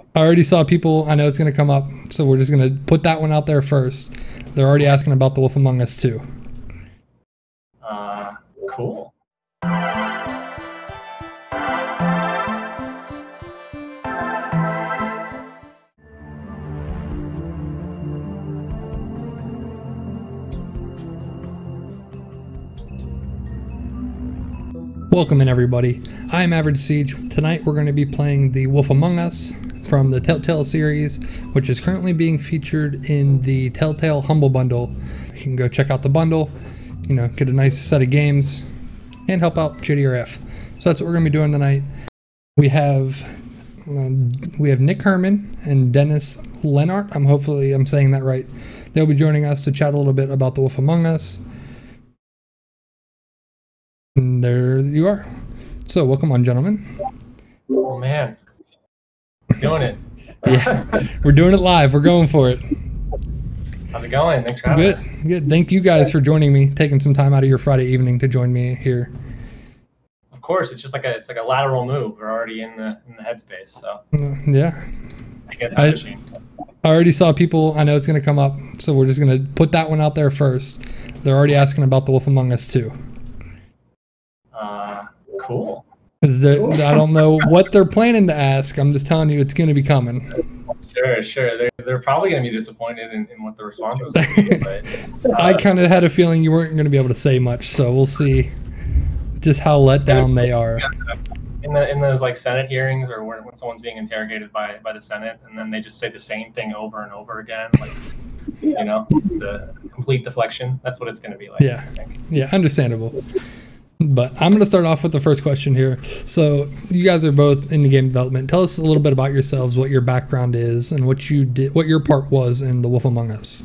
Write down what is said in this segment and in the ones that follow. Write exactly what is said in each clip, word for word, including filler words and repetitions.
I already saw people. I know it's going to come up, so we're just going to put that one out there first. They're already asking about The Wolf Among Us too. Uh, cool. Welcome in, everybody. I'm Average Siege. Tonight we're going to be playing The Wolf Among Us from the Telltale series, which is currently being featured in the Telltale Humble Bundle. You can go check out the bundle, you know, get a nice set of games, and help out J D R F. So that's what we're going to be doing tonight. We have uh, we have Nick Herman and Dennis Lenart. I'm hopefully I'm saying that right. They'll be joining us to chat a little bit about The Wolf Among Us. And there you are. So welcome on, gentlemen. Oh man, we're doing it. Yeah, we're doing it live. We're going for it. How's it going? Thanks for having Good, us. good. Thank you guys for joining me, taking some time out of your Friday evening to join me here. Of course, it's just like a it's like a lateral move. We're already in the in the headspace, so Uh, yeah. I get that I, machine. I already saw people. I know it's going to come up, so we're just going to put that one out there first. They're already asking about The Wolf Among Us too. Uh, cool. Cool. I don't know what they're planning to ask. I'm just telling you it's going to be coming. Sure, sure. They're, they're probably going to be disappointed in, in what the response is going to be. But, uh, I kind of had a feeling you weren't going to be able to say much, so we'll see just how let down they are. In the in those like Senate hearings, or when, when someone's being interrogated by by the Senate, and then they just say the same thing over and over again, like you know, it's the complete deflection. That's what it's going to be like. Yeah, I think. Yeah, understandable. But I'm going to start off with the first question here. So you guys are both in the game development. Tell us a little bit about yourselves, what your background is, and what you did, what your part was in The Wolf Among Us.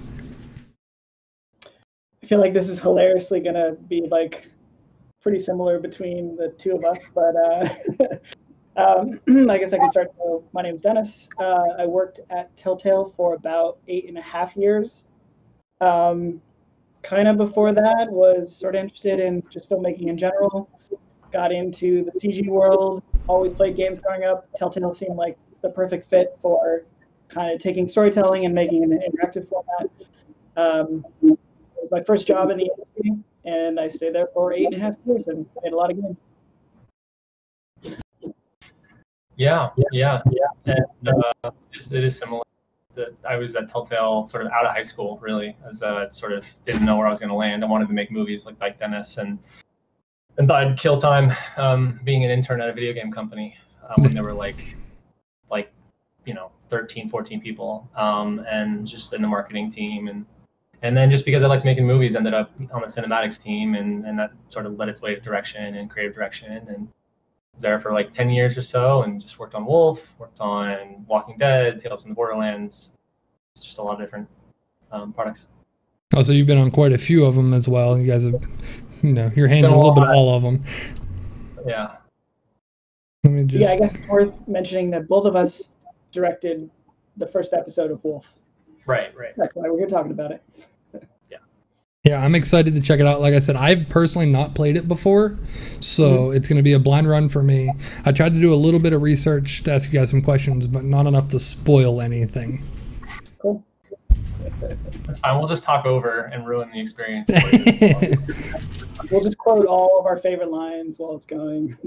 I feel like this is hilariously going to be like pretty similar between the two of us, but uh, um, I guess I can start. So my name's Dennis. Uh, I worked at Telltale for about eight and a half years. Um, kind of before that was sort of interested in just filmmaking in general. Got into the C G world, always played games growing up. Telltale seemed like the perfect fit for kind of taking storytelling and making it an interactive format. Um, it was my first job in the industry, and I stayed there for eight and a half years and made a lot of games. Yeah, yeah, yeah. And uh, it is similar. That I was at Telltale sort of out of high school, really, as uh, sort of didn't know where I was going to land. I wanted to make movies like like Dennis, and and thought I'd kill time um, being an intern at a video game company um, when there were like like you know thirteen, fourteen people, um, and just in the marketing team, and and then just because I like making movies, ended up on the cinematics team, and and that sort of led its way to direction and creative direction, and was there for like ten years or so, and just worked on Wolf, worked on Walking Dead, Tales from the Borderlands. It's just a lot of different um, products. Oh, so you've been on quite a few of them as well. You guys have, you know, your hands in a little bit of all of them. Yeah. Let me just... Yeah, I guess it's worth mentioning that both of us directed the first episode of Wolf. Right, right. That's why we're here talking about it. Yeah, I'm excited to check it out. Like I said, I've personally not played it before, so mm-hmm. it's going to be a blind run for me. I tried to do a little bit of research to ask you guys some questions, but not enough to spoil anything. Cool. That's fine. We'll just talk over and ruin the experience. We'll just quote all of our favorite lines while it's going.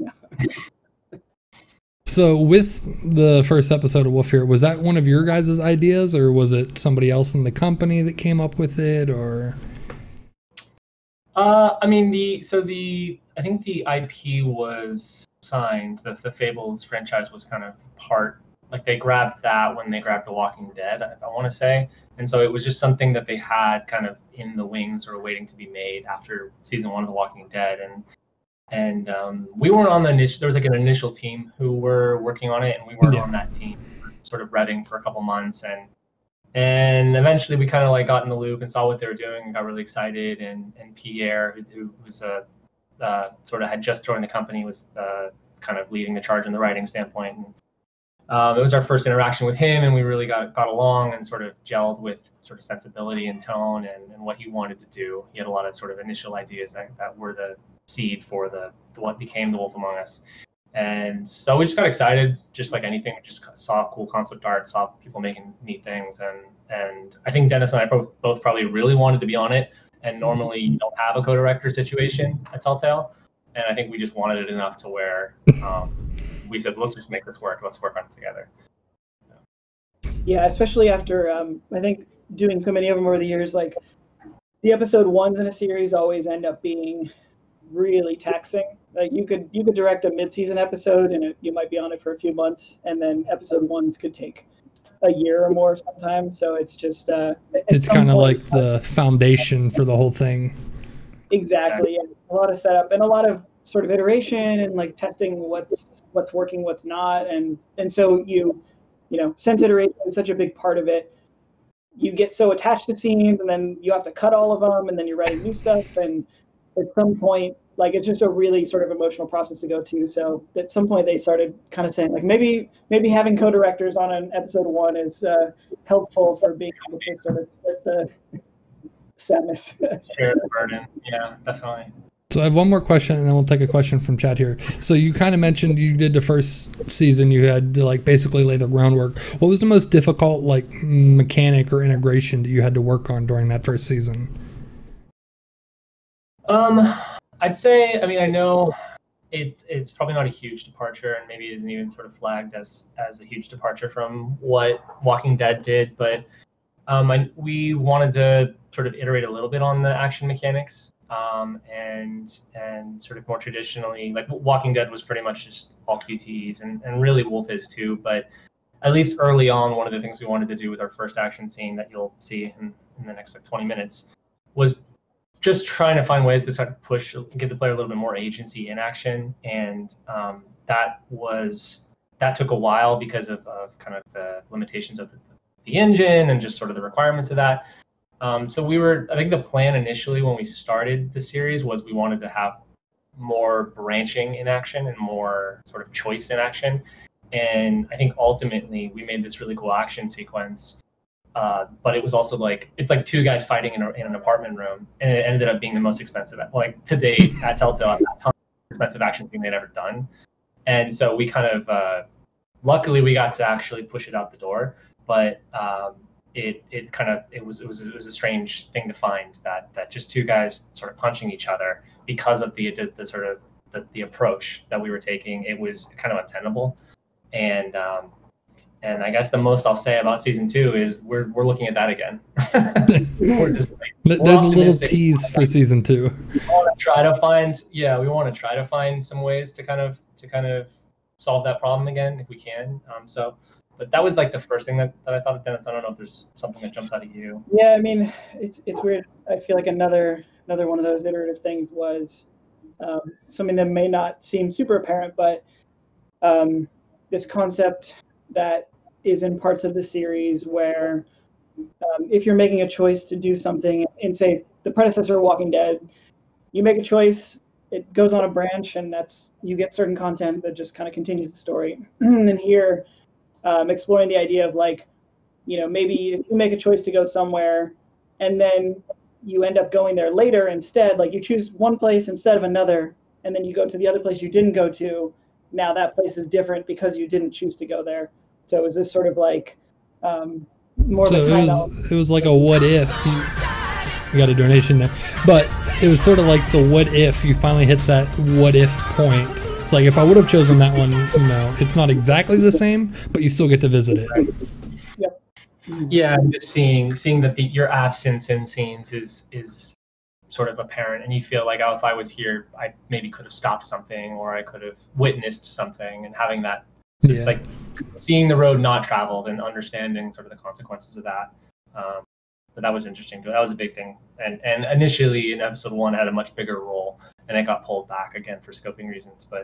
So with the first episode of Wolf here, was that one of your guys' ideas, or was it somebody else in the company that came up with it, or... Uh, I mean, the so the I think the I P was signed. The the Fables franchise was kind of part, like they grabbed that when they grabbed The Walking Dead, I, I want to say, and so it was just something that they had kind of in the wings or waiting to be made after season one of The Walking Dead, and and um, we weren't on the initial. There was like an initial team who were working on it, and we weren't yeah. on that team. Sort of revving for a couple months, and. And eventually we kind of like got in the loop and saw what they were doing and got really excited. And, and Pierre, who, who was a, uh, sort of had just joined the company, was uh, kind of leading the charge in the writing standpoint. And um, it was our first interaction with him, and we really got got along and sort of gelled with sort of sensibility and tone and, and what he wanted to do. He had a lot of sort of initial ideas that, that were the seed for the, the what became The Wolf Among Us. And so we just got excited, just like anything. We just saw cool concept art, saw people making neat things, and and I think Dennis and I both both probably really wanted to be on it. And normally you don't have a co-director situation at Telltale, and I think we just wanted it enough to where um, we said, let's just make this work. Let's work on it together. Yeah, especially after um, I think doing so many of them over the years, like the episode ones in a series always end up being really taxing. Like you could you could direct a mid-season episode and it, you might be on it for a few months, and then episode ones could take a year or more sometimes. So it's just uh, it's kind of like the foundation for the whole thing. Exactly. Yeah. A lot of setup and a lot of sort of iteration and like testing what's what's working, what's not, and and so you you know since iteration is such a big part of it, you get so attached to scenes, and then you have to cut all of them, and then you're writing new stuff, and at some point, like it's just a really sort of emotional process to go to. So at some point they started kind of saying like maybe maybe having co-directors on an episode one is uh, helpful for being able to sort of split the sadness. Share the burden. Yeah, definitely. So I have one more question, and then we'll take a question from chat here. So you kind of mentioned you did the first season, you had to like basically lay the groundwork. What was the most difficult like mechanic or integration that you had to work on during that first season? Um, I'd say, I mean, I know it it's probably not a huge departure, and maybe isn't even sort of flagged as as a huge departure from what Walking Dead did, but um, I, we wanted to sort of iterate a little bit on the action mechanics. Um, and and sort of more traditionally, like Walking Dead was pretty much just all Q T Es, and, and really Wolf is too, but at least early on, one of the things we wanted to do with our first action scene that you'll see in, in the next like twenty minutes was just trying to find ways to start to push, give the player a little bit more agency in action, and um, that was, that took a while because of, of kind of the limitations of the, the engine and just sort of the requirements of that. Um, so we were, I think the plan initially when we started the series was we wanted to have more branching in action and more sort of choice in action. And I think ultimately we made this really cool action sequence. Uh, but it was also like, it's like two guys fighting in, a, in an apartment room. And it ended up being the most expensive, like to date at Telltale, at that time, expensive action thing they'd ever done. And so we kind of, uh, luckily we got to actually push it out the door. But, um, It it kind of it was it was it was a strange thing to find that that just two guys sort of punching each other because of the the, the sort of the, the approach that we were taking. It was kind of untenable, and um, and I guess the most I'll say about season two is we're we're looking at that again. We're just like, There's we're a little tease for season two. We want to try to find yeah we want to try to find some ways to kind of to kind of solve that problem again if we can. Um, so. But that was like the first thing that, that I thought of, Dennis. I don't know if there's something that jumps out at you. Yeah, I mean, it's it's weird. I feel like another another one of those iterative things was um, something that may not seem super apparent, but um, this concept that is in parts of the series where um, if you're making a choice to do something in, say, the predecessor of Walking Dead, you make a choice, it goes on a branch, and that's you get certain content that just kind of continues the story. And here, Um, exploring the idea of like, you know, maybe if you make a choice to go somewhere and then you end up going there later instead, like you choose one place instead of another, and then you go to the other place you didn't go to. Now that place is different because you didn't choose to go there. So is this sort of like um, more so of a it was, timeout? it was like a what if. You, we got a donation there. But it was sort of like the what if you finally hit that what if point. It's like if I would have chosen that one, you know, it's not exactly the same, but you still get to visit it. Yep. Yeah, just seeing seeing that the, your absence in scenes is is sort of apparent, and you feel like, oh, if I was here, I maybe could have stopped something, or I could have witnessed something, and having that, so yeah. It's like seeing the road not traveled and understanding sort of the consequences of that. Um, but that was interesting. That was a big thing, and and initially in episode one had a much bigger role. And it got pulled back again for scoping reasons, but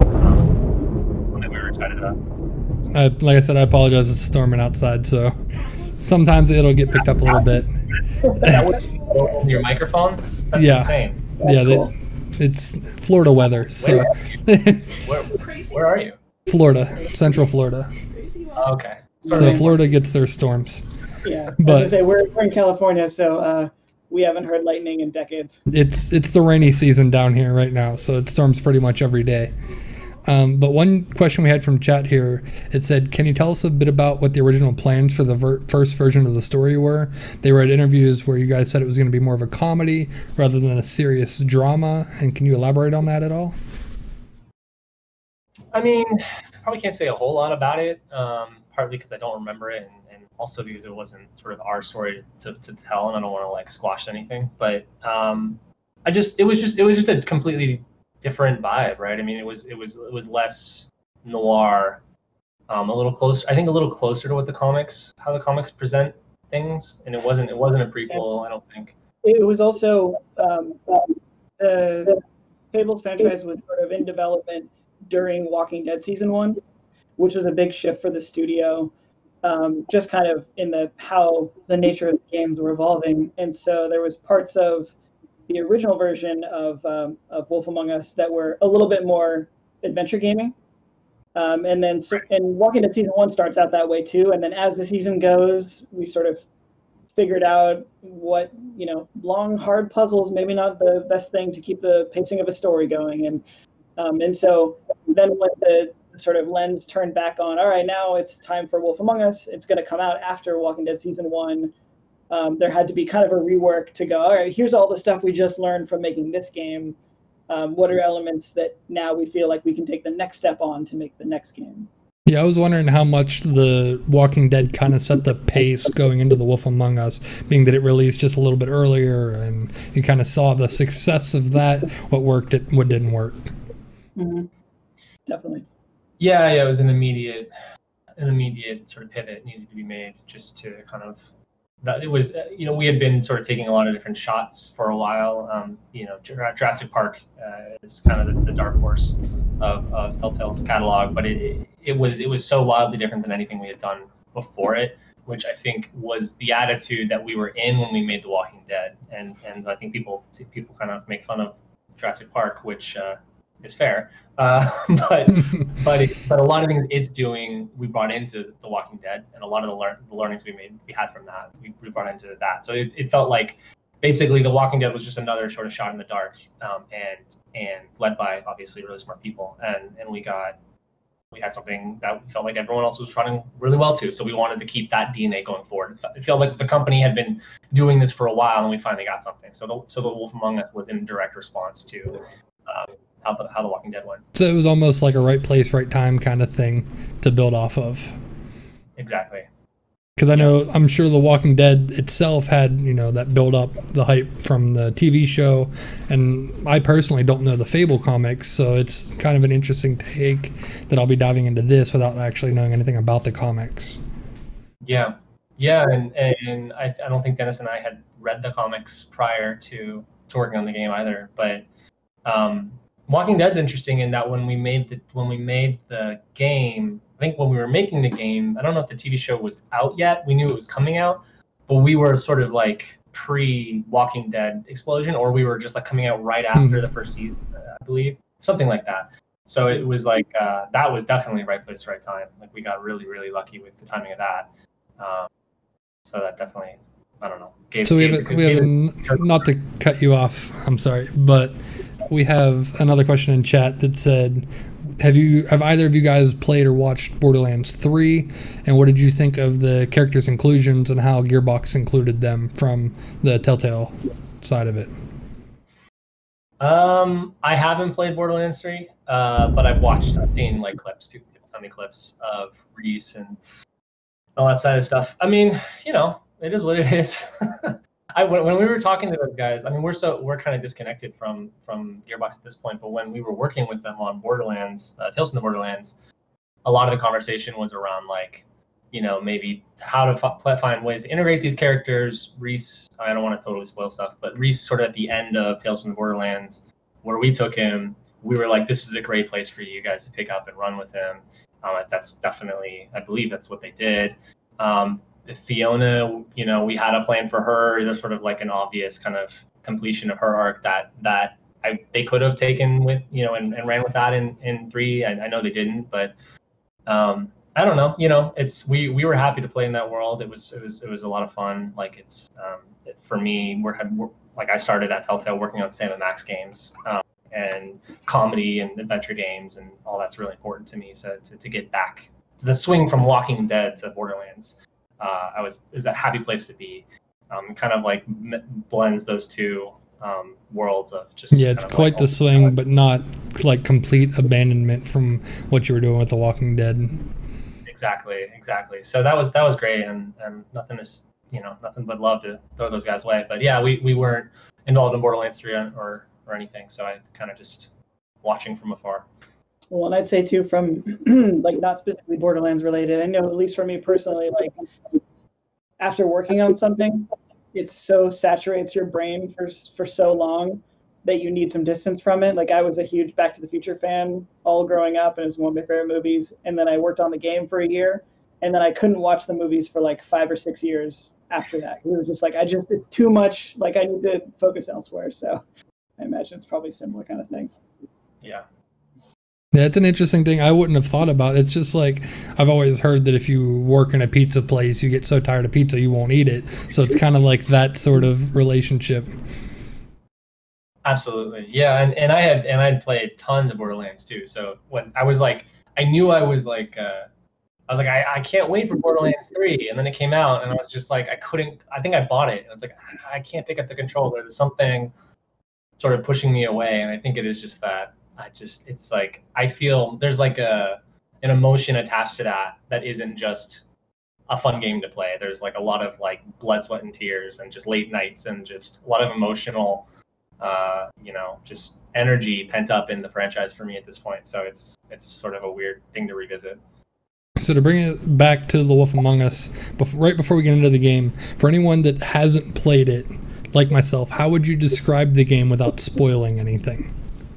um, something we were excited about. I, like I said, I apologize. It's storming outside, so sometimes it'll get picked up a little bit. That was your microphone? That's yeah. insane. That's yeah, cool. they, it's Florida weather. So where, where are you? Florida, Central Florida. Oh, okay. Sort so Florida gets their storms. Yeah, but as I say, we're we're in California, so. Uh, We haven't heard lightning in decades. It's it's the rainy season down here right now, so it storms pretty much every day. Um, but one question we had from chat here, it said, can you tell us a bit about what the original plans for the ver first version of the story were? They were at interviews where you guys said it was going to be more of a comedy rather than a serious drama. And can you elaborate on that at all? I mean, probably can't say a whole lot about it, um, partly because I don't remember it, and, and also because it wasn't sort of our story to, to tell, and I don't want to like squash anything. But um, I just, it was just, it was just a completely different vibe, right? I mean, it was, it was, it was less noir, um, a little closer. I think a little closer to what the comics, how the comics present things, and it wasn't, it wasn't a prequel. I don't think. It was also um, the Fables franchise was sort of in development during Walking Dead season one, which was a big shift for the studio, um, just kind of in the how the nature of the games were evolving. And so there was parts of the original version of um, of Wolf Among Us that were a little bit more adventure gaming. Um, and then so, and Walking Dead season one starts out that way too. And then as the season goes, we sort of figured out what, you know, long, hard puzzles, maybe not the best thing to keep the pacing of a story going. And Um, and so then when the sort of lens turned back on, all right, now it's time for Wolf Among Us. It's going to come out after Walking Dead season one. Um, there had to be kind of a rework to go, all right, here's all the stuff we just learned from making this game. Um, what are elements that now we feel like we can take the next step on to make the next game? Yeah, I was wondering how much the Walking Dead kind of set the pace going into the Wolf Among Us, being that it released just a little bit earlier, and you kind of saw the success of that, what worked, it, what didn't work. Mm-hmm. Definitely. Yeah, yeah, it was an immediate, an immediate sort of pivot needed to be made just to kind of that it was, you know, we had been sort of taking a lot of different shots for a while. Um, you know, Jurassic Park uh, is kind of the, the dark horse of, of Telltale's catalog, but it, it it was it was so wildly different than anything we had done before it, which I think was the attitude that we were in when we made The Walking Dead, and and I think people people kind of make fun of Jurassic Park, which. Uh, is fair, uh, but but it, but a lot of things it's doing we brought into The Walking Dead, and a lot of the, lear the learnings we made we had from that we, we brought into that. So it, it felt like basically The Walking Dead was just another sort of shot in the dark, um, and and led by obviously really smart people, and and we got we had something that felt like everyone else was running really well too. So we wanted to keep that D N A going forward. It felt like the company had been doing this for a while, and we finally got something. So the so the Wolf Among Us was in direct response to. Um, How the, how the Walking Dead went. So it was almost like a right place, right time kind of thing to build off of. Exactly. Because I know, I'm sure The Walking Dead itself had, you know, that build up, the hype from the T V show. And I personally don't know the Fable comics, so it's kind of an interesting take that I'll be diving into this without actually knowing anything about the comics. Yeah. Yeah, and, and I, I don't think Dennis and I had read the comics prior to, to working on the game either, but um, Walking Dead's interesting in that when we made the when we made the game, I think when we were making the game, I don't know if the T V show was out yet. We knew it was coming out, but we were sort of like pre-Walking Dead explosion, or we were just like coming out right after mm-hmm. the first season, I believe, something like that. So it was like uh, that was definitely right place, right time. Like we got really, really lucky with the timing of that. Um, so that definitely, I don't know. Gave, so we gave, have, a, we have a, not to cut you off. I'm sorry, but. We have another question in chat that said, have you have either of you guys played or watched Borderlands three, and what did you think of the characters' inclusions and how Gearbox included them from the Telltale side of it? Um, I haven't played Borderlands three, uh, but I've watched, I've seen like clips, people send me clips of Reese and all that side of stuff. I mean, you know, it is what it is. I, when we were talking to those guys, I mean, we're so we're kind of disconnected from from Gearbox at this point. But when we were working with them on Borderlands, uh, Tales from the Borderlands, a lot of the conversation was around like, you know, maybe how to f find ways to integrate these characters. Reese, I don't want to totally spoil stuff, but Reese, sort of at the end of Tales from the Borderlands, where we took him, we were like, this is a great place for you guys to pick up and run with him. Um, that's definitely, I believe that's what they did. Um, Fiona, you know, we had a plan for her. There's sort of like an obvious kind of completion of her arc that that I they could have taken with, you know, and, and ran with that in in three. I, I know they didn't, but um, I don't know. You know, it's we we were happy to play in that world. It was it was it was a lot of fun. Like it's um, it, for me, we're, we're like I started at Telltale working on Sam and Max games, um, and comedy and adventure games and all that's really important to me. So to, to get back the swing from Walking Dead to Borderlands, uh, I was is a happy place to be. Um, kind of like m- blends those two um, worlds of just yeah, it's kind of quite like, the swing, but not like complete abandonment from what you were doing with The Walking Dead. Exactly, exactly. So that was that was great, and, and nothing is you know nothing but love to throw those guys away. But yeah, we, we weren't involved in Borderlands three or or anything, so I kind of just watching from afar. Well, and I'd say too, from like not specifically Borderlands related, I know at least for me personally, like after working on something, it so saturates your brain for for so long that you need some distance from it. Like I was a huge Back to the Future fan all growing up, and it was one of my favorite movies. And then I worked on the game for a year, and then I couldn't watch the movies for like five or six years after that. It was just like, I just, it's too much. Like I need to focus elsewhere. So I imagine it's probably a similar kind of thing. Yeah. Yeah, it's an interesting thing I wouldn't have thought about. It's just like I've always heard that if you work in a pizza place, you get so tired of pizza you won't eat it. So it's kind of like that sort of relationship. Absolutely, yeah, and, and I had and I had played tons of Borderlands too. So when I was like, I knew I was like, uh, I was like, I, I can't wait for Borderlands three, and then it came out, and I was just like, I couldn't. I think I bought it, and it's like I can't pick up the controller. There's something sort of pushing me away, and I think it is just that. I just, it's like I feel there's like a an emotion attached to that that isn't just a fun game to play. There's like a lot of like blood, sweat, and tears, and just late nights, and just a lot of emotional. Uh, you know, just energy pent up in the franchise for me at this point. So it's it's sort of a weird thing to revisit. So to bring it back to The Wolf Among Us, before, right before we get into the game, for anyone that hasn't played it, like myself, how would you describe the game without spoiling anything?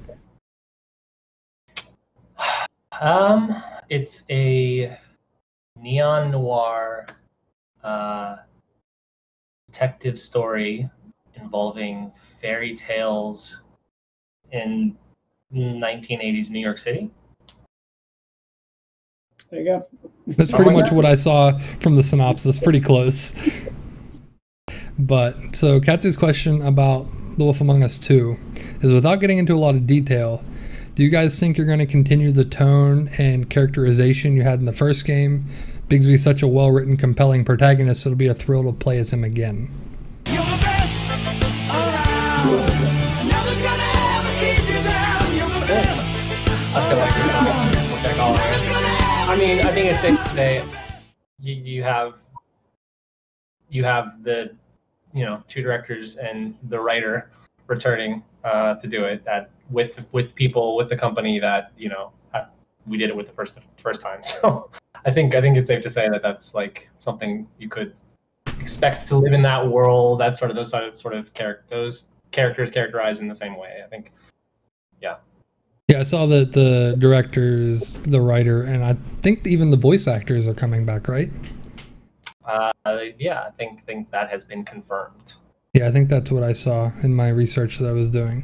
Um, it's a neon noir uh, detective story involving fairy tales in nineteen eighties New York City. There you go. That's pretty much what I saw from the synopsis. Pretty close. But so Katsu's question about The Wolf Among Us two is, without getting into a lot of detail, do you guys think you're going to continue the tone and characterization you had in the first game? Bigsby's such a well-written, compelling protagonist, it'll be a thrill to play as him again. You're the best around. Nothing's gonna ever keep you down. You're the best. I feel like we're not what they're calling it. I mean, I think it's safe to say you, you have you have the you know two directors and the writer returning uh, to do it that with with people with the company that you know we did it with the first first time. So I think I think it's safe to say that that's like something you could expect to live in that world. That's sort of those sort of sort of character those characters characterized in the same way. I think, yeah. Yeah, I saw that the directors, the writer, and I think even the voice actors are coming back, right? Uh, yeah, I think think that has been confirmed. Yeah, I think that's what I saw in my research that I was doing.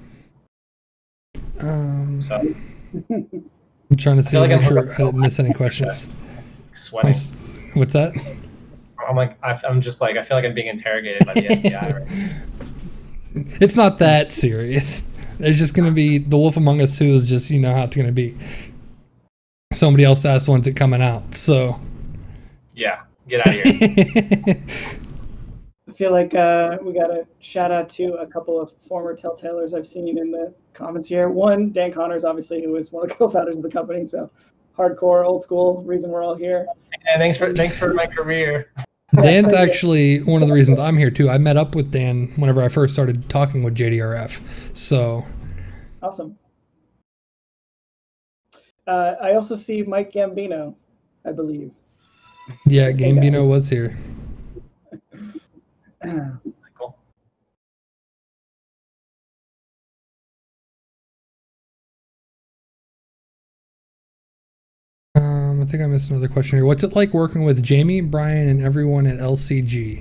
Um, So I'm trying to see, like make I'm- sure I didn't miss any questions. sweating. I'm s- What's that? I'm like I, I'm just like I feel like I'm being interrogated by the F B I. Right? It's not that serious. There's just going to be The Wolf Among Us two is just, you know how it's going to be. Somebody else asked when's it coming out, so. Yeah, get out of here. I feel like uh, we got to shout out to a couple of former Telltalers I've seen in the comments here. One, Dan Connors, obviously, who is one of the co-founders of the company, so hardcore, old school, reason we're all here. And thanks for thanks for my career. Dan's actually one of the reasons I'm here too. I met up with Dan whenever I first started talking with J D R F. So Awesome. Uh, I also see Mike Gambino, I believe. yeah, Gambino was here. Cool. Um, I think I missed another question here. What's it like working with Jamie, Brian, and everyone at L C G?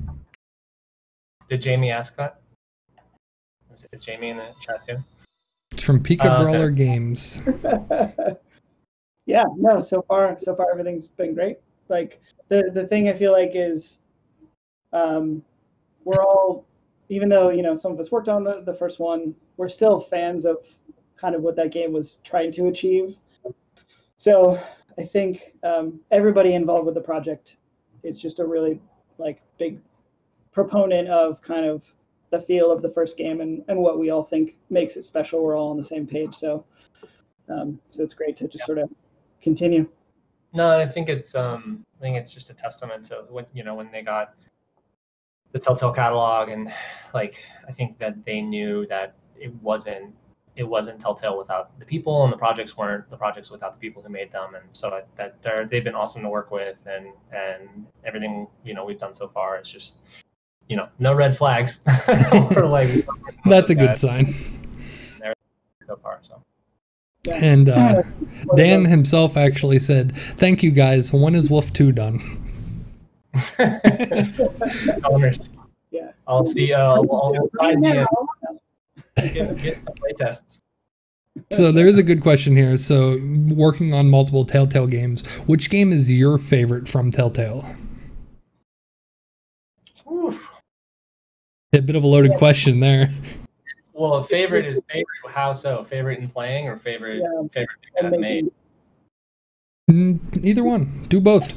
Did Jamie ask that? Is, is Jamie in the chat too? It's from Pika Uh, okay. Brawler Games. Yeah, no, so far, so far everything's been great. Like the the thing I feel like is, um, we're all, even though you know some of us worked on the the first one, we're still fans of kind of what that game was trying to achieve. So I think um, everybody involved with the project is just a really like big proponent of kind of the feel of the first game and, and what we all think makes it special. We're all on the same page. So um, so it's great to just sort of continue. No, I think it's um, I think it's just a testament to when you know when they got the Telltale catalog, and like I think that they knew that it wasn't it wasn't Telltale without the people, and the projects weren't the projects without the people who made them, and so that they're they've been awesome to work with, and and everything you know we've done so far is just you know no red flags. We're like That's a good sign. So far, so. And uh, Dan himself actually said, "Thank you guys. When is Wolf two done?" Owners. Yeah. I'll see. Uh, I'll, I'll Right now. get, get some play tests. So there is a good question here. So working on multiple Telltale games, which game is your favorite from Telltale? Oof. A bit of a loaded question there. Well, favorite is favorite. How so? Favorite in playing or favorite Yeah. favorite thing that I've made? Mm, Either one. Do both.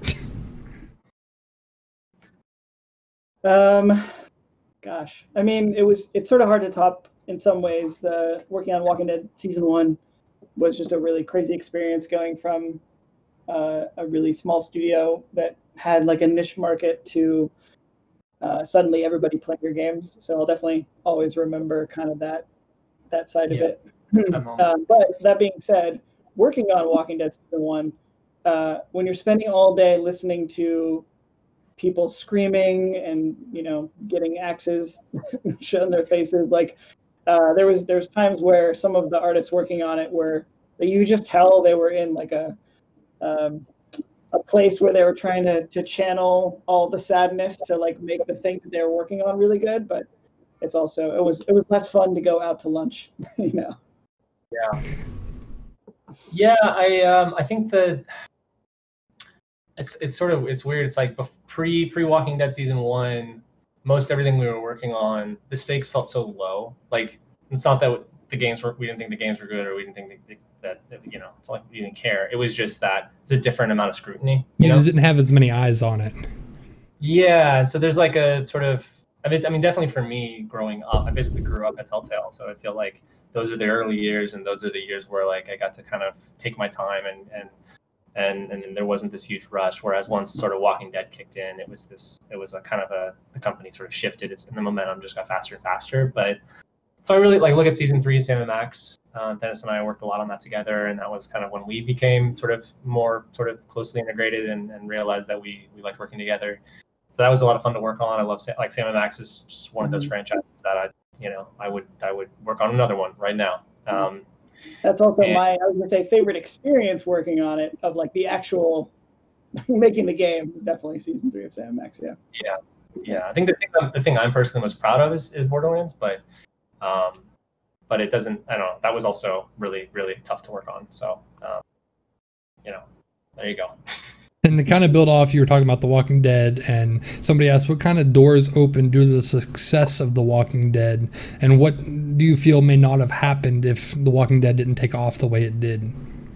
Um, gosh, I mean, it was it's sort of hard to top in some ways. The working on Walking Dead season one was just a really crazy experience, going from uh, a really small studio that had like a niche market to uh, suddenly everybody playing your games. So I'll definitely always remember kind of that that side Yeah, of it. that moment. um, but that being said, working on Walking Dead season one, uh, when you're spending all day listening to people screaming and you know getting axes shut in their faces, like uh, there was there's times where some of the artists working on it were you just tell they were in like a um, a place where they were trying to to channel all the sadness to like make the thing that they were working on really good. But it's also it was it was less fun to go out to lunch, you know. Yeah. Yeah, I um I think that it's it's sort of it's weird. It's like pre pre Walking Dead season one, most everything we were working on, the stakes felt so low. Like it's not that the games were we didn't think the games were good or we didn't think that, that, that you know it's like we didn't care. It was just that it's a different amount of scrutiny. You, You know? just didn't have as many eyes on it. Yeah, and so there's like a sort of I mean I mean definitely for me growing up, I basically grew up at Telltale, so I feel like those are the early years and those are the years where like I got to kind of take my time and and and and there wasn't this huge rush. Whereas once sort of Walking Dead kicked in, it was this it was a kind of a the company sort of shifted. It's and the momentum just got faster and faster. But so I really like look at season three, Sam and Max. Uh, Dennis and I worked a lot on that together, and that was kind of when we became sort of more sort of closely integrated and, and realized that we we liked working together. So that was a lot of fun to work on. I love like Sam and Max is just one of those franchises that I you know I would I would work on another one right now. Um, That's also and, my I was gonna say favorite experience working on it of like the actual making the game is definitely season three of Sam and Max. Yeah. Yeah, yeah. I think the thing the thing I'm personally most proud of is, is Borderlands, but um, but it doesn't. I don't know. That was also really really tough to work on. So um, you know, there you go. And to kind of build off, you were talking about The Walking Dead, and somebody asked what kind of doors opened due to the success of The Walking Dead, and what do you feel may not have happened if The Walking Dead didn't take off the way it did?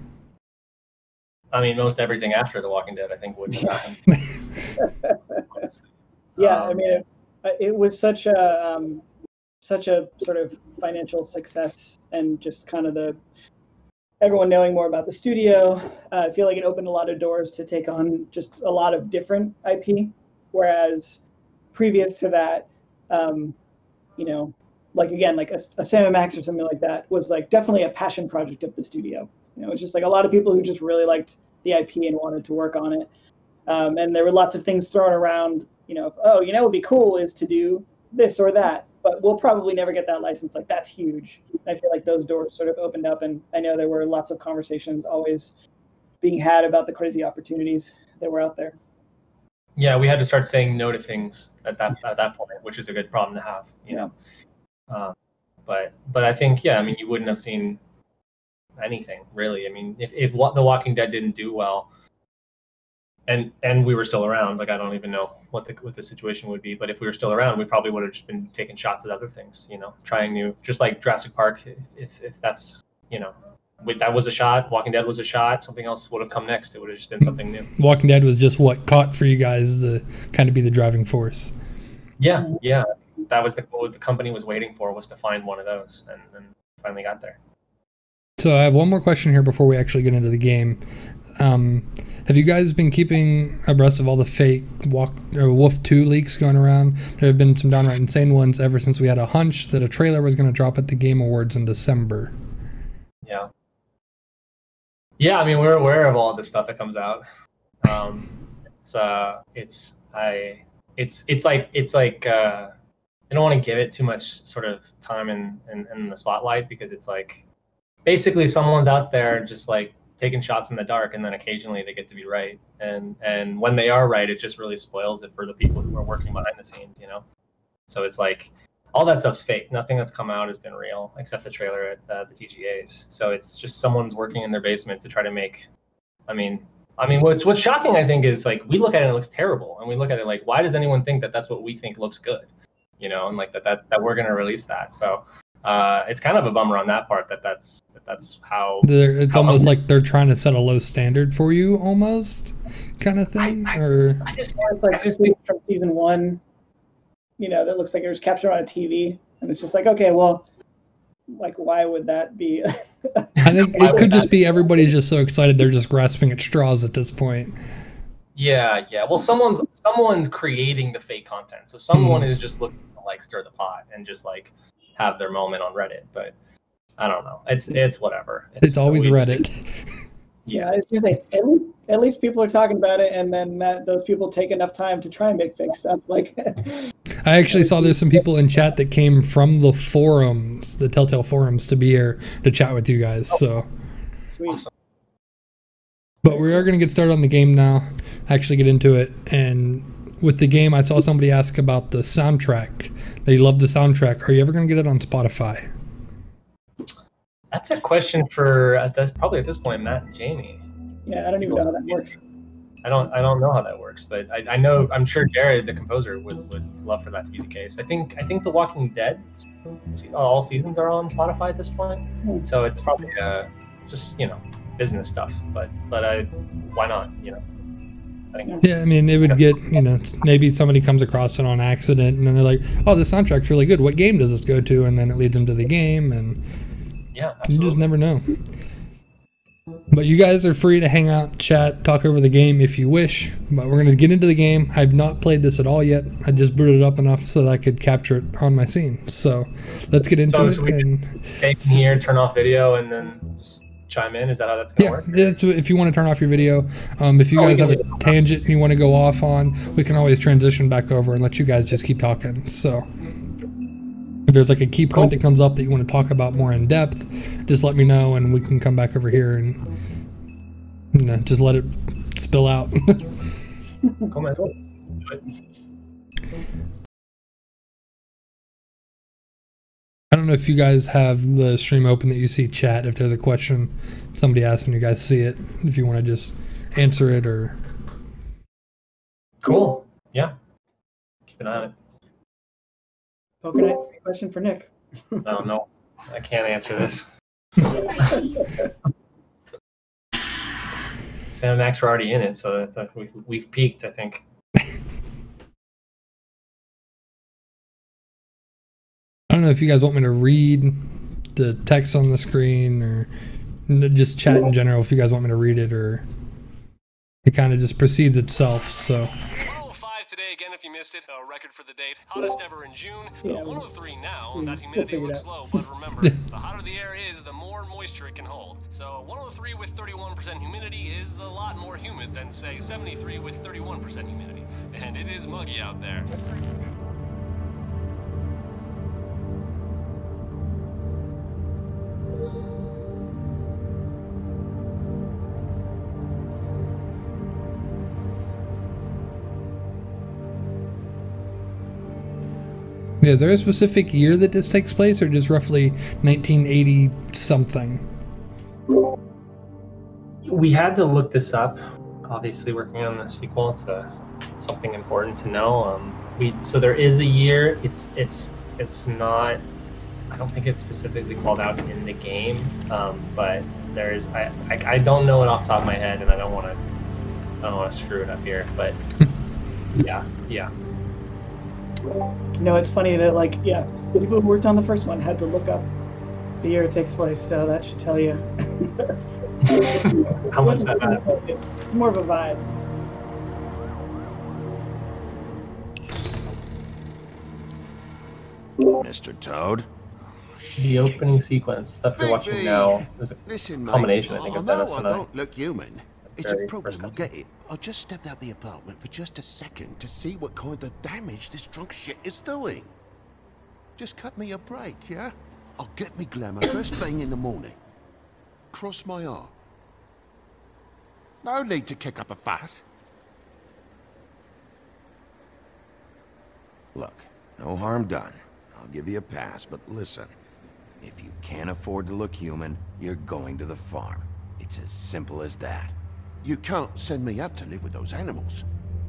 I mean, most everything after The Walking Dead, I think, wouldn't have happened. Yeah, um, I mean, it, it was such a um, such a sort of financial success, and just kind of the everyone knowing more about the studio. Uh, I feel like it opened a lot of doors to take on just a lot of different I P, whereas previous to that, um, you know, like again, like a, a Sam and Max or something like that was like definitely a passion project of the studio. You know, it's just like a lot of people who just really liked the I P and wanted to work on it. Um, and there were lots of things thrown around, you know, oh, you know, what would be cool is to do this or that, but we'll probably never get that license. Like that's huge. I feel like those doors sort of opened up, and I know there were lots of conversations always being had about the crazy opportunities that were out there. Yeah, we had to start saying no to things at that at that point, which is a good problem to have, you know. Um, but but I think yeah, I mean, you wouldn't have seen anything really. I mean, if if what The Walking Dead didn't do well, and and we were still around, like I don't even know what the what the situation would be, but if we were still around, we probably would have just been taking shots at other things, you know, trying new, just like Jurassic Park. If if, if that's, you know, with that was a shot, Walking Dead was a shot, something else would have come next. It would have just been something new. Walking Dead was just what caught for you guys to kind of be the driving force. Yeah, yeah, that was the what the company was waiting for, was to find one of those, and, and finally got there. So I have one more question here before we actually get into the game. Um, have you guys been keeping abreast of all the fake Walk or Wolf two leaks going around? There have been some downright insane ones ever since we had a hunch that a trailer was going to drop at the Game Awards in December. Yeah. Yeah, I mean, we're aware of all the stuff that comes out. Um, it's uh, it's I, it's it's like it's like uh, I don't want to give it too much sort of time in, in in the spotlight, because it's like basically someone's out there just like taking shots in the dark, and then occasionally they get to be right, and and when they are right, it just really spoils it for the people who are working behind the scenes, you know. So it's like all that stuff's fake. Nothing that's come out has been real, except the trailer at uh, the T G As. So it's just someone's working in their basement to try to make. I mean, I mean, what's what's shocking, I think, is like we look at it and it looks terrible, and we look at it like, why does anyone think that that's what we think looks good, you know, and like that that that we're gonna release that. So uh, it's kind of a bummer on that part that that's that that's how. They're, it's how almost I'm, like they're trying to set a low standard for you, almost kind of thing, I, I, or I just It's like just from season one, you know, that looks like it was captured on a T V, and it's just like, okay, well, like, why would that be? I think it could just be everybody's just so excited they're just grasping at straws at this point. Yeah, yeah. Well, someone's someone's creating the fake content, so someone Hmm. is just looking to like stir the pot and just like have their moment on Reddit. But I don't know. It's it's whatever. It's always we just- Reddit. Yeah, it's just like at least at least people are talking about it, and then that, those people take enough time to try and make fake stuff. Like, I actually saw there's some people in chat that came from the forums, the Telltale forums, to be here to chat with you guys. So, sweet. Awesome. but we are going to get started on the game now. Actually, get into it. And with the game, I saw somebody ask about the soundtrack. They love the soundtrack. Are you ever going to get it on Spotify? That's a question for at this probably at this point Matt and Jamie. Yeah, I don't even know how that works. I don't I don't know how that works, but I, I know I'm sure Jared, the composer, would, would love for that to be the case. I think I think The Walking Dead, all seasons are on Spotify at this point, so it's probably uh, just you know business stuff. But but I why not you know. I think, Yeah, I mean, it would get, you know, maybe somebody comes across it on accident and then they're like, oh, this soundtrack's really good. What game does this go to? And then it leads them to the game, and yeah, you absolutely. just never know. But you guys are free to hang out, chat, talk over the game if you wish. But we're going to get into the game. I've not played this at all yet. I just booted it up enough so that I could capture it on my scene. So let's get into So it. should we And take from here, turn off video, and then just chime in? Is that how that's gonna yeah, work? that's if you want to turn off your video. Um, if you Oh, we guys have can a tangent you want to go off on, we can always transition back over and let you guys just keep talking. So if there's like a key point Cool. that comes up that you want to talk about more in depth, just let me know and we can come back over here and you know, just let it spill out. Cool, man. Do it. I don't know if you guys have the stream open that you see chat. If there's a question somebody asks and you guys see it, if you want to just answer it or. Cool. Yeah. Keep an eye on it. Okay, question for Nick. No, no, I can't answer this. Sam and Max were already in it, so that's, uh, we've, we've peaked, I think. I don't know if you guys want me to read the text on the screen or n- just chat in general, if you guys want me to read it, or it kind of just proceeds itself. So one oh five today again if you missed it, a record for the date. Hottest ever in June. Yeah, one oh three now. we- That we'll humidity figure it looks out. low, but remember, the hotter the air is, the more moisture it can hold. So one oh three with thirty-one percent humidity is a lot more humid than, say, seventy-three with thirty-one percent humidity. And it is muggy out there. yeah, is there a specific year that this takes place, or just roughly nineteen eighty something? We had to look this up. obviously working on the sequel. It's a, something important to know. Um, we so there is a year. It's it's it's not. I don't think it's specifically called out in the game, um, but there is. I, I I don't know it off the top of my head, and I don't want to. I don't want to screw it up here, but yeah, yeah. No, it's funny that like yeah, the people who worked on the first one had to look up the year it takes place, so that should tell you. How much that matters. It's more of a vibe. Mister Toad? The opening sequence, stuff you're watching now, is a Listen, combination, mate, I think, I of know Dennis I and I. don't look human. It's a Very problem, I first get it. I just stepped out the apartment for just a second to see what kind of damage this drunk shit is doing. Just cut me a break, yeah? I'll get me glamour first thing in the morning. Cross my heart. No need to kick up a fuss. Look, no harm done. I'll give you a pass, but listen. If you can't afford to look human, you're going to the farm. It's as simple as that. You can't send me up to live with those animals.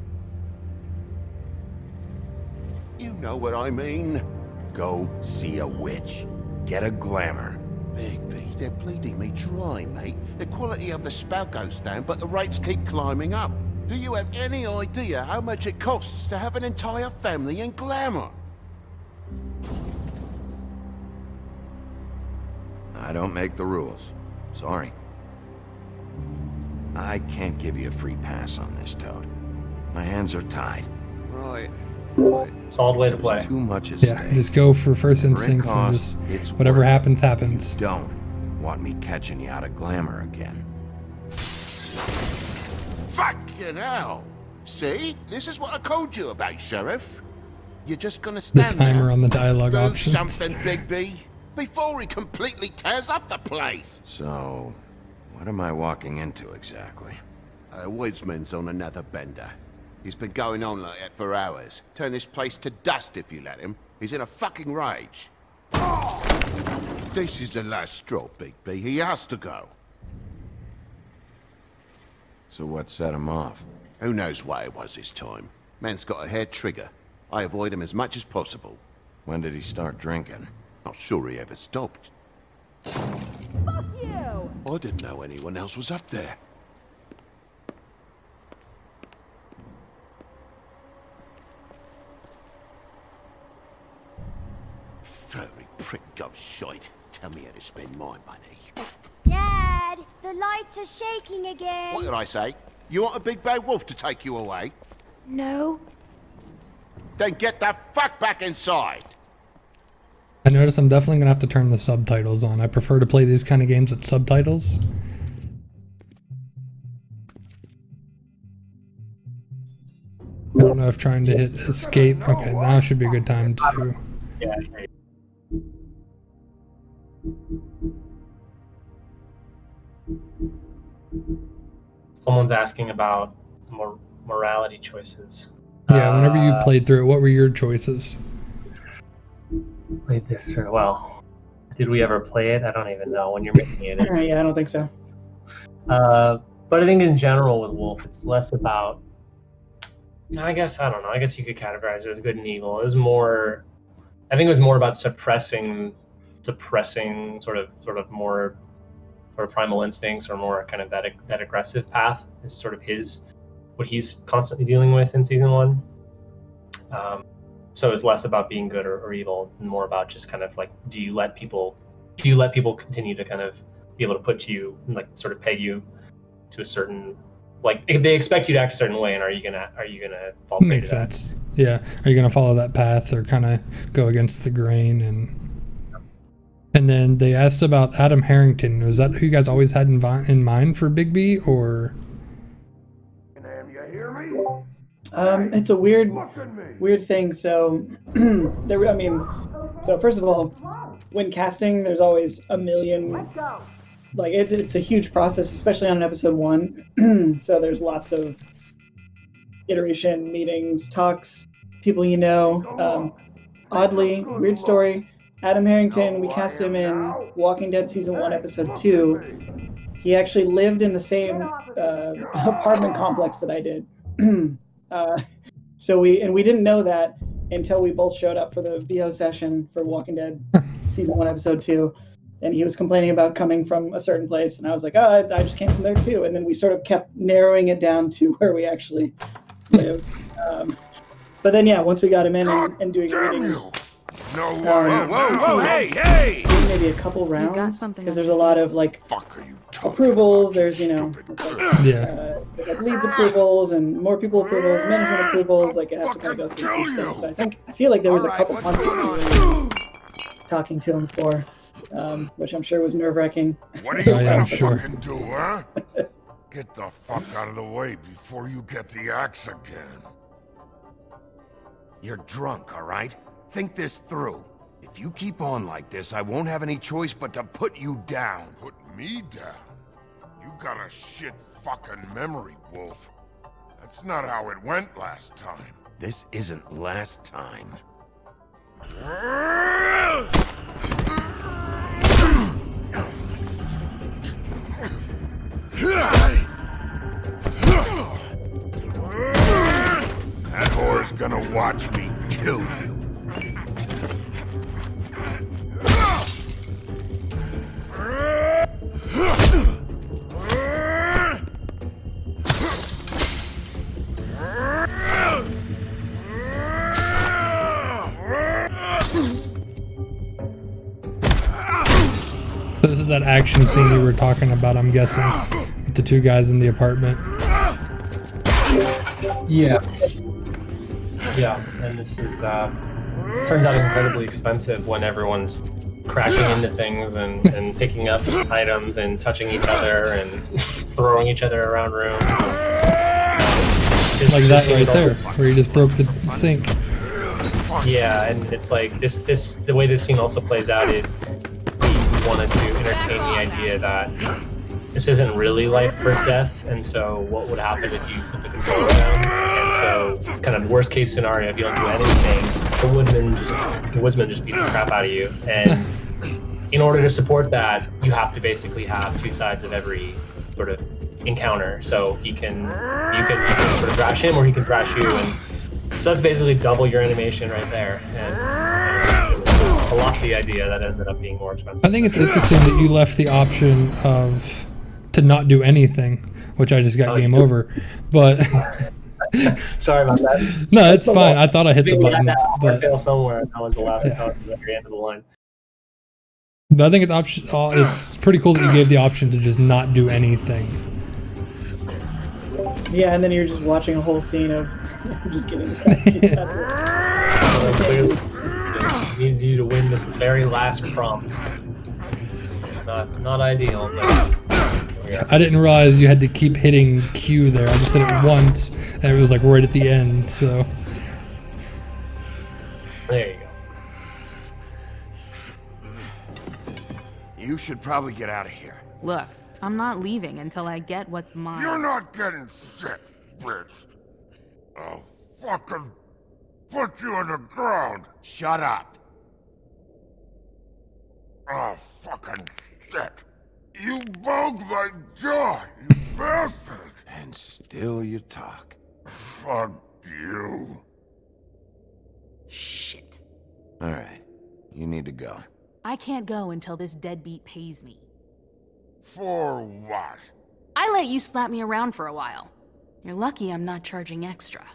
You know what I mean. Go see a witch. Get a glamour. Bigby, they're bleeding me dry, mate. The quality of the spout goes down, but the rates keep climbing up. Do you have any idea how much it costs to have an entire family in glamour? I don't make the rules. Sorry. I can't give you a free pass on this, Toad. My hands are tied. Right. Right. Solid way to play. There's too much at Yeah, stake. just go for first Whatever it instincts and costs, just it's whatever worth it. happens, happens. You don't want me catching you out of glamour again. Fucking hell! See? This is what I told you about, Sheriff. You're just gonna The stand timer there, on the dialogue do options. something, Bigby, before he completely tears up the place. So, what am I walking into exactly? A woodsman's on another bender. He's been going on like that for hours. Turn this place to dust if you let him. He's in a fucking rage. This is the last straw, Bigby. He has to go. So what set him off? Who knows why it was this time. Man's got a hair trigger. I avoid him as much as possible. When did he start drinking? Not sure he ever stopped. Fuck you! I didn't know anyone else was up there. Furry prick gobshite. Tell me how to spend my money. Dad, the lights are shaking again. What did I say? You want a big bad wolf to take you away? No. Then get the fuck back inside! I notice I'm definitely gonna have to turn the subtitles on. I prefer to play these kind of games with subtitles. I don't know if trying to hit escape. Okay, now should be a good time to. Yeah. Someone's asking about mor morality choices. Yeah, whenever you Uh, played through it, what were your choices? Played this through. Well, did we ever play it? I don't even know. When you're making it, it's, Yeah, I don't think so. uh, but I think in general with Wolf, it's less about. I guess I don't know. I guess you could categorize it as good and evil. It was more. I think it was more about suppressing, suppressing sort of, sort of more, sort of primal instincts, or more kind of that that aggressive path is sort of his, what he's constantly dealing with in season one. Um, so it's less about being good or, or evil, and more about just kind of like, do you let people, do you let people continue to kind of be able to put you, like, sort of peg you to a certain, like, if they expect you to act a certain way, and are you gonna, are you gonna fall prey Makes to that? sense. Yeah. Are you gonna follow that path or kind of go against the grain? And and then they asked about Adam Harrington. Was that who you guys always had in, vi- in mind for Bigby, or? Um, it's a weird, weird thing. So, there. I mean, so first of all, when casting, there's always a million. Like it's it's a huge process, especially on episode one. So there's lots of iteration, meetings, talks, people you know. Um, oddly, weird story. Adam Harrington, we cast him in Walking Dead season one, episode two. he actually lived in the same uh, apartment complex that I did. uh, so we and we didn't know that until we both showed up for the V O session for Walking Dead season one, episode two. And he was complaining about coming from a certain place, and I was like, "Oh, I, I just came from there too." And then we sort of kept narrowing it down to where we actually lived. Um, but then, yeah, once we got him in and, and doing readings, No, um, whoa, whoa, whoa, hey, hey! maybe a couple got rounds something because on there's a your lot face. of like Fuck are you talking approvals. about, There's you you know stupid like, Yeah. uh, like leads approvals and more people approvals, management approvals. Like it has to kind of go through each thing. So I think I feel like there was a All right, couple what's months going that on? we were talking to him for, um, which I'm sure was nerve wracking. What are you Oh, yeah, gonna I'm sure. fucking do, huh? Get the fuck out of the way before you get the axe again. You're drunk, all right? Think this through. If you keep on like this, I won't have any choice but to put you down. Put me down? You got a shit fucking memory, Wolf. That's not how it went last time. This isn't last time. That whore's gonna watch me kill you. So this is that action scene you were talking about, I'm guessing, with the two guys in the apartment. Yeah. Yeah, and this is, uh, turns out incredibly expensive when everyone's crashing into things and, and picking up items and touching each other and throwing each other around rooms. This- Like this that scene right is also there, where you just broke the sink. Yeah, and it's like this. This the way this scene also plays out is we wanted to entertain the idea that this isn't really life or death, and so what would happen if you put the controller down? And so, kind of worst case scenario, if you don't do anything, the woodsman just the woodsman just beats the crap out of you. And in order to support that, you have to basically have two sides of every sort of encounter. So he can you can, you can sort of thrash him, or he can thrash you, and so that's basically double your animation right there. And it was a lofty idea that ended up being more expensive. I think it's interesting that you left the option of to not do anything, which I just got Oh, game yeah. over. But Sorry about that. no, it's fine. I thought I hit the We had button, that hard but, fail somewhere, and that was the last Yeah. that was the very end of the line. but I think it's option. uh, It's pretty cool that you gave the option to just not do anything. Yeah, and then you're just watching a whole scene of just getting the crap kicked out of it. So clearly, you needed you to win this very last prompt. Not, not ideal, but yeah. I didn't realize you had to keep hitting Q there. I just hit it once, and it was like right at the end. So There you go. You should probably get out of here. Look, I'm not leaving until I get what's mine. You're not getting shit, bitch. I'll fucking put you in the ground. Shut up. Oh, fucking shit. You bugged my jaw, you bastard. And still you talk. Fuck you. Shit. All right, you need to go. I can't go until this deadbeat pays me. For what? I let you slap me around for a while. You're lucky I'm not charging extra.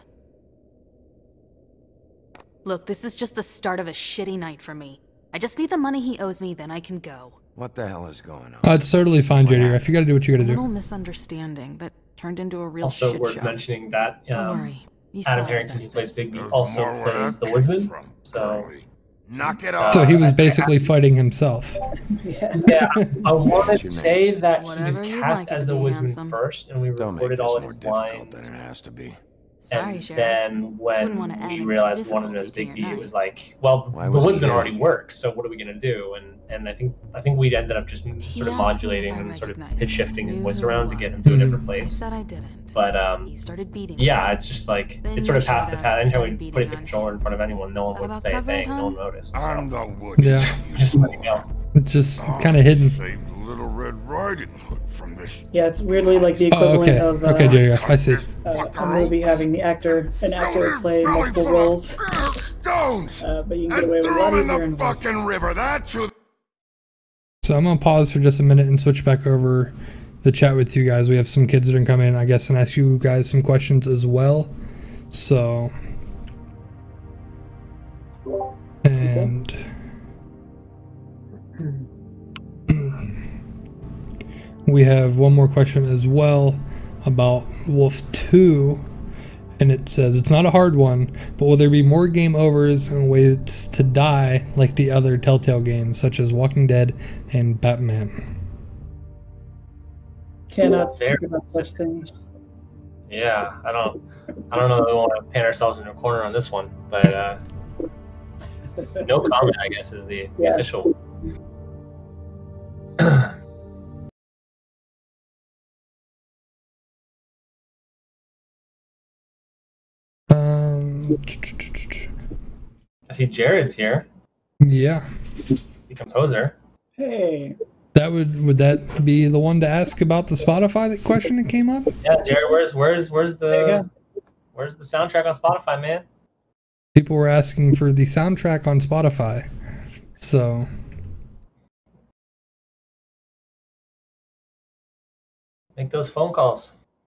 Look, this is just the start of a shitty night for me. I just need the money he owes me, then I can go. What the hell is going on? uh, it's totally fine, J D R F. You got to do what you got A to little do. misunderstanding that turned into a real Also shit worth show. mentioning that Don't um, worry. You Adam saw the Harrington, best who plays bits. Bigby, There's also more where plays that the came woodsman. from, So Curly. Knock it off. So he was Uh, basically fighting himself. Yeah. yeah, I wanted What's to your say that he was Whatever you'd cast like it as to the be, woodsman handsome. first, and we Don't make recorded this all of more his difficult lines. than it has to be. Sorry, And Sheriff. then Wouldn't wanna when add we any realized we wanted him as difficulty to your Bigby, it was night. like, well, Why the was he woodsman here? already works, so what are we gonna do? And and I think I think we ended up just He sort of asked me modulating if I and sort of recognized pitch him, shifting his knew voice who around it to get him was. to a different I place. said I didn't. But um, He started beating me. yeah, it's just like Then it sort of you passed showed the up, time. Anytime started we put beating the on controller in front of anyone, no one Thought would about say a covering, thing, no huh? one noticed. I'm So the woodsman. Yeah. just let you know. It's just kind of hidden. Saved Little Red Riding Hood from this. Yeah, it's weirdly like the Oh, equivalent okay. of uh, Okay, J D R F, I see. uh, a movie having the actor, an actor play multiple roles. Stones. Uh, but you can get And away with a throw lot them in easier the in this. fucking river. That's who. So I'm gonna pause for just a minute and switch back over the chat with you guys. We have some kids that are coming in, I guess, and ask you guys some questions as well. So, and we have one more question as well about Wolf two, and it says it's not a hard one, but will there be more game overs and ways to die like the other Telltale games, such as Walking Dead and Batman? Cannot Fair. think about such things. Yeah, I don't, I don't know that we want to paint ourselves in a corner on this one, but uh, no comment, I guess, is the, the Yeah. official. Um, I see Jared's here, yeah, the composer. Hey, that would would that be the one to ask about the Spotify that question that came up? Yeah, Jared, where's where's where's There you the go. where's the soundtrack on Spotify, man? People were asking for the soundtrack on Spotify, so Make those phone calls.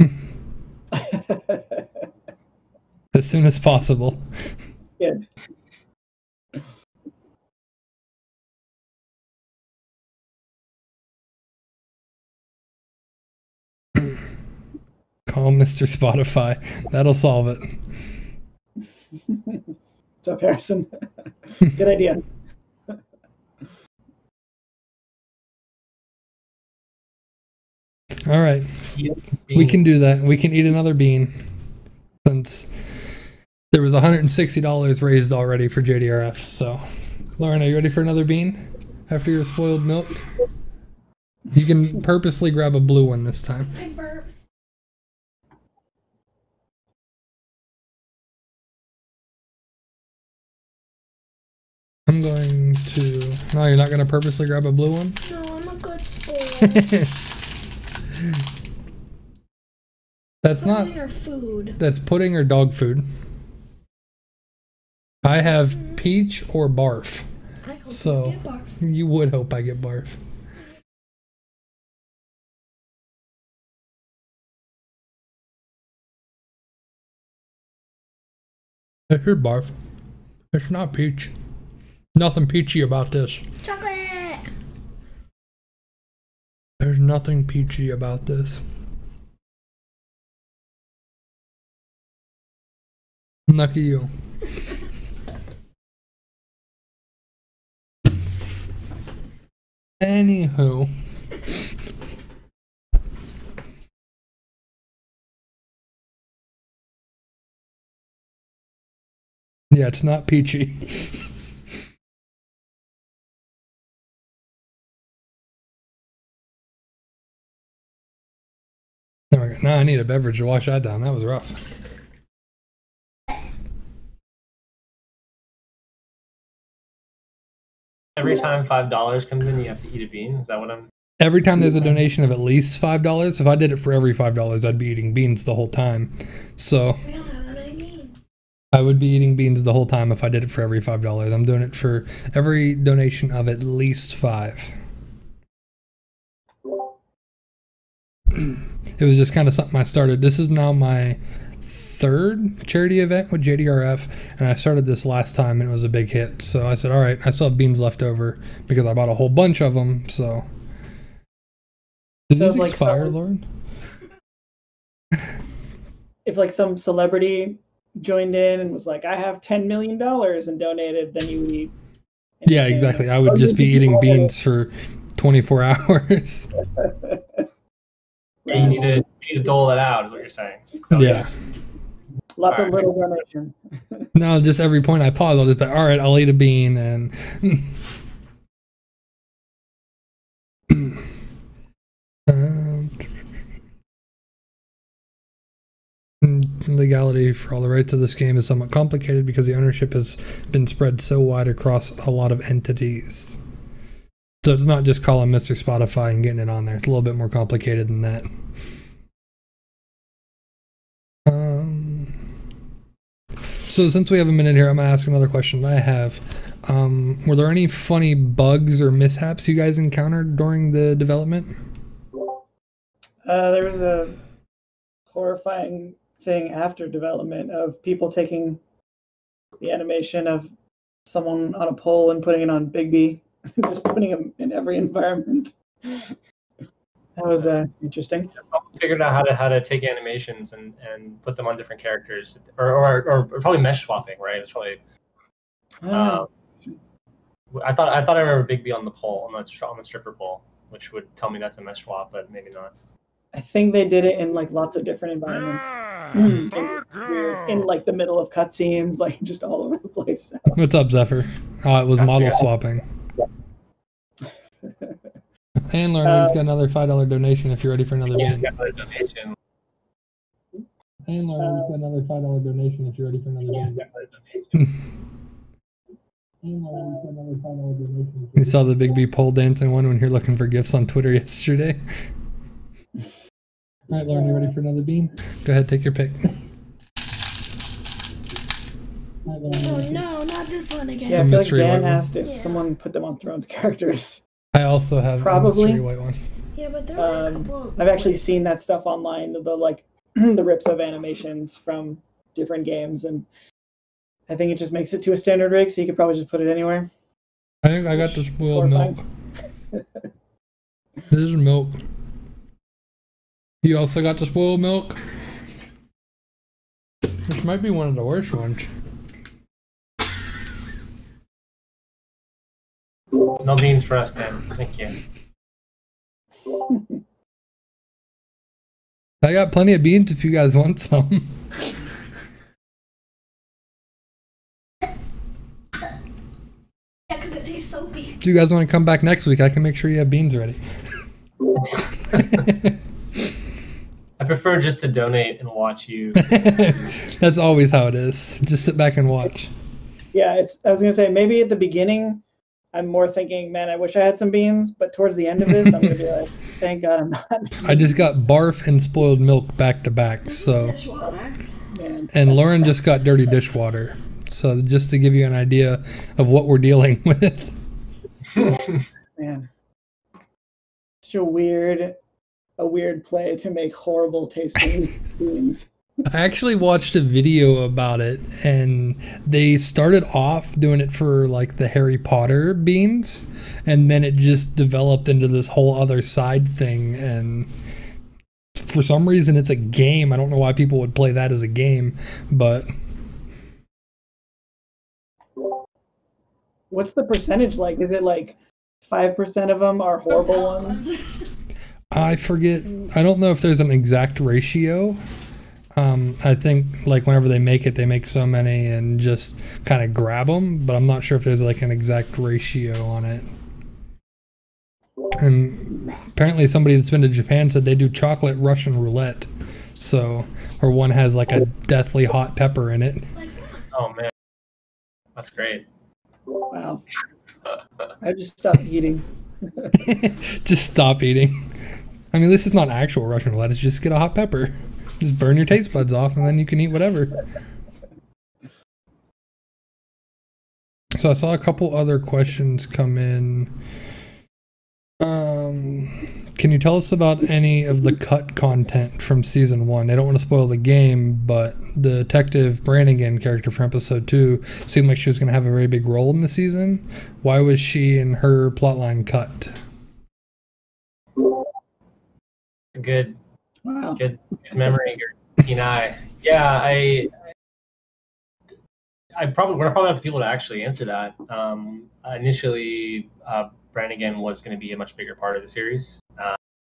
as soon as possible. good. Call Mister Spotify. That'll solve it. What's up, Harrison? Good idea. All right, we can do that. We can eat another bean, since there was one hundred sixty dollars raised already for J D R F. So, Lauren, are you ready for another bean after your spoiled milk? You can purposely grab a blue one this time. My burps. I'm going to... No, you're not going to purposely grab a blue one? No, I'm a good sport. That's not... Pudding or food? That's pudding or dog food. I have peach or barf. I hope So, you get barf. you would hope I get barf. I hear barf. It's not peach. Nothing peachy about this. Chocolate! There's nothing peachy about this. Lucky you. Anywho. Yeah, it's not peachy. There we go. Now I need a beverage to wash that down. That was rough. Every time five dollars comes in, you have to eat a bean. Is that what I'm? Every time there's a donation of at least five dollars, if I did it for every five dollars, I'd be eating beans the whole time. So We don't have any beans. I would be eating beans the whole time if I did it for every five dollars. I'm doing it for every donation of at least five. It was just kind of something I started. This is now my third charity event with J D R F, and I started this last time and it was a big hit. So I said, all right, I still have beans left over because I bought a whole bunch of them. So did So these like expire, some- Lauren? If like some celebrity joined in and was like, I have ten million dollars and donated, then you would eat. and Yeah, you say, exactly. I "Oh, would you just be did eating all beans for twenty-four hours. Yeah, you need to you need to dole it out, is what you're saying. So, Yeah. Lots of Alright. little donations. No, just every point I pause, I'll just be, all right, I'll eat a bean. And um, legality for all the rights of this game is somewhat complicated because the ownership has been spread so wide across a lot of entities. So it's not just calling Mister Spotify and getting it on there. It's a little bit more complicated than that. Um, so since we have a minute here, I'm going to ask another question that I have. Um, were there any funny bugs or mishaps you guys encountered during the development? Uh, there was a horrifying thing after development of people taking the animation of someone on a pole and putting it on Bigby, just putting him in every environment. That was uh, interesting. Someone figured out how to how to take animations and, and put them on different characters, or or, or, or probably mesh swapping, right? It's probably. Oh. Uh, I thought I thought I remember Bigby on the pole, on the on the stripper pole, which would tell me that's a mesh swap, but maybe not. I think they did it in like lots of different environments, in, in, in like the middle of cutscenes, like just all over the place. What's up, Zephyr? Uh, it was model swapping. And Lauren, we just got another five dollar donation if you're ready for another Yeah, bean. got another donation. And Lauren, we just got another five dollar donation if you're ready for another Yeah, bean. got another donation. You saw the Big B pole dancing one when you're looking for gifts on Twitter yesterday. All right, Lauren, you ready for another bean? Go ahead, take your pick. Oh no, not this one again. Yeah, I feel like mystery Dan white one. asked if Yeah. someone put them on Thrones characters. I also have Probably. a mystery white one. Yeah, but there were a Um, couple of I've actually seen that stuff online, the like the rips of animations from different games, and I think it just makes it to a standard rig, so you could probably just put it anywhere. I think I got the It's spoiled milk. horrifying. This is milk. You also got the spoiled milk? Which might be one of the worst ones. No beans for us, Dan. Thank you. I got plenty of beans if you guys want some. Yeah, because it tastes soapy. If you guys want to come back next week, I can make sure you have beans ready. I prefer just to donate and watch you. That's always how it is. Just sit back and watch. Yeah, it's. I was gonna say maybe at the beginning, I'm more thinking, man, I wish I had some beans. But towards the end of this, I'm gonna be like, thank God I'm not. I just got barf and spoiled milk back to back. So, Dishwater. Man. and Lauren just got dirty dishwater. So just to give you an idea of what we're dealing with. Man, such a weird, a weird play to make horrible tasting beans. I actually watched a video about it, and they started off doing it for like the Harry Potter beans, and then it just developed into this whole other side thing. And for some reason, it's a game. I don't know why people would play that as a game, but What's the percentage like? Is it like five percent of them are horrible ones? I forget. I don't know if there's an exact ratio. Um, I think like whenever they make it, they make so many and just kind of grab them, but I'm not sure if there's like an exact ratio on it. And apparently somebody that's been to Japan said they do chocolate Russian roulette. So, or one has like a deathly hot pepper in it. Oh man, that's great. Wow. I just stopped eating. Just stop eating. I mean, this is not actual Russian roulette. It's just get a hot pepper. Just burn your taste buds off and then you can eat whatever. So I saw a couple other questions come in. Um, can you tell us about any of the cut content from season one? I don't want to spoil the game, but the Detective Brannigan character from episode two seemed like she was going to have a very big role in the season. Why was she and her plotline cut? Good, Wow. good, good memory, your keen eye. Yeah, I, I probably we're probably not the people to actually answer that. Um, initially, uh, Brannigan was going to be a much bigger part of the series, uh,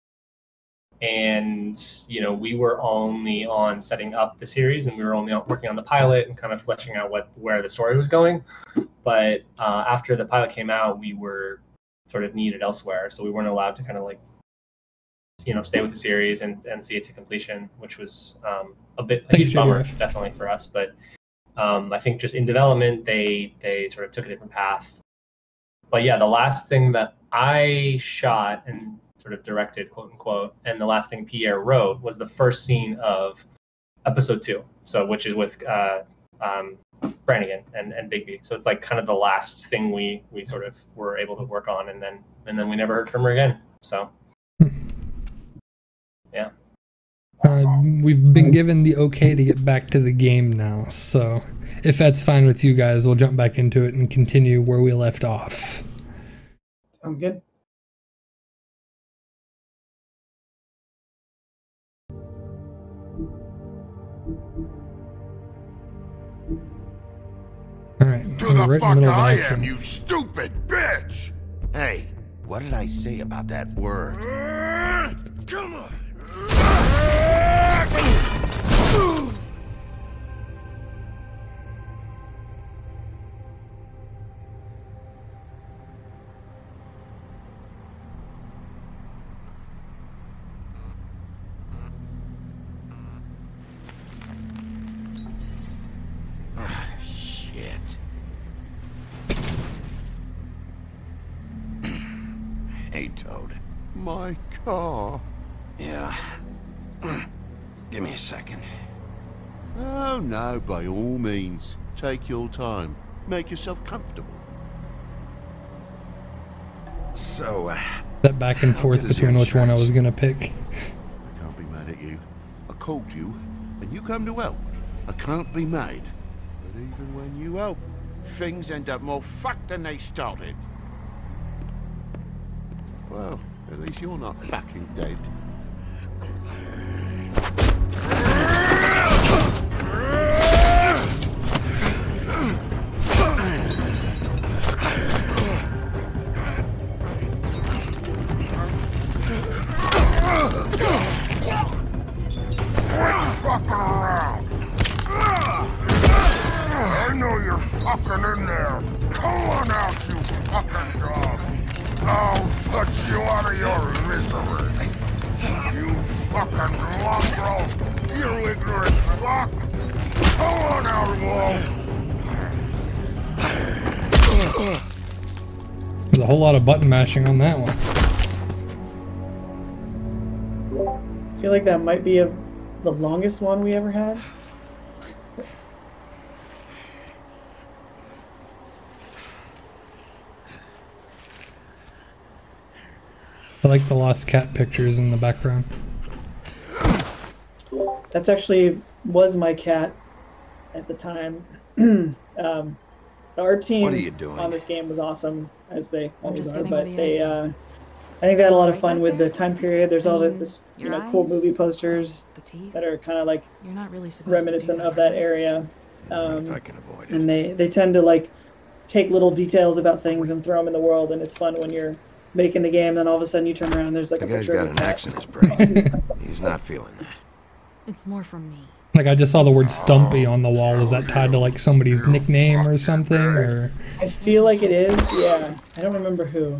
and you know we were only on setting up the series, and we were only on, working on the pilot and kind of fleshing out what where the story was going. But uh, after the pilot came out, we were sort of needed elsewhere, so we weren't allowed to kind of like you know stay with the series and, and see it to completion, which was um, a bit a Thanks, huge bummer, J D R F. definitely for us. But um, I think just in development, they they sort of took a different path. but yeah, the last thing that I shot and sort of directed, quote unquote, and the last thing Pierre wrote was the first scene of episode two. So which is with uh, um, Brannigan and, and Bigby. So it's like kind of the last thing we we sort of were able to work on, and then and then we never heard from her again. So yeah. Uh, we've been given the okay to get back to the game now, so if that's fine with you guys, we'll jump back into it and continue where we left off. Sounds good. Alright, To we're the right in the fuck middle of an I action. am, you stupid bitch! Hey, what did I say about that word? Come on! Hey, Toad. My car. Yeah. Give me a second. Oh, no, by all means. Take your time. Make yourself comfortable. So, uh... that back and forth between which one I was gonna pick. I can't be mad at you. I called you, and you come to help. I can't be mad. But even when you help, things end up more fucked than they started. Well, at least you're not fucking dead. Fucking around. I know you're fucking in there. Come on out, you fucking dog. I'll put you out of your misery. You fucking mongrel. You ignorant fuck. Come on out, Wolf. There's a whole lot of button mashing on that one. I feel like that might be a, the longest one we ever had. I like the lost cat pictures in the background. That's actually was my cat at the time. um, our team What are you doing? on this game was awesome, as they always just are. getting But ready they, as uh, I think they had a lot of Right fun back with there? the time period. There's I all the, mean, this, you your know, cool eyes, movie posters the teeth. that are kind of like You're not really supposed reminiscent to be of that there. area. If Um, I can avoid it. and they they tend to like take little details about things and throw them in the world, and it's fun when you're making the game. Then all of a sudden you turn around and there's like The a guy's picture got of a an cat. axe in his brain. He's not feeling that. It's more from me. Like, I just saw the word Stumpy on the wall. Was that tied to like somebody's nickname or something? Or I feel like it is. Yeah, I don't remember who.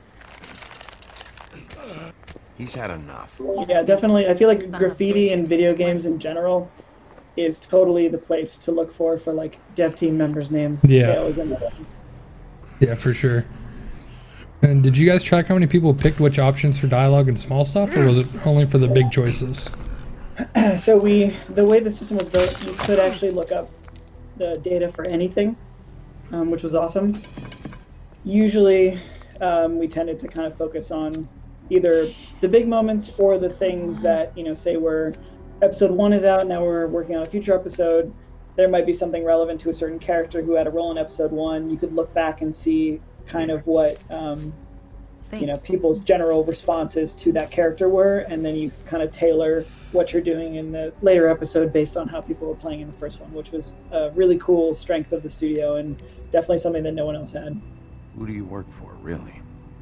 He's had enough. Yeah, definitely. I feel like Son of a graffiti bitch. in video games in general is totally the place to look for for like dev team members' names. Yeah. They always end up. yeah, for sure. And did you guys track how many people picked which options for dialogue and small stuff, or was it only for the big choices? So we, the way the system was built, you could actually look up the data for anything, um, which was awesome. Usually, um, we tended to kind of focus on either the big moments or the things that, you know, say we're episode one is out, now we're working on a future episode. There might be something relevant to a certain character who had a role in episode one. You could look back and see kind of what, um, you know, Thanks. people's general responses to that character were, and then you kind of tailor what you're doing in the later episode based on how people were playing in the first one, which was a really cool strength of the studio and definitely something that no one else had. Who do you work for, really?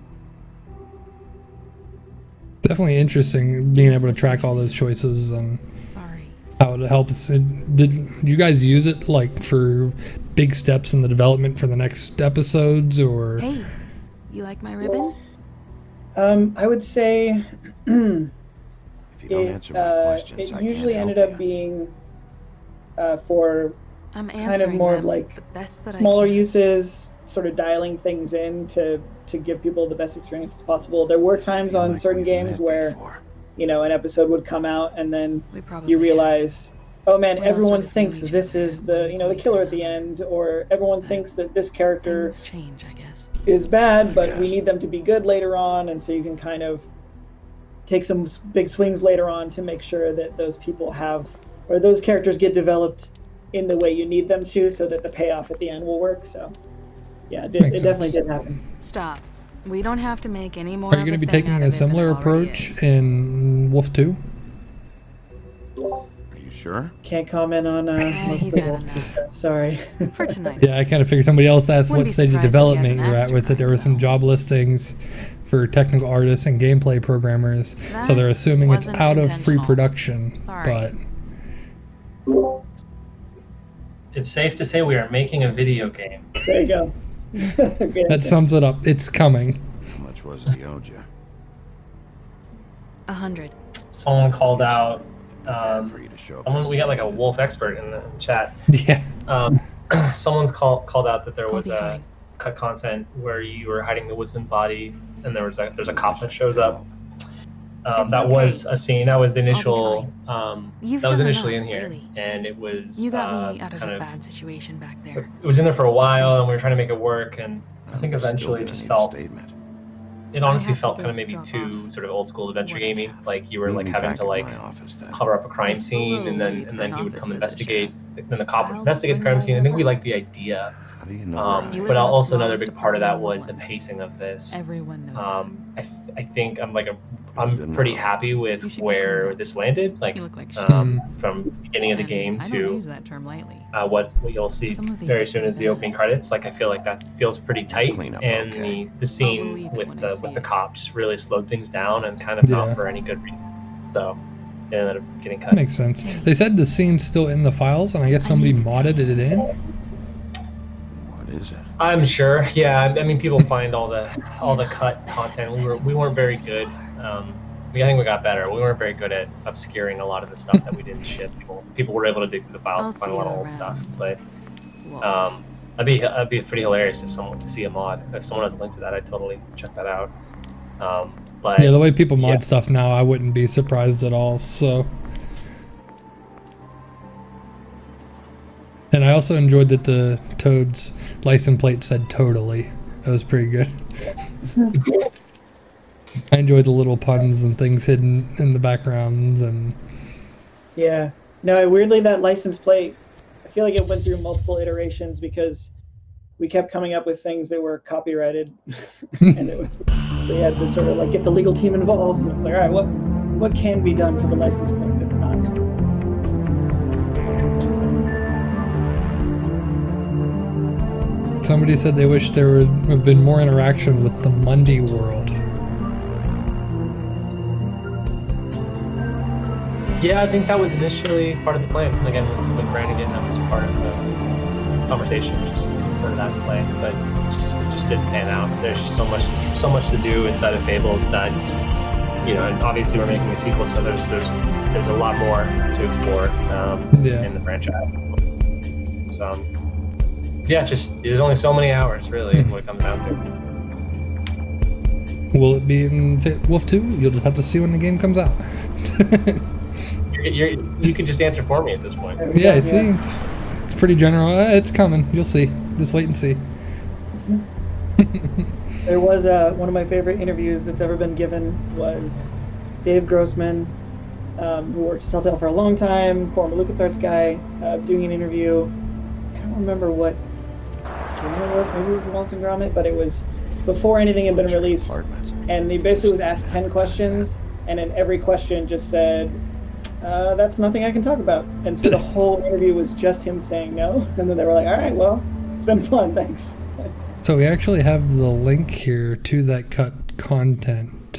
Definitely interesting being able to track all those choices and Sorry. how it helps. Did, did you guys use it like for big steps in the development for the next episodes, or? Hey, you like my ribbon? Um, I would say If you don't it, answer my uh, questions, it I usually can't ended help up being uh, for I'm kind of more of like the best that smaller I can. uses, sort of dialing things in to to give people the best experience as possible. There were times on like certain we've games met where, before. you know, an episode would come out and then We probably you realize, oh man, We all everyone sort of knew thinks each this other is at the, one you know, the point killer or at the another. end, or everyone But thinks that this character Things change, I guess. is bad, but we Yes. need them to be good later on, and so you can kind of take some s- big swings later on to make sure that those people have, or those characters get developed in the way you need them to, so that the payoff at the end will work. So, yeah, it, did, it Makes definitely sense. did happen. Stop. We don't have to make any more. Are you going to be taking a similar approach in Wolf two? Are you sure? Can't comment on uh, most he's of the had Wolf two enough. stuff. Sorry. For tonight. Yeah, I kind of figured somebody else asked Wouldn't what be stage of surprised if he has development an you're at with it. There were some mastermind, job listings for technical artists and gameplay programmers, so That they're assuming it's wasn't out of intentional. pre-production. Sorry. But It's safe to say we are making a video game. There you go. Great. that sums it up. It's coming. How much was it he owed you? A hundred. Someone called out. Bad Um, for you to show up. someone we got like a wolf expert in the chat. Yeah. Um, someone's called called out that there I'll was be a fine. cut content where you were hiding the woodsman body, and there was a there's a cop that shows up. Um, It's that okay. was a scene. That was the be initial. Um, You've that was done initially enough, in here, really. and it was. You got uh, me out of kind a of. bad situation back there. It was in there for a while, and we were trying to make it work, and I think We're still eventually it gonna just need a felt. statement. It honestly have to felt go kind of maybe drop too off sort of old school adventure what I gamey. have. Like you were Meet like me having back to at like my office then. cover up a crime It's a scene, little and then late and for then an he would office come visit, investigate. Cheryl. Then the cop would I'll investigate the swing crime by scene. I your think we work. liked the idea. How do you know? Um, where You I live but in the also another smallest big part of that apartment was the in the pacing of this. Everyone knows Um, I, th- I think I'm like a, Good I'm to pretty know. happy You with should get where cleaned up. this landed. Like You look like shit. um, from beginning of the And game I don't to use that term lightly. uh, what, what you'll see Some of these very are soon pretty is the bad. opening credits. Like I feel like that feels pretty tight, Clean up, and okay. the the scene believe it with when I the see with the it. cop just really slowed things down and kind of Yeah. not for any good reason. So it ended up getting cut. Makes sense. They said the scene's still in the files, and I guess I somebody need to modded tell it in. What is it? I'm sure. Yeah, I I mean, people find all the all the cut content. We were we weren't very good. Um, we, I think we got better. We weren't very good at obscuring a lot of the stuff that we didn't ship. People people were able to dig through the files I'll and find a see lot of you old stuff. around. But Whoa. um, that'd be that'd be pretty hilarious if someone to see a mod. If someone has a link to that, I'd totally check that out. Um, but Yeah, the way people mod yeah. stuff now, I wouldn't be surprised at all. So, and I also enjoyed that the Toad's license plate said "totally." That was pretty good. I enjoyed the little puns and things hidden in the backgrounds, and Yeah. No, weirdly, that license plate, I feel like it went through multiple iterations because we kept coming up with things that were copyrighted, and it was so you had to sort of like get the legal team involved. And it was like, all right, what what can be done for the license plate that's not? somebody said they wish there would have been more interaction with the Mundy world. Yeah, I think that was initially part of the plan. Again, with, with Brannigan, that was part of the conversation, just sort of that play, but it just it just didn't pan out. There's just so much, so much to do inside of Fables that, you know, and obviously we're making a sequel, so there's there's there's a lot more to explore um, Yeah. in the franchise. So, um, yeah, just there's only so many hours, really, what it comes down to. Will it be in Fa- Wolf two? You'll just have to see when the game comes out. You're, you're, you can just answer for me at this point. Yeah, see? It's pretty general. Uh, it's coming. You'll see. Just wait and see. There was uh, one of my favorite interviews that's ever been given was Dave Grossman, um, who worked at Telltale for a long time, former LucasArts guy, uh, doing an interview. I don't remember what genre it was. Maybe it was Wallace and Gromit, but it was before anything had been released. And he basically was asked ten questions, and in every question just said, uh, that's nothing I can talk about. And so the whole interview was just him saying no. And then they were like, all right, well, it's been fun, thanks. So we actually have the link here to that cut content.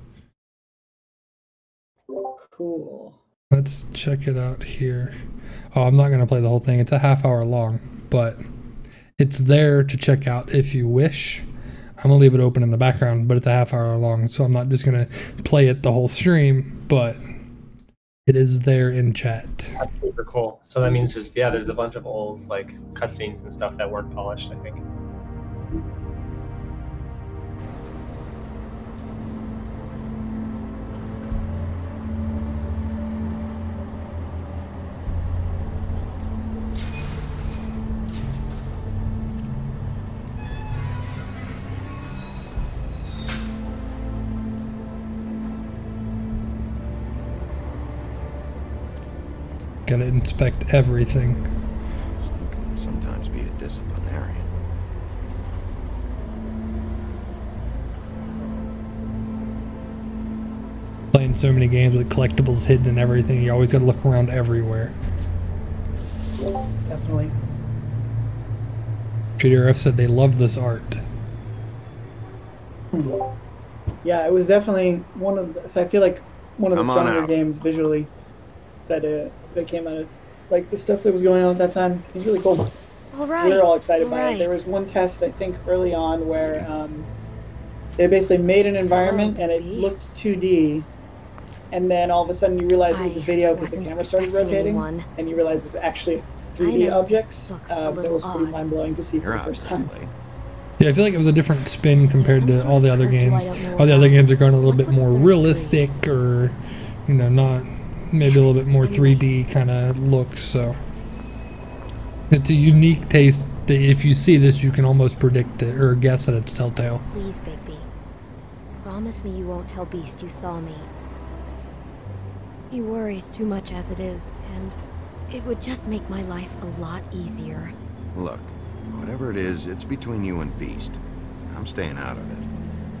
Cool. Let's check it out here. Oh, I'm not going to play the whole thing. It's a half hour long, but it's there to check out if you wish. I'm going to leave it open in the background, but it's a half hour long, so I'm not just going to play it the whole stream, but It is there in chat. That's super cool. So that means just, yeah, there's a bunch of old like cutscenes and stuff that weren't polished, I think. Gotta inspect everything. Some can sometimes be a disciplinarian. Playing so many games with collectibles hidden and everything, you always gotta look around everywhere. Definitely. J D R F said they love this art. Yeah, it was definitely one of the, so I feel like one of the Come on stronger out. games visually that uh, that came out of, like, the stuff that was going on at that time. It was really cool. All right. We were all excited all by right. it. There was one test, I think, early on where um, they basically made an environment Oh, and it baby. looked two D, and then all of a sudden you realize it was a I video because the wasn't camera started expecting rotating, anyone. and you realize it was actually three I D know, this objects. looks a Uh, that little was pretty odd. mind-blowing to see for You're the out, first time. Late. Yeah, I feel like it was a different spin compared some to sort all of the other curfew I games. don't know All the other about. games are going a little What's bit with the more third realistic, or, you know, not maybe a little bit more three D kind of looks. So it's a unique taste that if you see this, you can almost predict it or guess that it's Telltale. Please, Bigby. Promise me you won't tell Beast you saw me. He worries too much as it is, and it would just make my life a lot easier. Look, whatever it is, it's between you and Beast. I'm staying out of it.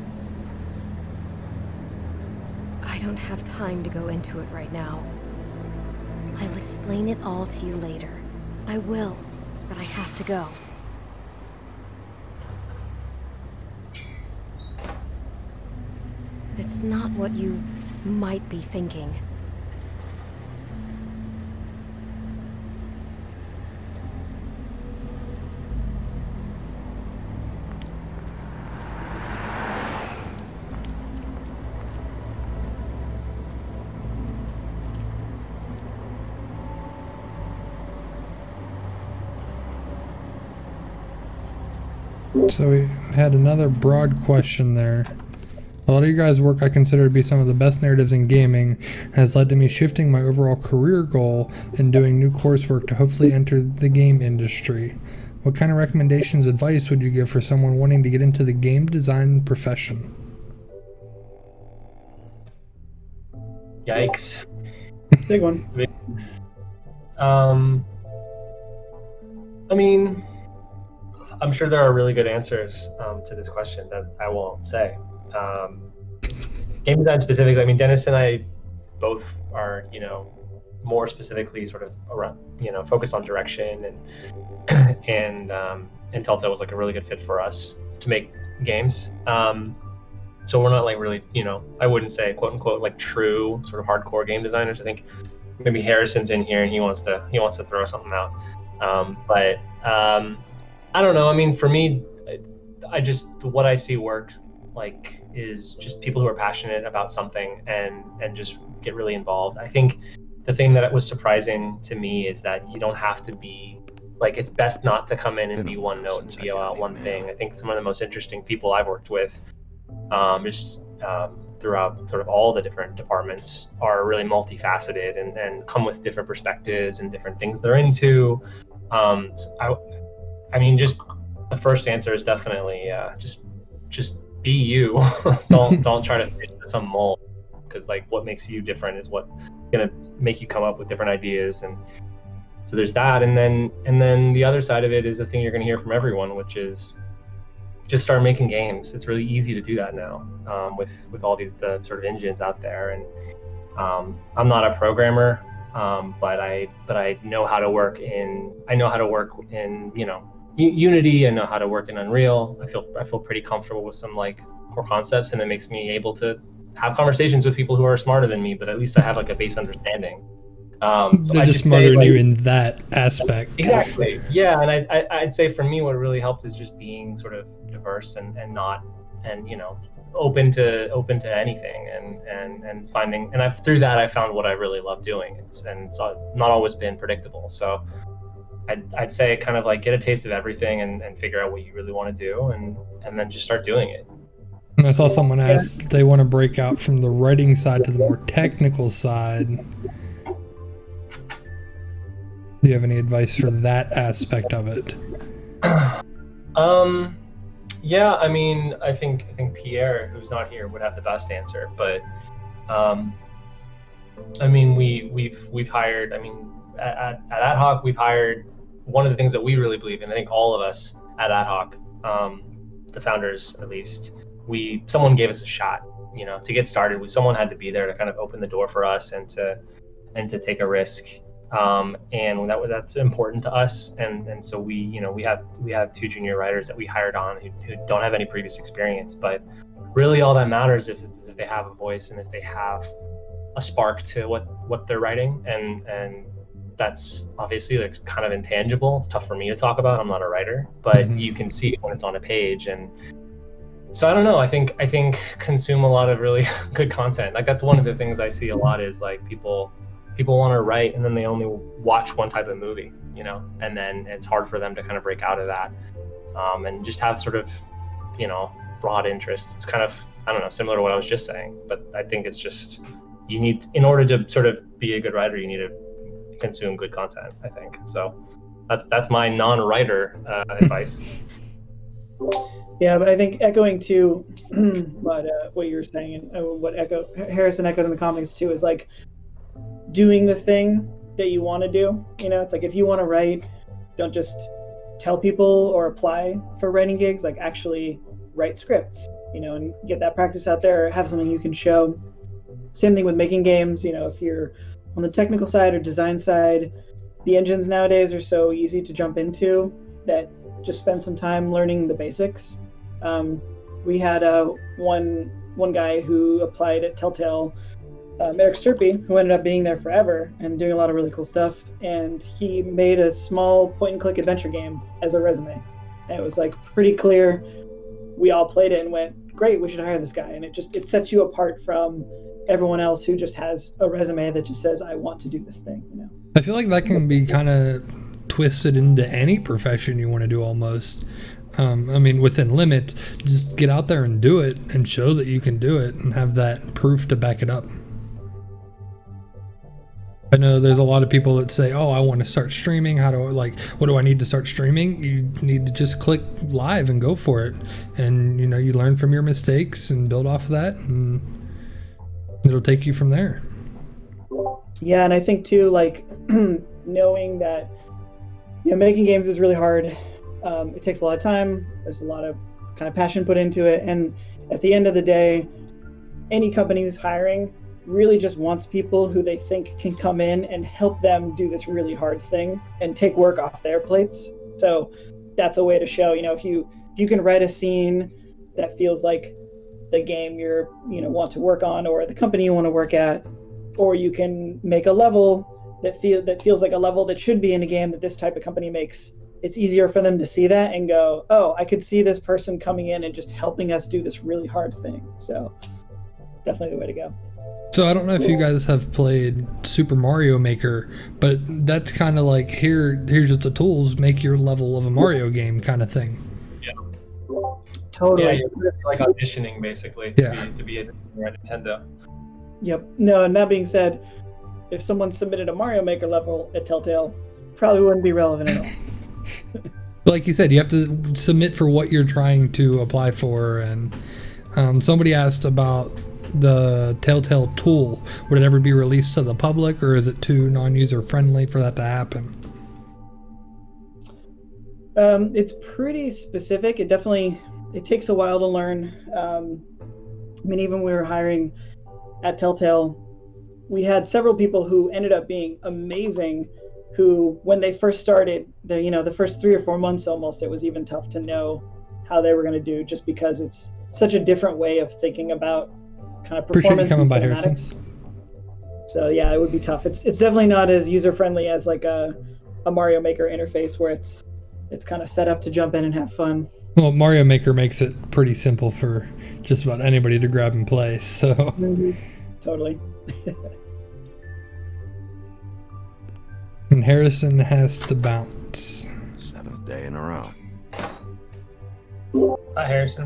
I don't have time to go into it right now. I'll explain it all to you later. I will, but I have to go. It's not what you might be thinking. So we had another broad question there. A lot of you guys' work I consider to be some of the best narratives in gaming has led to me shifting my overall career goal and doing new coursework to hopefully enter the game industry. What kind of recommendations, advice would you give for someone wanting to get into the game design profession? Yikes. Big one. Um, I mean, I'm sure there are really good answers um, to this question that I won't say. Um, game design specifically, I mean, Dennis and I both are, you know, more specifically sort of around, you know, focused on direction, and and um, and Telltale was like a really good fit for us to make games. Um, so we're not like really, you know, I wouldn't say quote unquote like true sort of hardcore game designers. I think maybe Harrison's in here and he wants to he wants to throw something out. Um, but um, I don't know. I mean, for me, I, I just what I see works like is just people who are passionate about something and and just get really involved. I think the thing that was surprising to me is that you don't have to be like, it's best not to come in and be one note and be about one thing. I think some of the most interesting people I've worked with um, just um, throughout sort of all the different departments are really multifaceted and, and come with different perspectives and different things they're into. Um, so I, I mean, just the first answer is definitely uh, just just be you. don't don't try to fit into some mold, because like what makes you different is what's gonna make you come up with different ideas. And so there's that, and then and then the other side of it is the thing you're gonna hear from everyone, which is just start making games. It's really easy to do that now um, with with all these the sort of engines out there. And um, I'm not a programmer, um, but I but I know how to work in I know how to work in you know U- Unity. I know how to work in Unreal. I feel I feel pretty comfortable with some like core concepts, and it makes me able to have conversations with people who are smarter than me. But at least I have like a base understanding. Um, so They're I just should smarter say, than like, you in that aspect. Exactly. Yeah, and I, I I'd say for me, what really helped is just being sort of diverse and and not and you know open to open to anything, and and and finding, and I've through that I found what I really love doing. It's and it's not always been predictable. So I'd, I'd say kind of like get a taste of everything and, and figure out what you really want to do, and and then just start doing it. And I saw someone ask they want to break out from the writing side to the more technical side. Do you have any advice for that aspect of it? Um, yeah, I mean, I think I think Pierre, who's not here, would have the best answer. But, um, I mean, we we've we've hired. I mean, at, at Ad Hoc, we've hired. One of the things that we really believe in, I think all of us at Ad Hoc, um, the founders at least, we someone gave us a shot. You know, to get started, we someone had to be there to kind of open the door for us and to and to take a risk. Um, and that that's important to us, and and so we you know we have we have two junior writers that we hired on who, who don't have any previous experience, but really all that matters if is if they have a voice and if they have a spark to what what they're writing, and and that's obviously like kind of intangible. It's tough for me to talk about. I'm not a writer, but mm-hmm. you can see it when it's on a page. And so I don't know. I think I think consume a lot of really good content. Like that's one of the things I see a lot is like people. People want to write and then they only watch one type of movie, you know, and then it's hard for them to kind of break out of that, um, and just have sort of, you know, broad interest. It's kind of, I don't know, similar to what I was just saying, but I think it's just, you need, in order to sort of be a good writer, you need to consume good content, I think. So that's, that's my non-writer uh, advice. Yeah, but I think echoing to what, uh, what you were saying and uh, what Echo Harrison echoed in the comments too is like, doing the thing that you want to do. You know, it's like if you want to write, don't just tell people or apply for writing gigs, like actually write scripts, you know, and get that practice out there, have something you can show. Same thing with making games, you know, if you're on the technical side or design side, the engines nowadays are so easy to jump into that just spend some time learning the basics. Um, we had uh, one one guy who applied at Telltale, Um, Eric Sturpey, who ended up being there forever and doing a lot of really cool stuff, and he made a small point-and-click adventure game as a resume. And it was like pretty clear. We all played it and went, "Great, we should hire this guy." And it just it sets you apart from everyone else who just has a resume that just says, "I want to do this thing." You know. I feel like that can be kind of twisted into any profession you want to do almost. Um, I mean, within limits, just get out there and do it and show that you can do it and have that proof to back it up. I know there's a lot of people that say, oh, I want to start streaming. How do I, like, what do I need to start streaming? You need to just click live and go for it. And, you know, you learn from your mistakes and build off of that, and it'll take you from there. Yeah, and I think too, like, knowing that, you know, making games is really hard. Um, it takes a lot of time. There's a lot of kind of passion put into it. And at the end of the day, any company who's hiring really just wants people who they think can come in and help them do this really hard thing and take work off their plates. So that's a way to show, you know, if you if you can write a scene that feels like the game you're, you know, want to work on or the company you want to work at, or you can make a level that feel that feels like a level that should be in a game that this type of company makes, it's easier for them to see that and go, oh, I could see this person coming in and just helping us do this really hard thing. So definitely the way to go. So I don't know if you guys have played Super Mario Maker, but that's kind of like, here, here's just the tools, make your level of a Mario game kind of thing. Yeah. Totally. Yeah, it's like auditioning basically to, yeah. be, to be a at Nintendo. Yep. No, and that being said, if someone submitted a Mario Maker level at Telltale, probably wouldn't be relevant at all. Like you said, you have to submit for what you're trying to apply for. And um, somebody asked about the Telltale tool. Would it ever be released to the public, or is it too non-user friendly for that to happen? Um, it's pretty specific. It definitely, it takes a while to learn. Um, I mean, even when we were hiring at Telltale, we had several people who ended up being amazing, who when they first started, the you know, the first three or four months almost, it was even tough to know how they were going to do, just because it's such a different way of thinking about kind of performance and cinematics. So yeah, it would be tough. It's it's definitely not as user friendly as like a, a Mario Maker interface where it's it's kind of set up to jump in and have fun. Well, Mario Maker makes it pretty simple for just about anybody to grab and play, so. Mm-hmm. Totally. And Harrison has to bounce. Seventh day in a row. Hi, Harrison.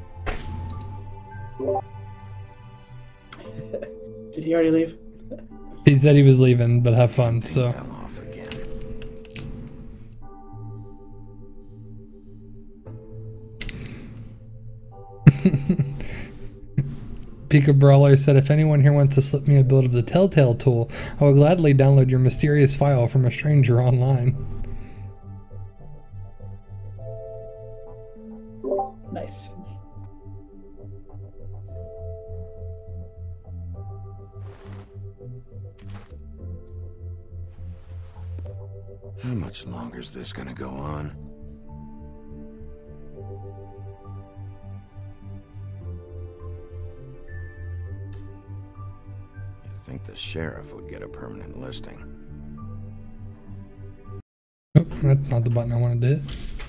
Did he already leave? He said he was leaving, but have fun, so. Fell off again. Pika Brawler said, if anyone here wants to slip me a build of the Telltale tool, I will gladly download your mysterious file from a stranger online. Nice. How much longer is this gonna go on? You'd think the sheriff would get a permanent listing. Oh, that's not the button I wanted to hit.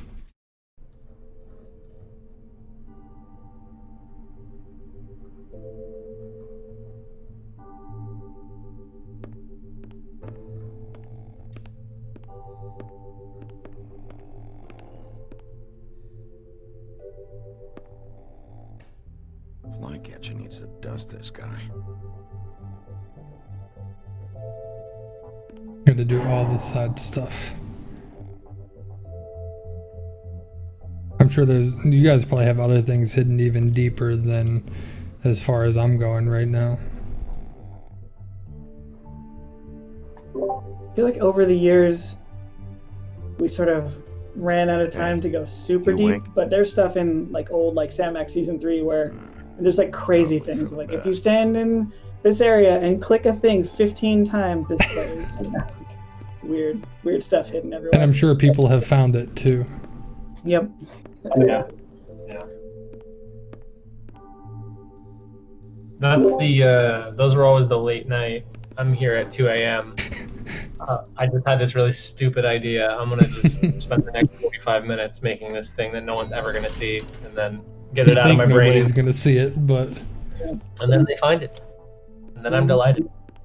Flycatcher needs to dust this guy. Got to do all the side stuff. I'm sure there's, you guys probably have other things hidden even deeper than as far as I'm going right now. I feel like over the years, we sort of ran out of time to go super You deep, wink. but there's stuff in like old like Sam X season three where there's like crazy Probably things for the like if you best. stand in this area and click a thing fifteen times, this plays. And, like, weird, weird stuff hidden everywhere. And I'm sure people have found it too. Yep. Yeah. Yeah. That's the, uh, those were always the late night. I'm here at two A M Uh, I just had this really stupid idea. I'm gonna just spend the next forty-five minutes making this thing that no one's ever gonna see, and then get it You out of think my brain. nobody's gonna see it, but And then they find it, and then I'm delighted.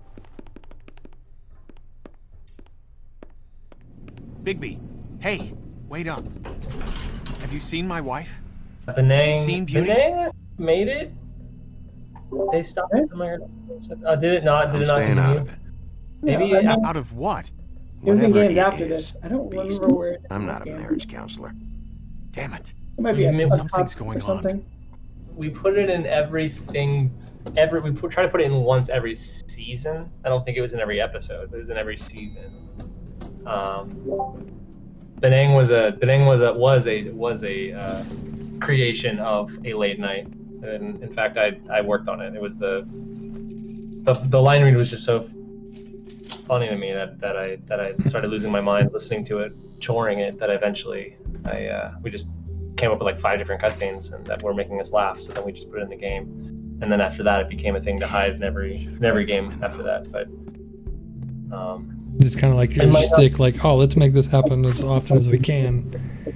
Bigby, hey, wait up. Have you seen my wife? Benang, Seen Beauty? Benang made it. They stopped it. Am I heard? Uh, did it not? Did I'm it not staying out continue? of it. Maybe. No, I mean, Out of what? it was in Whatever games it after is, this. I don't beast. remember where. It I'm was not a game. marriage counselor. Damn it. It might be a, Maybe a something's cup going or on. something. we put it in everything. Every we put, try to put it in once every season. I don't think it was in every episode, but it was in every season. Um, Benang was a Benang was a was a was a uh, creation of a late night, and in fact, I I worked on it. It was the the, the line read was just so funny to me that, that I that I started losing my mind listening to it, choring it. That eventually I uh, we just came up with like five different cutscenes and that were making us laugh. So then we just put it in the game, and then after that, it became a thing to hide in every in every game after that. But um, just kind of like your And my- stick, like, oh, let's make this happen as often as we can.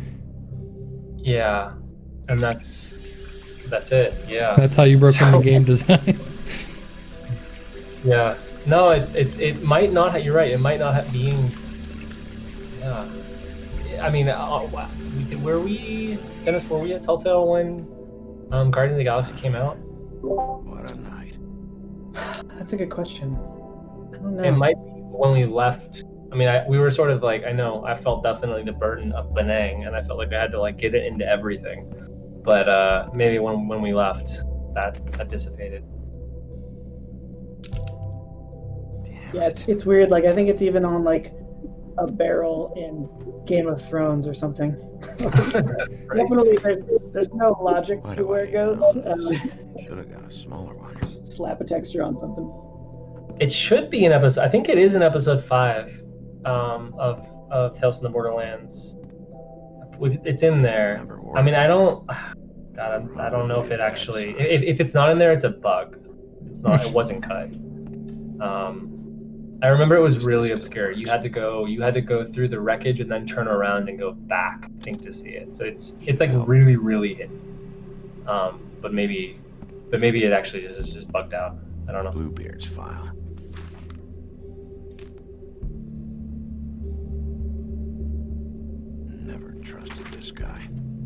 yeah, and that's that's it. Yeah. That's how you broke into So- game design. Yeah. No, it's it's it might not. Have, you're right. It might not have being. Yeah. I mean, uh, were we, Dennis? Were we at Telltale when um, Guardians of the Galaxy came out? What a night. That's a good question. I don't know. It might be when we left. I mean, I, we were sort of like, I know I felt definitely the burden of Benang, and I felt like I had to like get it into everything. But uh, maybe when when we left, that that dissipated. Yeah, it's it's weird. Like I think it's even on like a barrel in Game of Thrones or something. Definitely, there's, there's no logic Why to do where I it even goes. know Uh, this? Should have got a smaller one. just slap a texture on something. It should be an episode. I think it is in episode five um, of of Tales from the Borderlands. We- It's in there. Remember I mean, Warren? I don't. God, I'm, I don't know if it actually. If, if it's not in there, it's a bug. It's not. It wasn't cut. Um, I remember it was really obscure. You had to go, you had to go through the wreckage and then turn around and go back, I think, to see it. So it's it's like really, really hidden. Um, but maybe, but maybe it actually just is just bugged out. I don't know. Bluebeard's file. Never trusted this guy.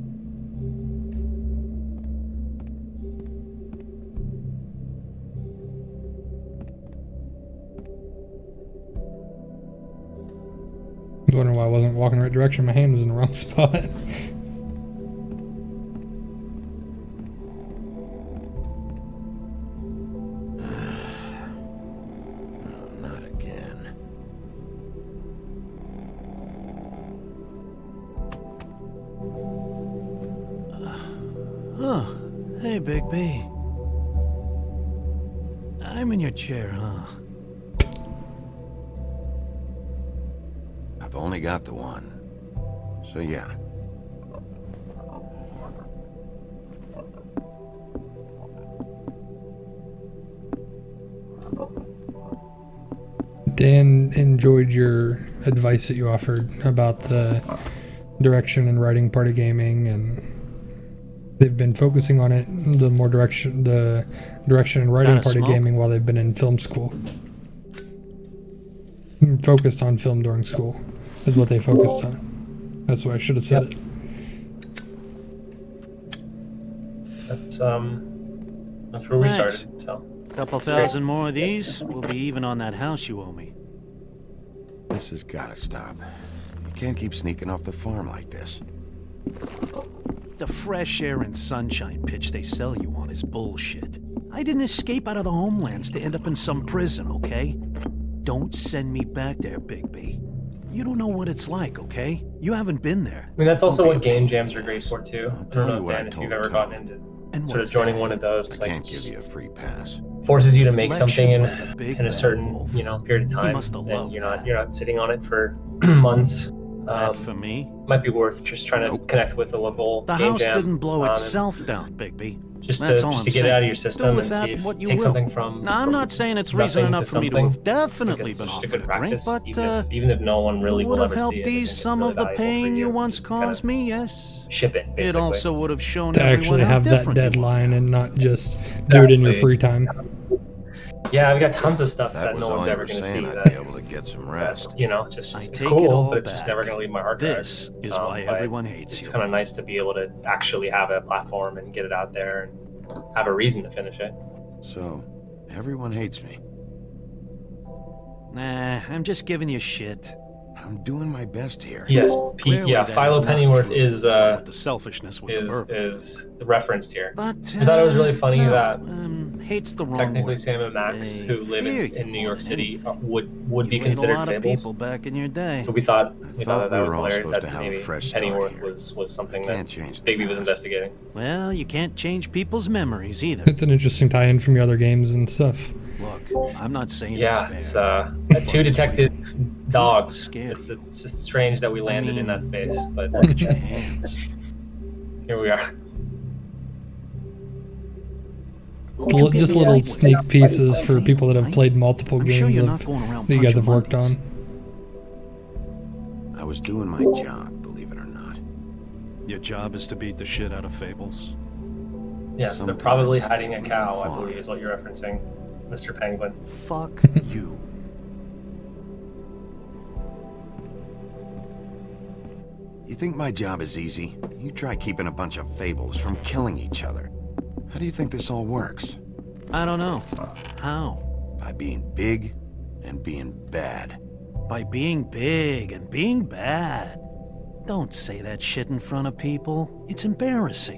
I was wondering why I wasn't walking the right direction. My hand was in the wrong spot. No, not again. Oh, hey, Big B. I'm in your chair, huh? I've only got the one. So yeah. Dan enjoyed your advice that you offered about the direction and writing part of gaming, and they've been focusing on it, the more direction, the direction and writing Gotta part smoke? of gaming while they've been in film school. Focused on film during school is what they focused on. That's what I should have said Yep. it. That's um, that's where we Thanks. started. So. Couple It's great. thousand more of these, we'll be even on that house you owe me. This has gotta stop. You can't keep sneaking off the farm like this. The fresh air and sunshine pitch they sell you on is bullshit. I didn't escape out of the homelands to end up in some prison, okay? Don't send me back there, Big B. You don't know what it's like, okay? You haven't been there. I mean, that's also Don't what be a game pain jams in are the great ass. for too. I tell don't know, you what I Dan, if told you've ever Tom. gotten into And sort of what's joining that? one of those, I like can't give you a free pass. forces you to make Lectured something in by the big in a bad certain wolf. you know period of He time, must have and loved you're not that. you're not sitting on it for months. That Um, for me? might be worth just trying to Nope. connect with the local The game house jam, didn't blow um, and itself down, Big B. Just to That's all just I'm to get it saying. out of your Do system with and that see if what you take will. something from. Now, I'm from not saying it's reason nothing enough to for me to something. have definitely it's been just a offered good a drink, practice, but even, uh, if, even if no one really it will would have ever helped see it. I think ease it's some really of the valuable for pain you to once just kinda caused me, yes. Ship it, basically. It also would have shown To everyone actually how have that different you are. deadline and not just do it in your Exactly. free time. Yeah, I've got tons of stuff That that, was no all one's you ever were going to see. saying. I'd That, be able to get some rest. you know, just I it's take it cool, all but it's just back. never going to leave my hard drive. This is Um, why but everyone hates It's you. kind of nice to be able to actually have a platform and get it out there and have a reason to finish it. So, everyone hates me. Nah, I'm just giving you shit. I'm doing my best here. Yes, Pete. Clearly Yeah, that Philo is not Pennyworth true, is uh with the selfishness with the is bourbon. is referenced here. But I thought it was really uh, funny no, that um, hate's the wrong technically word. Sam and Max, They who live fear in, you in New more York than City, anything. uh, would would be You ate considered a lot fables. of people back in your day. So we thought I we thought thought that, we that was were all hilarious supposed that to have a maybe fresh start Pennyworth here. was was something Can't that change the Bigby was past. investigating. Well, you can't change people's memories either. It's an interesting tie-in from your other games and stuff. Look, I'm not saying Yeah, it's it's fair. uh, two detective dogs. Scared It's you. it's just strange that we landed in mean, that space, but Look at your hands. here we are. Who'd you L- get Just me little out with? sneak pieces for people that have played multiple I'm sure games you're of, not going around that you guys have punching worked monkeys. on. I was doing my job, believe it or not. Your job is to beat the shit out of fables. Yes, they're Sometimes probably I hiding a think cow, we're I believe fine. is what you're referencing, Mister Penguin. Fuck you. You think my job is easy? You try keeping a bunch of fables from killing each other. How do you think this all works? I don't know. How? By being big and being bad. By being big and being bad. Don't say that shit in front of people. It's embarrassing.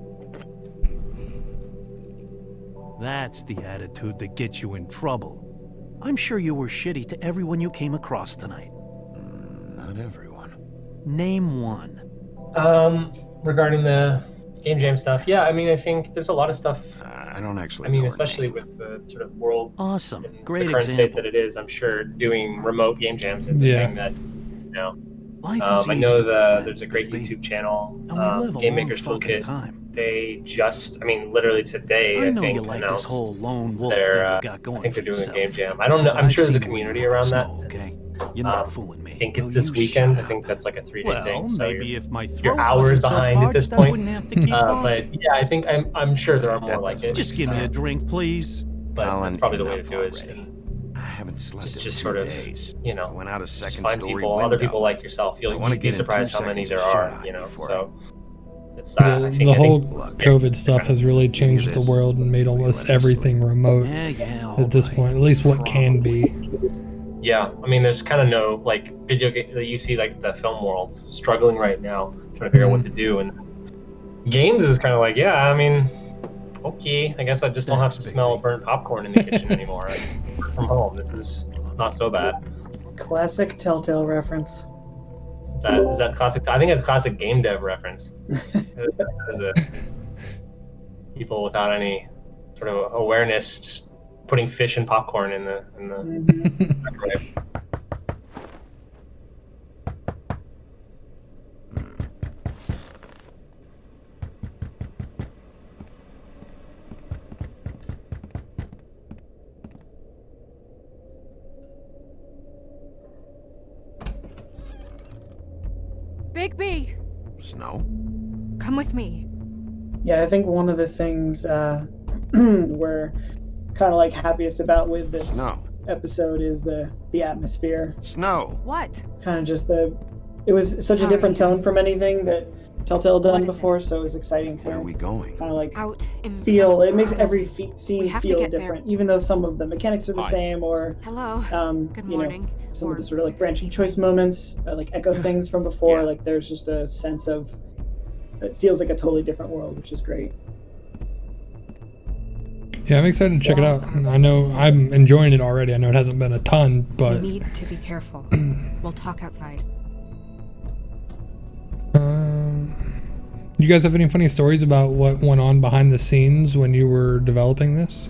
That's the attitude that gets you in trouble. I'm sure you were shitty to everyone you came across tonight. Mm, not everyone. Name one. Um, regarding the game jam stuff, yeah, I mean, I think there's a lot of stuff. I don't actually I mean, know her especially name. with the sort of world, Awesome. in Great the current state example. that it is, I'm sure doing remote game jams is a Yeah. thing that, you know. Life is Um, I easy know with the friends, there's a great baby. YouTube channel, And we um, live a Game long Maker's fucking Toolkit. time. they just, I mean, literally today, I, I know think, you like this announced whole lone wolf their, thing uh, you got going I think they're for doing yourself. a game jam. I don't know. But I'm I've sure there's a seen where you community look at around snow, that. okay? You're not Um, fooling me. I think Will it's this you weekend. I shut think up? that's like a three-day Well, thing. So maybe you're, if my you're throat hours wasn't so behind at this parched, I point. wouldn't have to keep Uh, talking. but yeah, I think I'm I'm sure there are more like it. Just give me a drink, please. But Colin, that's probably the way to enough do it. Just, already. I haven't slept just, in just two sort of, days. you know, I went out a just second find story people, window. other people like yourself. You'll I wanna you'd be get in two surprised how many seconds there of are. shut-eye You know, before so it's uh, I The, think the I whole think COVID stuff has really changed the world and made almost everything remote Yeah, yeah, at this point. At least what can be. Yeah, I mean, there's kind of no like video game that you see like the film world's struggling right now, trying to figure out what to do, and games is kind of like, yeah, I mean, okay, I guess I just don't have to smell burnt popcorn in the kitchen anymore. I can work from home. This is not so bad. Classic Telltale reference. That is that classic. I think it's classic game dev reference. As a people without any sort of awareness, just putting fish and popcorn in the in the microwave. Big B, Snow? come with me. Yeah, I think one of the things uh, we're kind of like happiest about with this Snow. episode is the the atmosphere. Snow. What? Kind of just the. It was such Sorry. a different tone from anything that Telltale done What is before, so it was exciting to Where are we going? kind of like Out in feel. front. It makes every fe- scene have to feel get there. different, even though some of the mechanics are the Hi. same, or Hello. um, Good you know, morning. some Or- of the sort of like branching choice moments, uh, like echo things from before. Yeah. Like there's just a sense of. It feels like a totally different world, which is great. Yeah, I'm excited to check it out. I know I'm enjoying it already. I know it hasn't been a ton, but We need to be careful. We'll talk outside. um, you guys have any funny stories about what went on behind the scenes when you were developing this?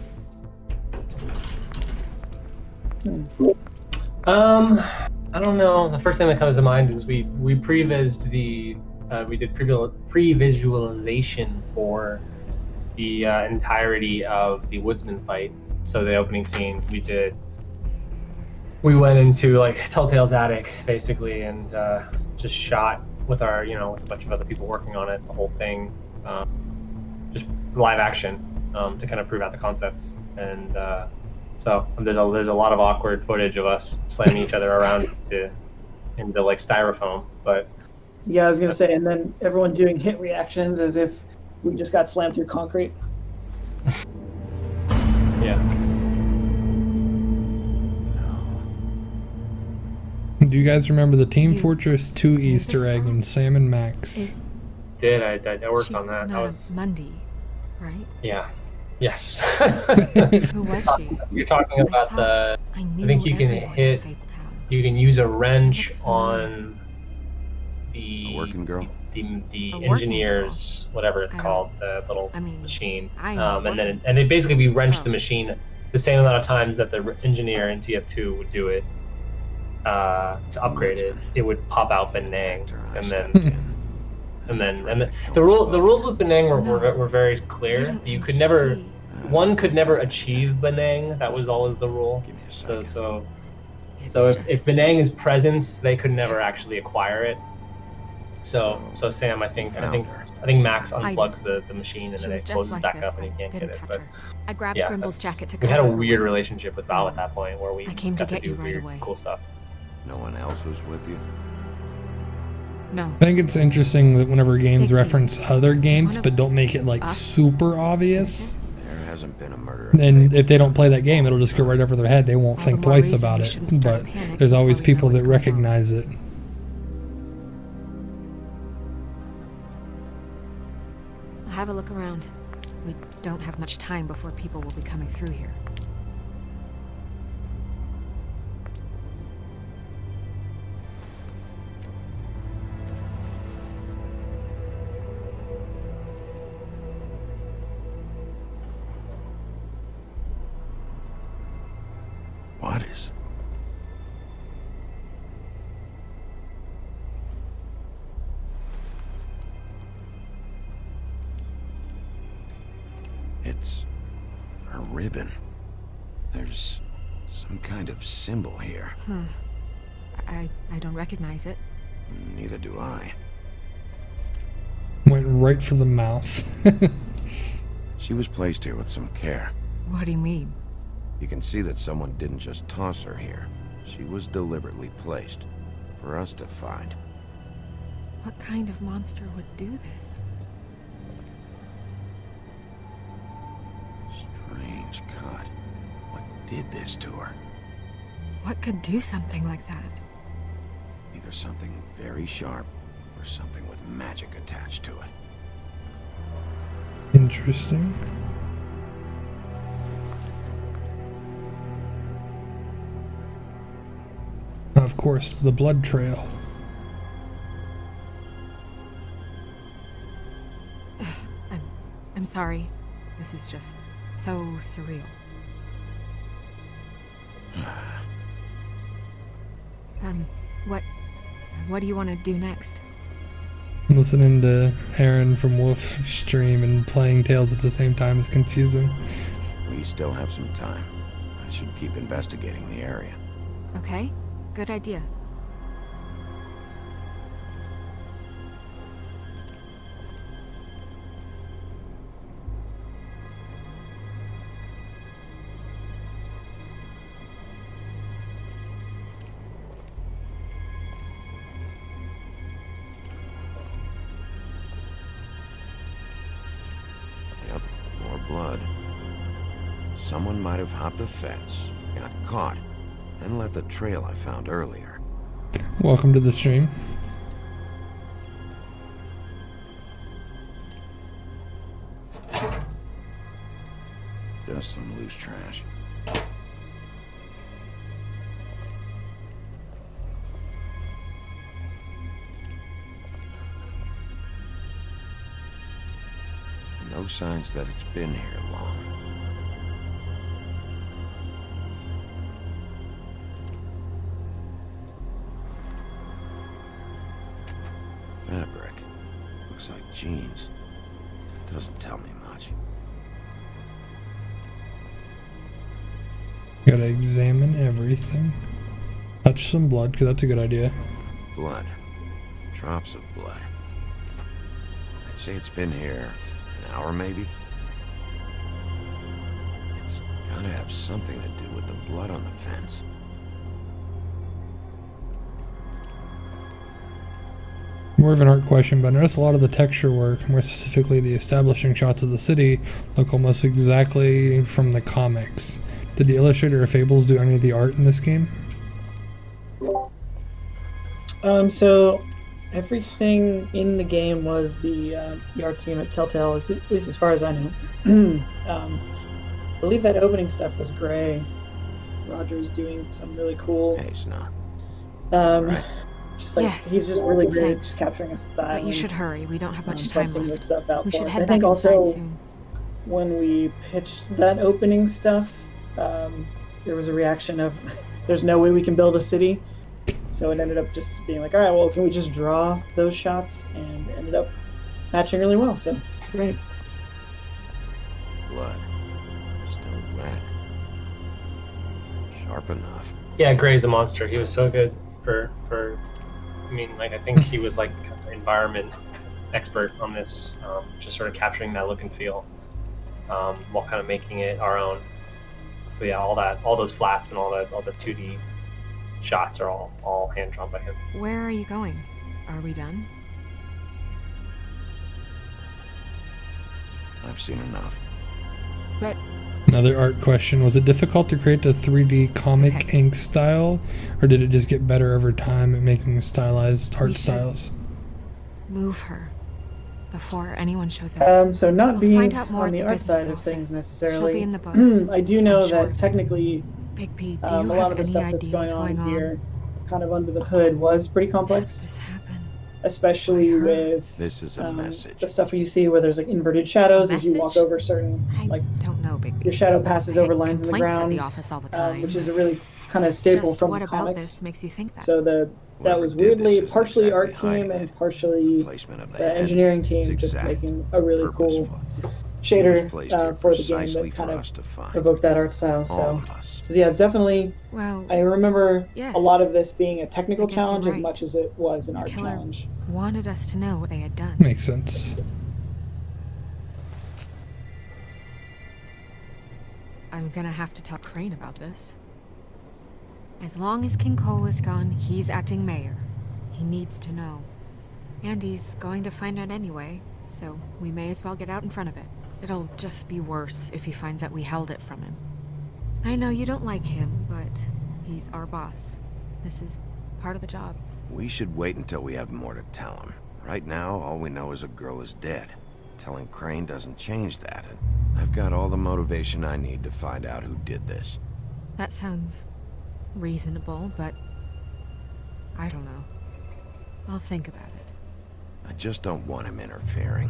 Um, I don't know. The first thing that comes to mind is we we prevised the uh, we did pre pre-visualization for the uh, entirety of the woodsman fight. So the opening scene we did. We went into like Telltale's attic basically, and uh, just shot with our you know with a bunch of other people working on it. The whole thing, um, just live action um, to kind of prove out the concept and. Uh, So there's a there's a lot of awkward footage of us slamming each other around to into like styrofoam, but Yeah, I was gonna say, and then everyone doing hit reactions as if we just got slammed through concrete. yeah. Do you guys remember the Team You- Fortress two this Easter egg girl in Sam and Max? Is Did I, I I worked she's on that. not I was a Mundy, right? yeah, yes. Who was she? You're talking I about thought the. I knew I think you can everyone in hit. Fabletown. You can use a wrench looks familiar. on the A working girl? the the A working engineers, whatever it's I don't- called, the little I mean, machine. I know Um, and then working. and they basically we wrench Oh. the machine the same amount of times that the r- engineer in T F two would do it. Uh, to upgrade it, it would pop out Benang, and then and then and the, the rule the rules with Benang were, were were very clear. don't You think could never she- one could never achieve Benang. That was always the rule. Give me a So second. so It's so if, if just- Benang is present, they could never actually acquire it. So so Sam, I think I Found think her. I think Max I unplugs the, the machine and She then was it just closes like back this. up and I you can't get didn't it. touch But her. I grabbed yeah, Grimble's that's- jacket to we had a cover her weird with. relationship with Val at that point where we I came to got get do you right weird, away. cool stuff. No one else was with you? No. I think it's interesting that whenever games Big reference other games One of but don't make it like us super obvious, There hasn't been a murder. in then Fabletown. if they don't play that game, it'll just go right over their head. They won't All think the more twice reason about we it. shouldn't start But panicking there's always before we know people what's that going on. recognize it. I'll have a look around. We don't have much time before people will be coming through here. What is? It's a ribbon. There's some kind of symbol here. Huh. I, I don't recognize it. Neither do I. Went right for the mouth. She was placed here with some care. What do you mean? You can see that someone didn't just toss her here. She was deliberately placed for us to find. What kind of monster would do this? Strange cut. What did this to her? What could do something like that? Either something very sharp or something with magic attached to it. Interesting. Of course, the blood trail. I'm, I'm sorry. This is just so surreal. um, what, what do you want to do next? Listening to Aaron from Wolf stream and playing Tales at the same time is confusing. We still have some time. I should keep investigating the area. Okay, good idea. Blood. Someone might have hopped the fence, got caught, and left the trail I found earlier. Welcome to the stream. Just some loose trash. No signs that it's been here long. Fabric. Looks like jeans. Doesn't tell me much. Gotta examine everything. Touch some blood, because that's a good idea. Blood. Drops of blood. I'd say it's been here an hour, maybe? It's gotta have something to do with the blood on the fence. More of an art question, but I noticed a lot of the texture work, more specifically the establishing shots of the city, look almost exactly from the comics. Did the illustrator of Fables do any of the art in this game? Um, so everything in the game was the, uh, the art team at Telltale, at least as far as I know. um, I believe that opening stuff was Gray. Roger's doing some really cool. Hey, Snow. Um, right. Just like Yes. he's just really great at Thanks. just capturing a style. But you should and, hurry. We don't have much um, time busting left. this stuff out We for should us. head I think back inside also soon. when we pitched that opening stuff, um, there was a reaction of, "There's no way we can build a city." So it ended up just being like, all right, well, can we just draw those shots? And it ended up matching really well. So it's great. Blood. Still red. Sharp enough. Yeah, Gray's a monster. He was so good for for. I mean, like I think he was like an environment expert on this, um, just sort of capturing that look and feel, um, while kind of making it our own. So yeah, all that, all those flats and all that, all the two D shots are all all hand drawn by him. Where are you going? Are we done? I've seen enough. But Another art question, was it difficult to create a three D comic Okay. ink style, or did it just get better over time at making stylized art We should- styles? move her before anyone shows up. Um, so not We'll being find out more on at the the art business side of office. things She'll necessarily, be in the books. I do know I'm sure that of it. technically Big Pete, do um, you a lot have of the any stuff that's idea going what's on going on? here, kind of under the hood, was pretty How did complex, this happen? especially By her? with This is a um, message. the stuff you see where there's like inverted shadows as you walk Message? over certain, I like don't know, Big Pete. your shadow passes I over get lines in the complaints ground, at the office all the um, time. which is a really kind of staple Just from what the about comics. this makes you think that? So the that Whoever was did weirdly this isn't partially art exactly team hiding and it. partially Placement of the the head. engineering It's team just exact, making a really cool purposeful. shader placed uh, here for the game precisely that kind for of us to find. evoked that art style. All So, of us. so yeah, it's definitely. Well, I remember yes. a lot of this being a technical I guess you're challenge as right. much as it was an The art killer challenge. wanted us to know what they had done. Makes sense. I'm gonna have to tell Crane about this. As long as King Cole is gone, he's acting mayor. He needs to know. And he's going to find out anyway, so we may as well get out in front of it. It'll just be worse if he finds out we held it from him. I know you don't like him, but he's our boss. This is part of the job. We should wait until we have more to tell him. Right now, all we know is a girl is dead. Telling Crane doesn't change that, and I've got all the motivation I need to find out who did this. That sounds reasonable, but I don't know. I'll think about it. I just don't want him interfering.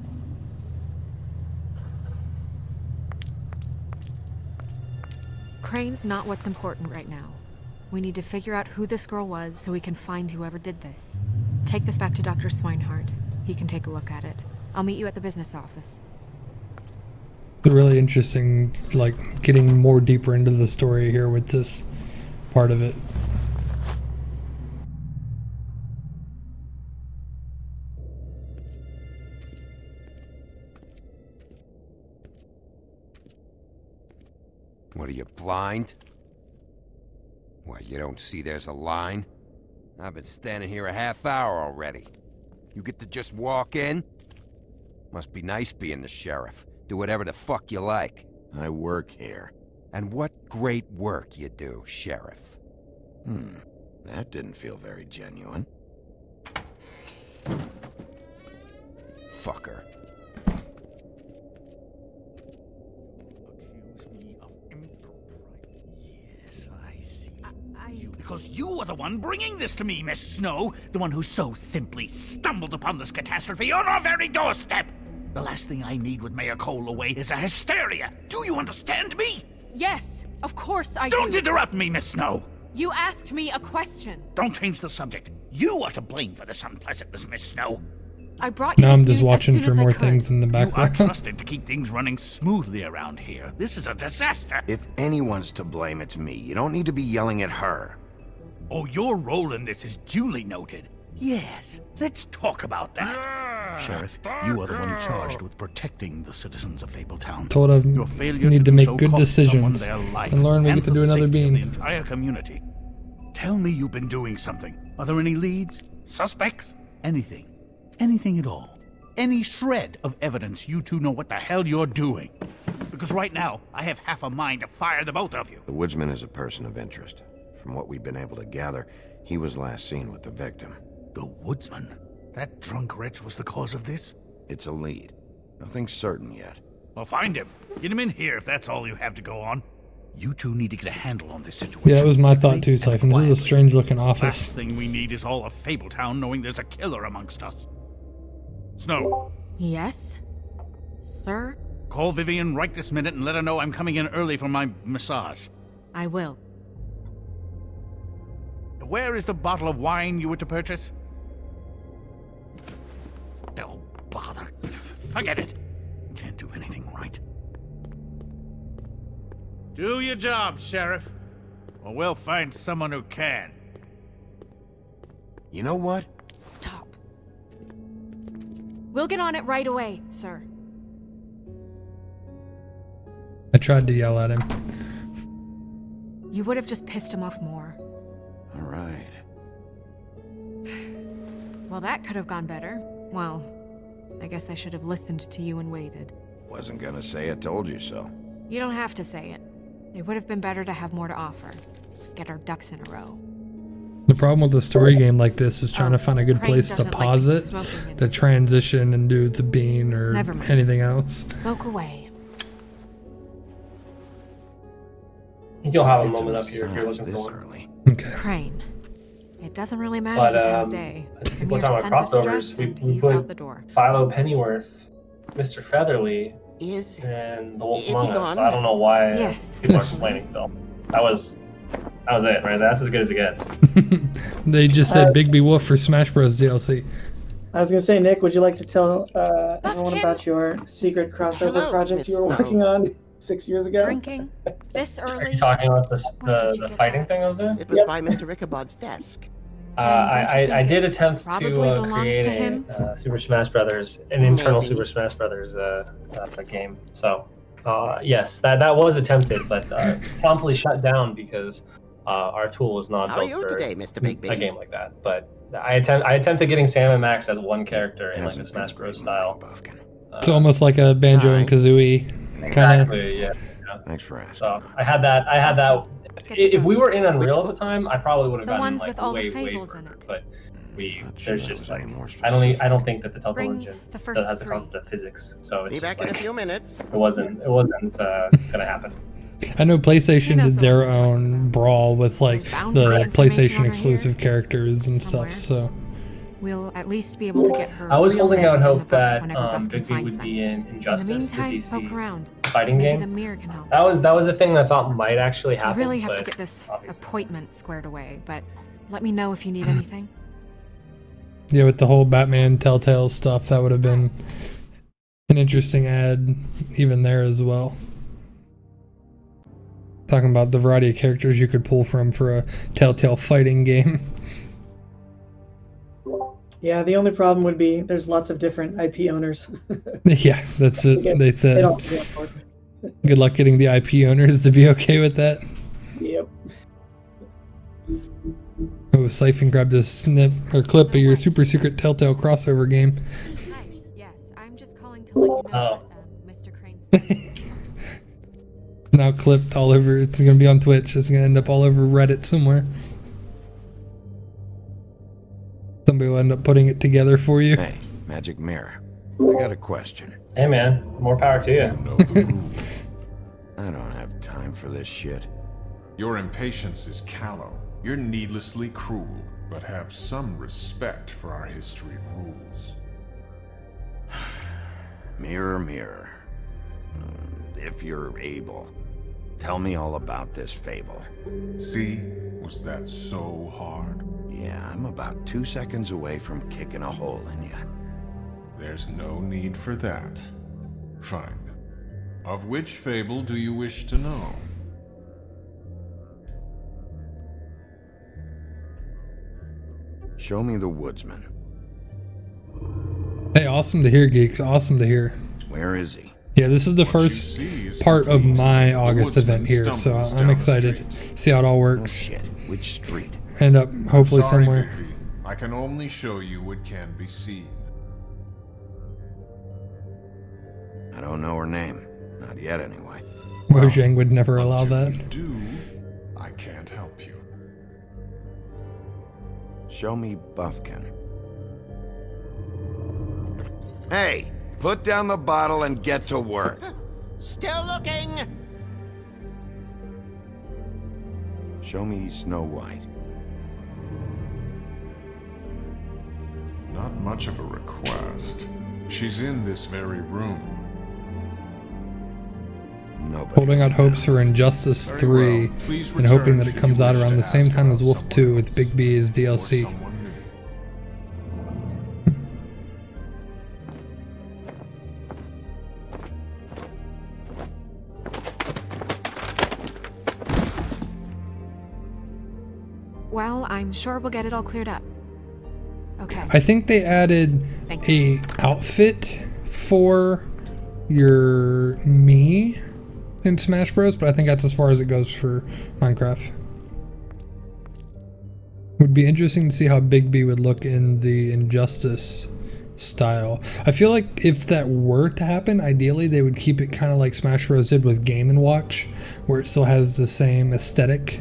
Crane's not what's important right now. We need to figure out who this girl was so we can find whoever did this. Take this back to Doctor Swinehart. He can take a look at it. I'll meet you at the business office. Really interesting, like, getting more deeper into the story here with this part of it. What are you, blind? What, you don't see there's a line? I've been standing here a half hour already. You get to just walk in? Must be nice being the sheriff. Do whatever the fuck you like. I work here. And what great work you do, Sheriff. Hmm, that didn't feel very genuine. Fucker. Yes, I see. You, because you are the one bringing this to me, Miss Snow. The one who so simply stumbled upon this catastrophe on our very doorstep. The last thing I need with Mayor Cole away is a hysteria. Do you understand me? Yes, of course I Don't do. interrupt me, Miss Snow. You asked me a question. Don't change the subject. You are to blame for this unpleasantness, Miss Snow. I brought you Now I'm this just news watching as soon for as I more could. things in the You are background. trusted to keep things running smoothly around here. This is a disaster. If anyone's to blame, it's me. You don't need to be yelling at her. Oh, your role in this is duly noted. Yes, let's talk about that. Sheriff, you are the one charged with protecting the citizens of Fabletown. Told I Your failure need to do make so good cost someone decisions their life and learn we and get to the do another safety of bean. the entire community. Tell me you've been doing something. Are there any leads? Suspects? Anything? Anything at all? Any shred of evidence you two know what the hell you're doing? Because right now, I have half a mind to fire the both of you. The woodsman is a person of interest. From what we've been able to gather, he was last seen with the victim. The woodsman? That drunk wretch was the cause of this? It's a lead. Nothing's certain yet. Well, find him. Get him in here if that's all you have to go on. You two need to get a handle on this situation. Yeah, that was my thought too, Siphon. This is a strange looking office. Last thing we need is all of Fabletown knowing there's a killer amongst us. Snow. Yes? Sir? Call Vivian right this minute and let her know I'm coming in early for my massage. I will. Where is the bottle of wine you were to purchase? Oh, bother. Forget it. Can't do anything right. Do your job, Sheriff. Or we'll find someone who can. You know what? Stop. We'll get on it right away, sir. I tried to yell at him. You would have just pissed him off more. All right. Well, that could have gone better. Well, I guess I should have listened to you and waited. Wasn't gonna say I told you so. You don't have to say it. It would have been better to have more to offer. Get our ducks in a row. The problem with a story game like this is trying Oh, to find a good Crane place to doesn't like pause people it, smoking in to it. transition and do the bean or Never mind. anything else. Smoke away. You'll have a It's moment up here if you're massage looking this for one. early. Okay. Crane. It doesn't really matter But the time um, of day. as A people mere talk scent about of crossovers, stress we, and we he's out the put door. Philo Pennyworth, Mister Featherly, Is and The Wolf is he Among Us. gone? I don't know why Yes. people are complaining still. That was that was it, right? That's as good as it gets. They just said Bigby Wolf for Smash Bros. D L C. I was gonna say, Nick, would you like to tell uh, everyone about your secret crossover Hello, project you were Miss working on six years ago? Drinking this Are early. you talking about this, Where did the you the get fighting that? thing I was doing? It was Yep. by Mister Ichabod's desk. Uh, And don't I, you I, I think did it attempt to probably uh, belongs create to a him? uh, Super Smash Brothers, an internal Maybe. Super Smash Brothers uh, uh, game. So uh, yes, that that was attempted, but uh, promptly shut down because uh, our tool is not How are built you for today, Mister Bigby? a game like that. But I attempt I attempted getting Sam and Max as one character in like a Hasn't Smash been Bros. great morning, style. Buffkin. It's almost like a Banjo and Kazooie kind of. Exactly. Yeah. yeah. Thanks for asking. So I had that. I had that. Get If we those. were in Unreal at the books? time, I probably would have The gotten ones like with all the way, way fables in further. it. But we Not sure there's that just was like any more I don't e- I specific. don't think that the Telltale Bring engine the that first has the three. concept of physics. So it's Be just back in like a few minutes. it wasn't it wasn't uh, gonna happen. I know PlayStation knows did the their ones I'm talking own about. brawl with like There's bound to be the information PlayStation on her exclusive here characters and somewhere. stuff. So We'll at least be able to get her. I was real holding names out in the hope books that whenever um, Buffkin Bigby finds would them. be in Injustice, in the the meantime, D C poke around. fighting Maybe game. the mirror can help. That was that was the thing I thought might actually I happen. really have to but get this obviously. appointment squared away, but let me know if you need anything. yeah, with the whole Batman Telltale stuff, that would have been an interesting ad even there as well. Talking about the variety of characters you could pull from for a Telltale fighting game. Yeah, the only problem would be there's lots of different I P owners. Yeah, that's it. They They They said. don't they don't work. Good luck getting the I P owners to be okay with that. Yep. Oh, Siphon grabbed a snip or clip of your super secret Telltale crossover game. Hi. Yes, I'm just calling to let you know Oh. that uh, Mister Crane's. Now clipped all over. It's gonna be on Twitch. It's gonna end up all over Reddit somewhere. Somebody will end up putting it together for you. Hey, Magic Mirror. I got a question. Hey man, more power to you. Know the rules. I don't have time for this shit. Your impatience is callow. You're needlessly cruel, but have some respect for our history rules. Mirror, mirror. Uh, if you're able, tell me all about this fable. See? Was that so hard? Yeah, I'm about two seconds away from kicking a hole in you. There's no need for that. Fine. Of which fable do you wish to know? Show me the woodsman. Hey, awesome to hear, geeks. Awesome to hear. Where is he? Yeah, this is the What you first see is part of complete. my The August woodsman event here, so stumbles I'm down the excited. street. See how it all Oh works. shit, which street? End up hopefully Sorry, somewhere. Bigby. I can only show you what can be seen. I don't know her name. Not yet, anyway. Mojang would never allow Until that. you do, I can't help you. Show me Buffkin. Hey, put down the bottle and get to work. Still looking. Show me Snow White. Not much of a request. She's in this very room. Nobody. Holding out hopes for Injustice Very three well. Please and hoping return that it should comes you out wish around to the same ask time as about Wolf someone two with else Big B as D L or C. someone Well, I'm sure we'll get it all cleared up. Okay. I think they added Thank a outfit for your me in Smash Bros, but I think that's as far as it goes for Minecraft. Would be interesting to see how Big B would look in the Injustice style. I feel like if that were to happen, ideally they would keep it kind of like Smash Bros did with Game and Watch, where it still has the same aesthetic.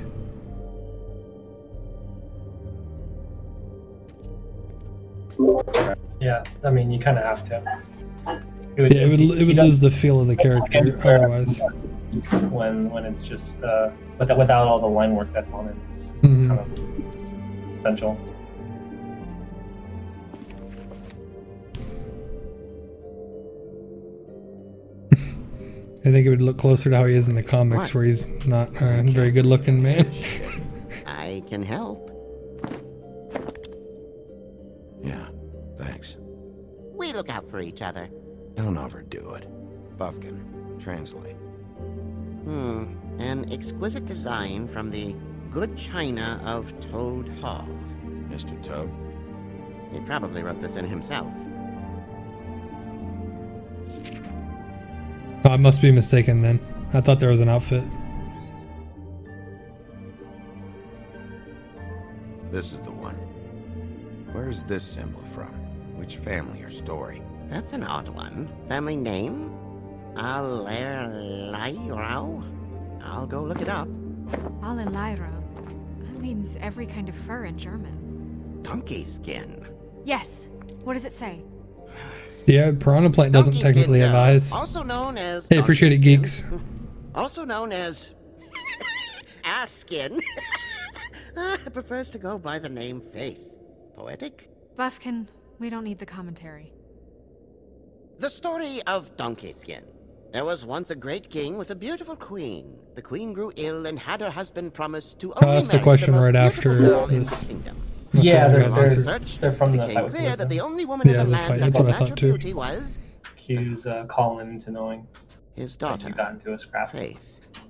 Yeah, I mean you kind of have to. It would, Yeah, it would, it would lose the feel of the character otherwise. when when it's just uh, without without all the line work that's on it, it's, it's Mhm. kind of essential. I think it would look closer to how he is in the comics, What? where he's not a very good looking man. I can help. Yeah, thanks. each other. Don't overdo it. Buffkin, translate. Hmm. An exquisite design from the good china of Toad Hall. Mister Toad? He probably wrote this in himself. Oh, I must be mistaken then. I thought there was an outfit. This is the one. Where's this symbol from? Which family or story? That's an odd one. Family name? Allerleirauh? I'll go look it up. Allerleirauh. That means every kind of fur in German. Donkey skin. Yes. What does it say? Yeah, Piranha Plant doesn't Donkey technically skin have dough, eyes. Also known as. Hey, appreciate it, donkey geeks. skin. Also known as. ass skin. uh, prefers to go by the name Faith. Poetic? Buffkin, we don't need the commentary. The story of Donkey Skin. There was once a great king with a beautiful queen. The queen grew ill and had her husband promise to only I'll ask the marry question the most right beautiful after girl in this. the kingdom. Let's Yeah, see they're, what we got they're, answered. they're from the It fight became with clear that wisdom. the only woman Yeah, in the the fight. land That's that what could I match thought her too. beauty was Q's uh, Colin into knowing. his Like, daughter, you got into a scrap. Faith.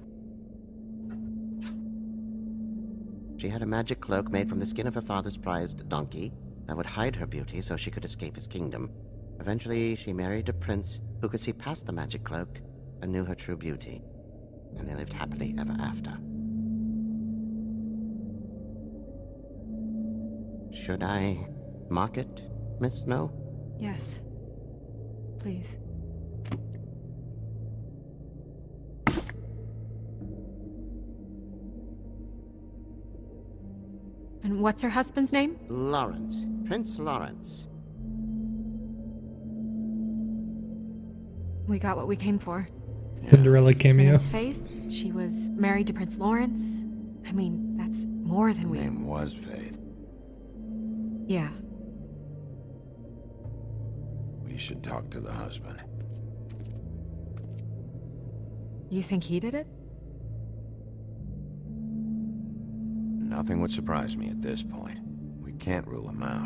She had a magic cloak made from the skin of her father's prized donkey that would hide her beauty so she could escape his kingdom. Eventually, she married a prince who could see past the magic cloak and knew her true beauty. And they lived happily ever after. Should I mark it, Miss Snow? Yes. Please. And what's her husband's name? Lawrence. Prince Lawrence. We got what we came for. Cinderella Her cameo. name's Faith. She was married to Prince Lawrence. I mean, that's more than we... Name was Faith. Yeah. We should talk to the husband. You think he did it? Nothing would surprise me at this point. We can't rule him out.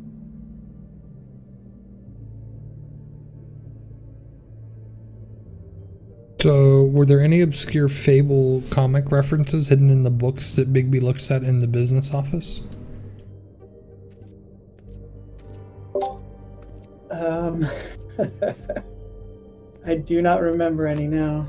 So, were there any obscure Fable comic references hidden in the books that Bigby looks at in the business office? Um, I do not remember any now.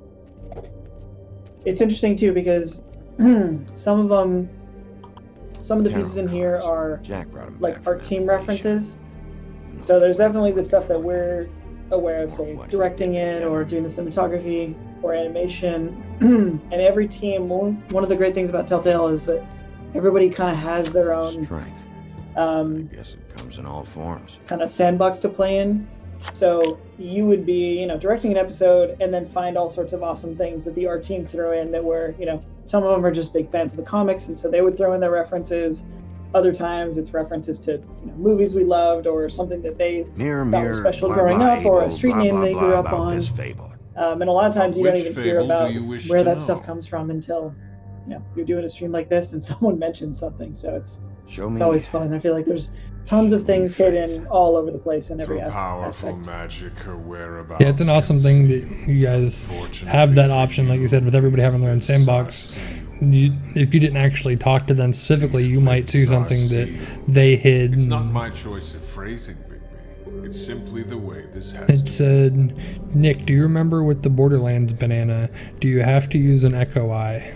It's interesting too because some of them, some of the pieces in here are Jack brought him like back from art team references. So there's definitely the stuff that we're aware of, say, directing it or doing the cinematography or animation. And every team, one one of the great things about Telltale is that everybody kind of has their own strength. Um, I guess it comes in all forms. kind of sandbox to play in. So you would be, you know, directing an episode and then find all sorts of awesome things that the art team throw in that were, you know, some of them are just big fans of the comics, and so they would throw in their references. Other times it's references to, you know, movies we loved or something that they Mirror, thought mirror, was special blah, growing blah, up or a able, street blah, name blah, they blah grew up about on. this fable. Um, and a lot of times Of you don't which even hear fable do about you wish where to that know? stuff comes from until, you know, you're doing a stream like this and someone mentions something. So it's Show it's me. always fun. I feel like there's tons of things hidden all over the place in every So as- powerful aspect. magic her whereabouts. Yeah, it's an awesome thing that you guys have that option, like you said, with everybody having their own sandbox. You, if you didn't actually talk to them specifically, you might see something that they hid. It's not and my choice of phrasing, Bigby. It's simply the way this has It to said, Nick, do you remember with the Borderlands banana, do you have to use an Echo Eye?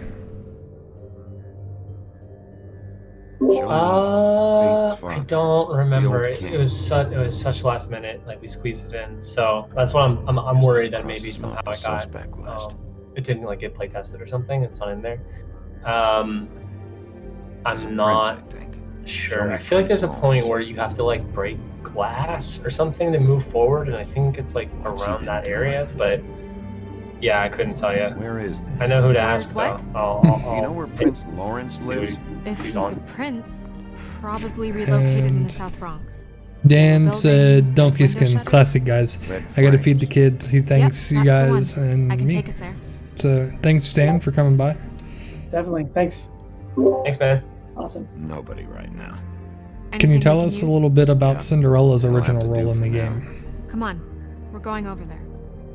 Uh, I don't remember. It, king. it was such it was such last minute. Like we squeezed it in, so that's why I'm I'm, I'm worried that maybe somehow I got um, it didn't like get play tested or something. It's not in there. Um, I'm not sure. I feel like there's a point where you have to like break glass or something to move forward, and I think it's like around that area. But yeah, I couldn't tell you. Where is this? I know who to Where's ask what? though. I'll, I'll, I'll, You know where Prince Lawrence see what lives? he- If he's he's a on. prince, probably relocated in And the South Bronx. Dan Building, said, Donkey window Skin, shutters? classic guys. Red I gotta frames. feed the kids. He thanks Yep, you that's the guys one. and I can me. take us there. So thanks, Dan, for coming by. Definitely. Thanks. Thanks, man. Awesome. Nobody right now. Can you Anything tell we us a use? little bit about Yeah. Cinderella's That'll have original to do role in for the now. game? Come on, we're going over there.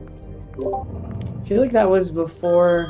I feel like that was before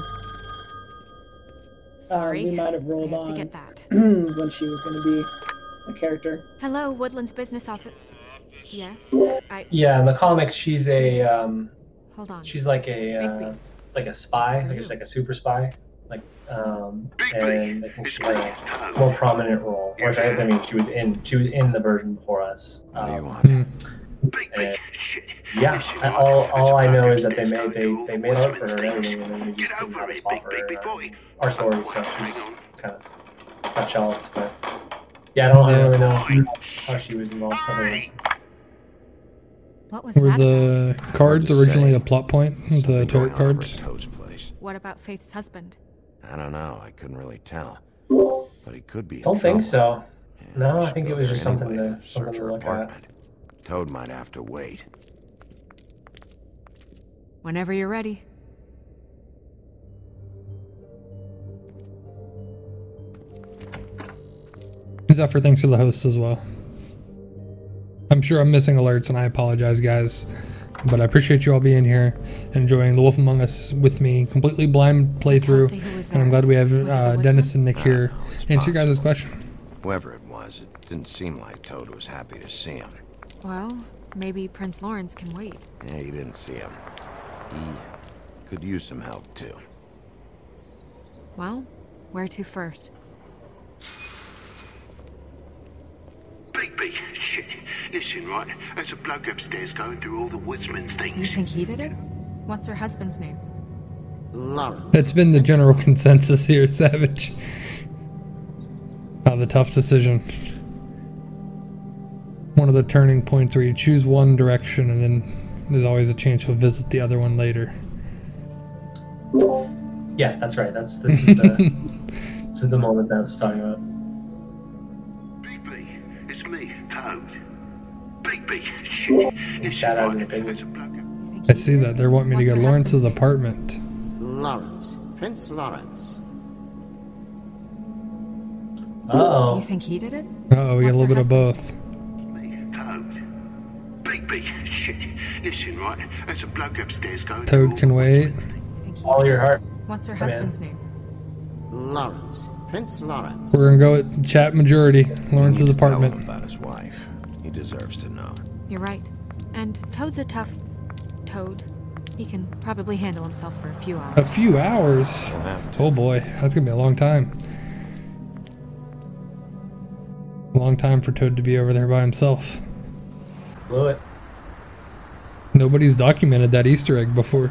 Sorry, uh, we might have rolled I have on to get that. when she was going to be a character. Hello, Woodland's business office. Yes, I. Yeah, in the comics, she's a um, Hold on. she's like a uh, like a spy, like she's like a super spy, like um, and I think she had a more prominent role. Or I, I mean, she was in she was in the version before us. Um, and, yeah, I, all all I know is that they made they they made art for her and everything, and then we just didn't have a spot for her. In our story, so she was kind of got shelved, but yeah, I don't, I don't really know how she was involved. Otherwise. What was Were that the about? cards originally a plot point? The tarot cards? What about Faith's husband? I don't know. I couldn't really tell. But he could be in Don't think trouble. so. No, I think Go it was there just something anyway to to something search to her look apartment. at. Toad might have to wait. Whenever you're ready. Zephyr, thanks for the hosts as well. I'm sure I'm missing alerts, and I apologize, guys. But I appreciate you all being here, enjoying The Wolf Among Us with me, completely blind playthrough. And I'm glad we have uh, Dennis and Nick here. Answer your guys' question. Whoever it was, it didn't seem like Toad was happy to see him. Well, maybe Prince Lawrence can wait. Yeah, he didn't see him. He could use some help, too. Well, where to first? Big shit. Listen, right? There's a bloke upstairs going through all the woodsman's You things. think he did it? What's her husband's name? Lawrence. That's been the general consensus here, Savage. Oh, the tough decision. One of the turning points where you choose one direction and then there's always a chance you'll visit the other one later. Yeah, that's right. That's this is the this is the moment that I was talking about. It's me, Toad. Big, big shit. Chad has an opinion. I see that. They're wanting me to go to Lawrence's apartment. Lawrence. Prince Lawrence. Uh-oh. You think he did it? Uh-oh, we got a little bit of both. Toad. Big, big shit. Listen, right? There's a bloke upstairs going Toad can wait. All your heart. What's her Come husband's in. name? Lawrence. Prince Lawrence. We're gonna go with chat majority. Lawrence's apartment. About his wife. He deserves to know. You're right. And Toad's a tough Toad. He can probably handle himself for a few hours. A few hours? Oh boy, that's gonna be a long time. A long time for Toad to be over there by himself. Blew it. Nobody's documented that Easter egg before.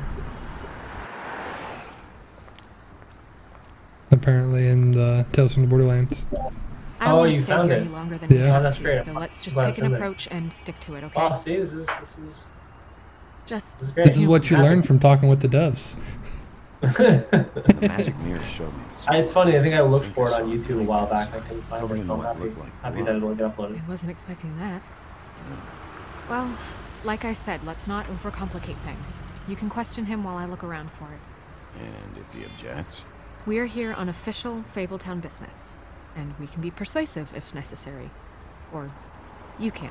Apparently in the Tales from the Borderlands. I don't Oh, want to you stay found here it. any longer than Yeah. we Oh, have that's to, great. so let's just Glad pick it's an in there. approach and stick to it, okay? Oh, see, this is this is Just this is great. This is what you learn from talking with the devs. The magic mirror showed me. I, it's funny. I think I looked for it on YouTube a while back. I couldn't find it, so I'm happy, happy that it'll get uploaded. I wasn't expecting that. Well, like I said, let's not overcomplicate things. You can question him while I look around for it. And if he objects? We're here on official Fabletown business, and we can be persuasive if necessary. Or you can.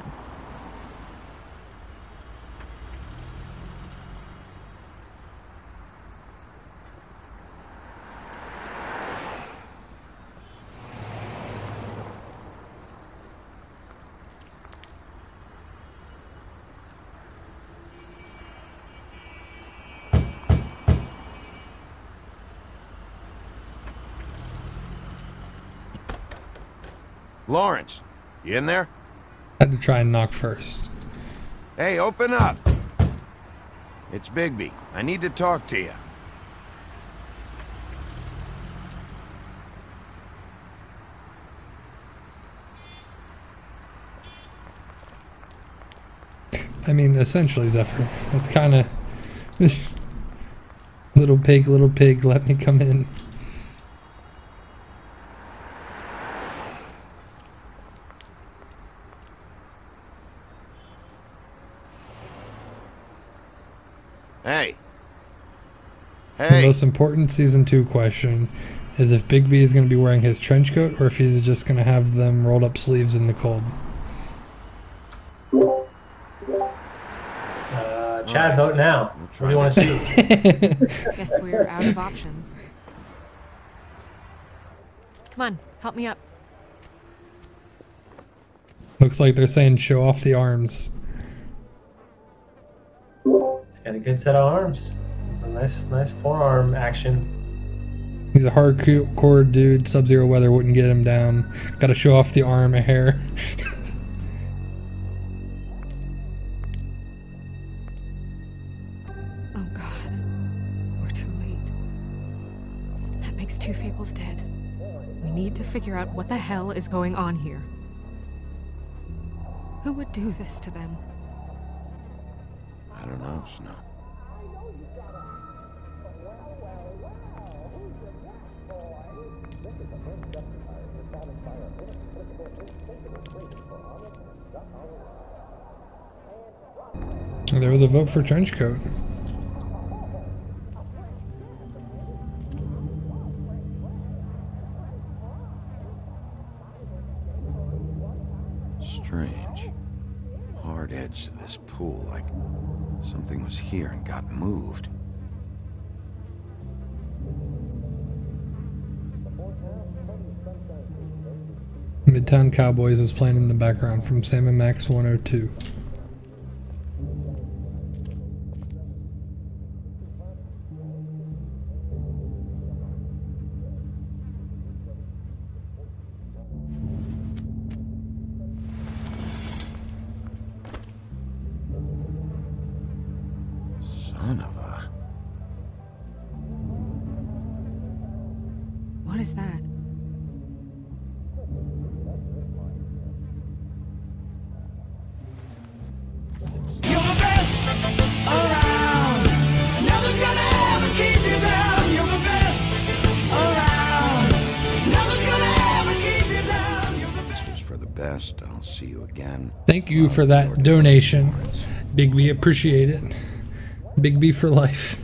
Lawrence, you in there? Had to try and knock first. Hey, open up! It's Bigby. I need to talk to you. I mean, essentially, Zephyr. That's kind of... Little pig, little pig, let me come in. Hey. The Hey. most important season two question is if Bigby is going to be wearing his trench coat or if he's just going to have them rolled up sleeves in the cold. Chad, right. vote now. We'll What try do you want to this. see? Guess we're out of options. Come on, help me up. Looks like they're saying show off the arms. He's got a good set of arms. A nice, nice forearm action. He's a hardcore dude. Sub-Zero weather wouldn't get him down. Got to show off the arm and hair. Oh god. We're too late. That makes two Fables dead. We need to figure out what the hell is going on here. Who would do this to them? I don't know, Snow. There was a vote for Trenchcoat. Strange. Hard edge to this pool, like something was here and got moved. Midtown Cowboys is playing in the background from Sam and Max one oh two. Son of a... What is that? You're the best around. Nothing's gonna ever keep you down. You're the best around. Nothing's gonna ever keep you down. You're the best. This was for the best. I'll see you again. Thank you for that donation. Big B, appreciate it. Big B for life.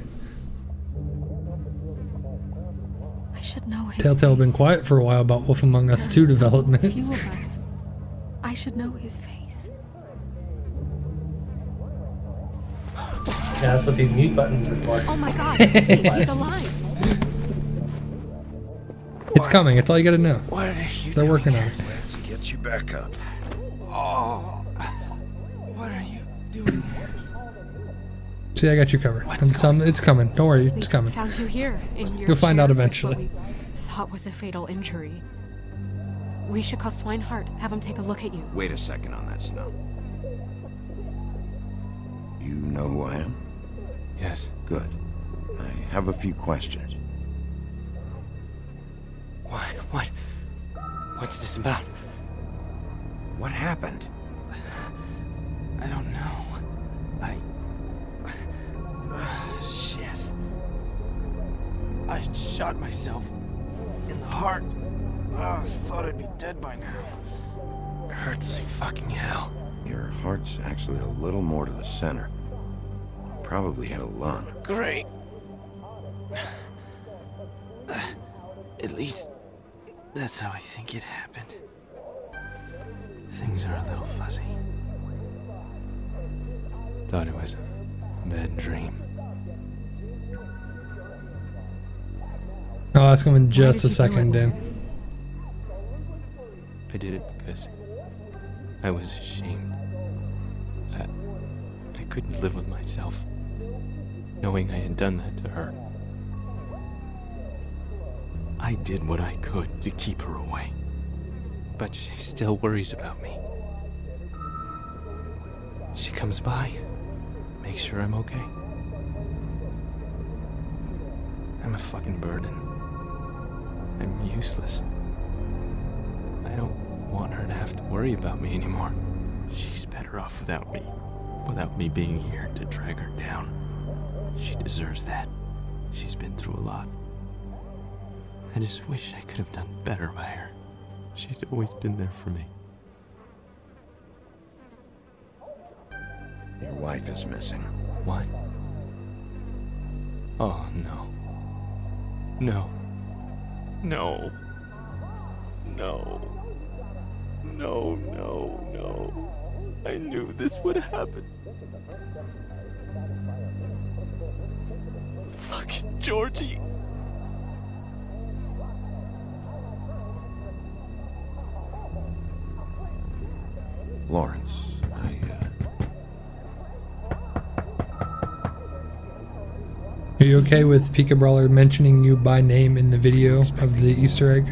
I should know his Telltale face. been quiet for a while about Wolf Among Us two development. Few of us. I should know his face. Yeah, that's what these mute buttons are for. Oh my god, he's alive. It's coming. It's all you gotta know. What are you They're working on it. Let's get you back up. Oh, what are you doing? See, I got you covered. It's, um, it's coming. Don't worry. It's We coming. found you here in your You'll find chair out with eventually. what we thought was a fatal injury. We should call Swinehart. Have him take a look at you. Wait a second on that, Snow. You know who I am? Yes. Good. I have a few questions. What? What? What's this about? What happened? I don't know. I... Uh, shit. I shot myself in the heart. Oh, thought I'd be dead by now. It hurts like fucking hell. Your heart's actually a little more to the center. Probably hit a lung. Great. At least, that's how I think it happened. Things are a little fuzzy. Thought it was a bad dream. I'll ask him in just did a you do second, it, Dan. Lance? I did it because I was ashamed. I, I couldn't live with myself, knowing I had done that to her. I did what I could to keep her away, but she still worries about me. She comes by, makes sure I'm okay. I'm a fucking burden. I'm useless. I don't want her to have to worry about me anymore. She's better off without me. Without me being here to drag her down. She deserves that. She's been through a lot. I just wish I could have done better by her. She's always been there for me. Your wife is missing. What? Oh, no. No. No. No. No, no, no. I knew this would happen. Fucking Georgie. Lawrence, I, uh... Are you okay with Pika Brawler mentioning you by name in the video of the Easter egg?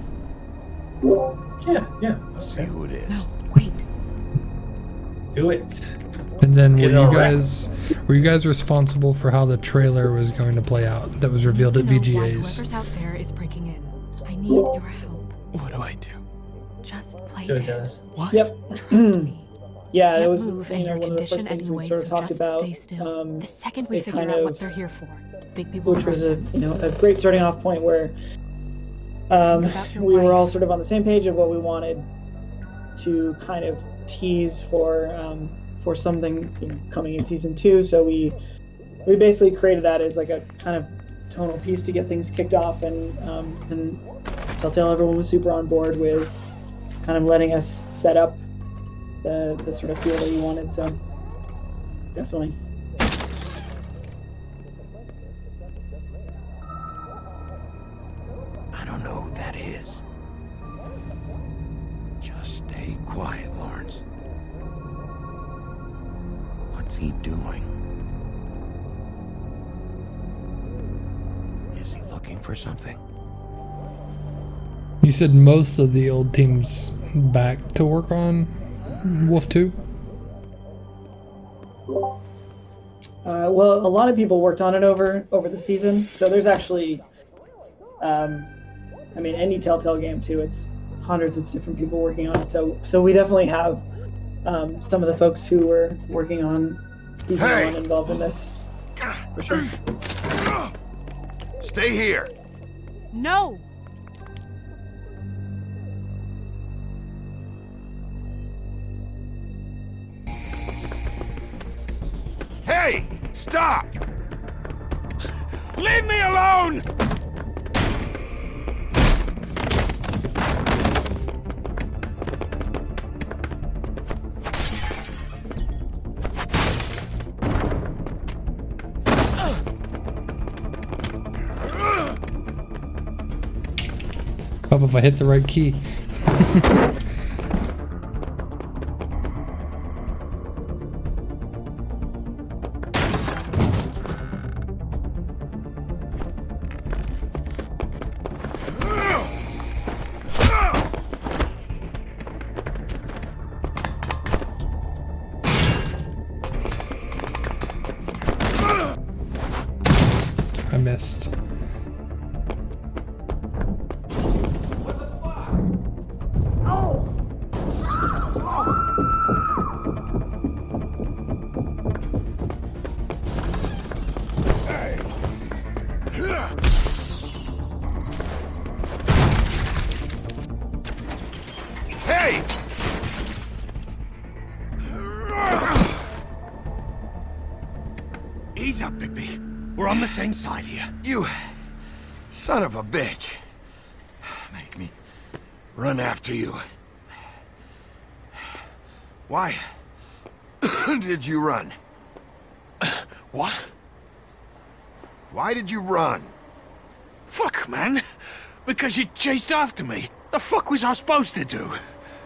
Yeah, yeah. Let's see who it is. No, wait. Do it. And then Let's were get you it on guys were you guys responsible for how the trailer was going to play out that was revealed at I need to know V G why As? whoever's out there is breaking in. I need your help. What do I do? Just play Do it, dead. Dennis. What? Yep. Trust me. Yeah, it Can't was move you and know you're one of the first conditioned things we anyway, sort of so talked just about. stay still. Um, The second we it figure kind out of- what they're here for, big people which was a arrest you know a great starting off point where um, about your we were all wife. sort of on the same page of what we wanted to kind of tease for um, for something you know, coming in season two. So we we basically created that as like a kind of tonal piece to get things kicked off, and um, and Telltale, everyone was super on board with kind of letting us set up the the sort of feel that we wanted. So definitely. I don't know who that is. Just stay quiet, Lawrence. What's he doing? Is he looking for something? You said most of the old team's back to work on Wolf two? Uh, well, a lot of people worked on it over over the season, so there's actually, um, I mean, any Telltale game too. It's hundreds of different people working on it. So, so we definitely have um, some of the folks who were working on season Hey! one involved in this. For sure. Stay here. No! Hey! Stop! Leave me alone! Hope if I hit the right key. I missed. Hey! Ease up, Bigby. We're on the same side here. You son of a bitch. Make me run after you. Why did you run? What? Why did you run? Fuck, man. Because you chased after me. The fuck was I supposed to do?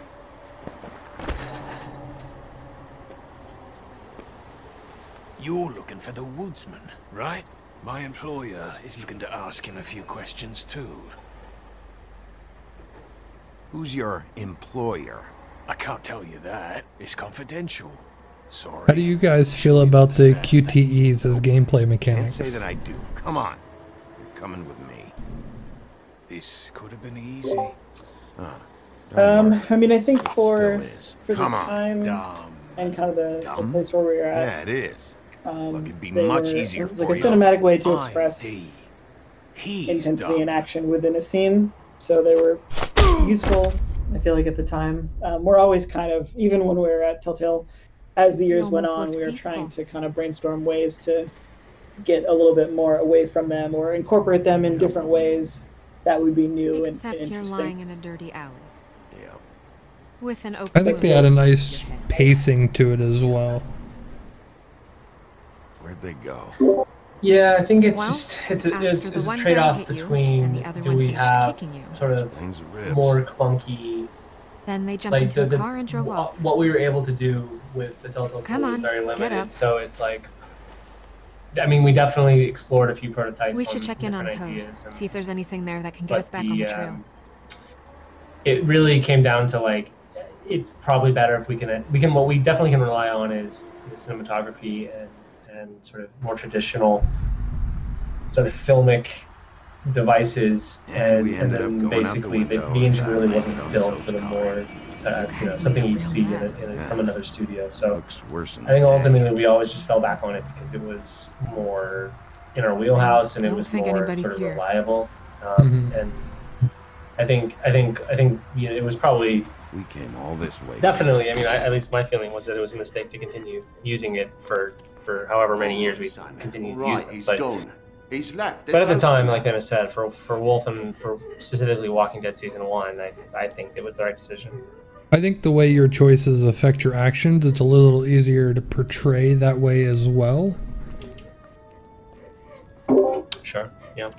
You're looking for the woodsman, right? My employer is looking to ask him a few questions too. Who's your employer? I can't tell you that. It's confidential. Sorry. How do you guys feel about the Q T Es as gameplay Can't mechanics? say that I do. Come on. You're coming with me. This could have been easy. Ah, Um, I mean, I think for still is. for Come the on. time Dumb. and kind of the, the Dumb? place where we were Yeah, at, it is. um, Look, it'd be they much were- easier it was like for a you. cinematic way to I'm express D. He's intensity dumb. and action within a scene. So they were useful, I feel like, at the time. Um, we're always kind of, even when we were at Telltale, as the years You went almost on, we looked were peaceful. trying to kind of brainstorm ways to get a little bit more away from them or incorporate them in different ways that would be new and, Except and you're interesting. lying in a dirty alley. Yeah. With an open I think they had a nice pacing to it as well. Where'd they go? Yeah, I think it's Well, just it's a, after it's, the it's a one guy trade-off hit you, between and the other do one we finished have kicking you. sort of Explains the ribs. more clunky, Then they jumped like into the, a the car and drove wha- off. what we were able to do with the Telltale Come tool on, was very get limited. up. So it's like, I mean, we definitely explored a few prototypes. We should on check in on different Code, ideas, and, see if there's anything there that can get but us back the, on the trail. um, it really came down to like, it's probably better if we can we can what we definitely can rely on is the cinematography and and sort of more traditional sort of filmic devices, and, we and ended up then going out the basically the, window the and engine back really to wasn't the built hotel for the tower. more uh, you know, guys something made a you'd real see in a, mess. in a, Yeah. from another studio. So Looks worse than I think the day. ultimately we always just fell back on it because it was more in our wheelhouse and it Don't was think more anybody's sort of here. reliable. Um, Mhm. And I think I think I think you know, it was probably We came all this way. definitely. I mean, I, at least my feeling was that it was a mistake to continue using it for for however many years we Son, continued all to use right, them. he's But gone. He's left. but at the There's time, hope. like Dennis said, for for Wolf and for specifically Walking Dead season one, I I think it was the right decision. I think the way your choices affect your actions, it's a little easier to portray that way as well. Sure. Yeah.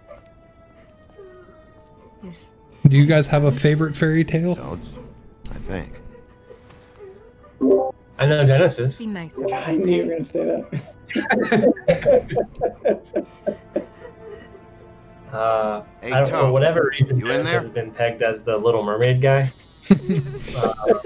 Is Do you guys have a favorite fairy tale? Toads, I think. I know Dennis's. be nice about I it, knew you were okay? gonna say that. Uh, Hey, I don't, for Tom, whatever reason, you in Dennis there? has been pegged as the Little Mermaid guy. uh,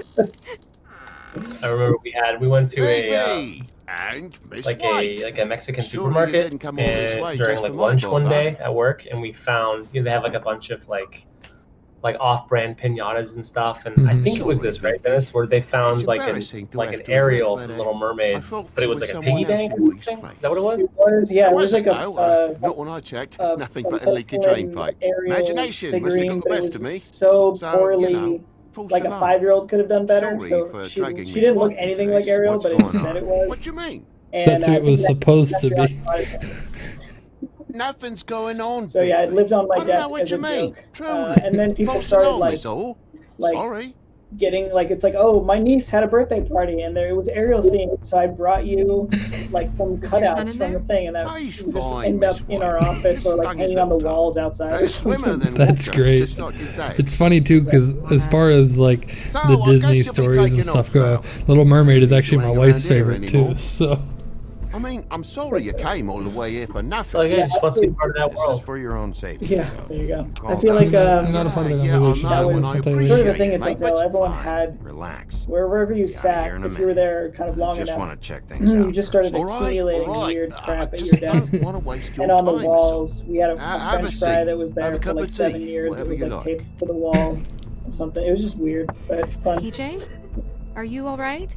I remember we had we went to a uh, Baby! And Miss like White. a like a Mexican Surely you supermarket didn't come all this and way during just like for my lunch one bother. day at work, and we found you know they have like a bunch of like like off-brand pinatas and stuff, and I Mhm. think it was this right, Dennis, where they found It's like an embarrassing to like have an to admit, Ariel but, from uh, Little I Mermaid, thought but it there was was like a piggy someone else bank. in Or White's something. place. Is that what it was? It was, yeah, it was like a, no, uh, not when I checked. uh, Nothing a but a leaky drain porcelain pipe. Ariel Imagination must have figurine, got the but it best of was me. so So, poorly, you know, false like a alarm. five-year-old could have done better. Sorry So for she, dragging she Miss didn't look White into anything like this. Ariel, What's but it going just said on? it was. What do you mean? And That's who uh, it was I think supposed that's to where I be. got it. Nothing's going on. So yeah, it baby. lived on my I don't know desk what as you a mean. joke. Truly. Uh, and then people False started alarm like, is all. like Sorry. getting like it's like, oh, my niece had a birthday party and there it was Ariel themed, so I brought you like some Is your son cutouts in from there? the thing, and that Oh, he's would just fine, end up Miss in our White. office or like Stung his hanging on the little toe. walls outside. A Or swimmer something. then That's water, great. just like his dad. It's funny too, because as far as like So, the I Disney guess you'll be stories and taking stuff off go, now. Little Mermaid is actually my hang wife's around here favorite anymore? too. So I mean, I'm sorry you came all the way here for nothing. So yeah, just wants to be part of that This world. is for your own safety. Yeah, Toad. there you go. You I calm feel down. like uh, I'm not a part of that Yeah, I relationship. know, that and was I I'll tell you sort of the appreciate thing it, at mate, Telltale. but Everyone fine. had Relax. wherever you Be outta sat, here in a if you were minute. there kind of long Just enough, want to check things you out. just started All right, accumulating all right. weird I crap at just your desk. don't want to waste your And on the time, walls, we had a, a Uh, have a French fry seat. that was Have there a for cup like of seven tea, years. It whatever was you like like. taped to the wall or something. It was just weird, but fun. P J, are you all right?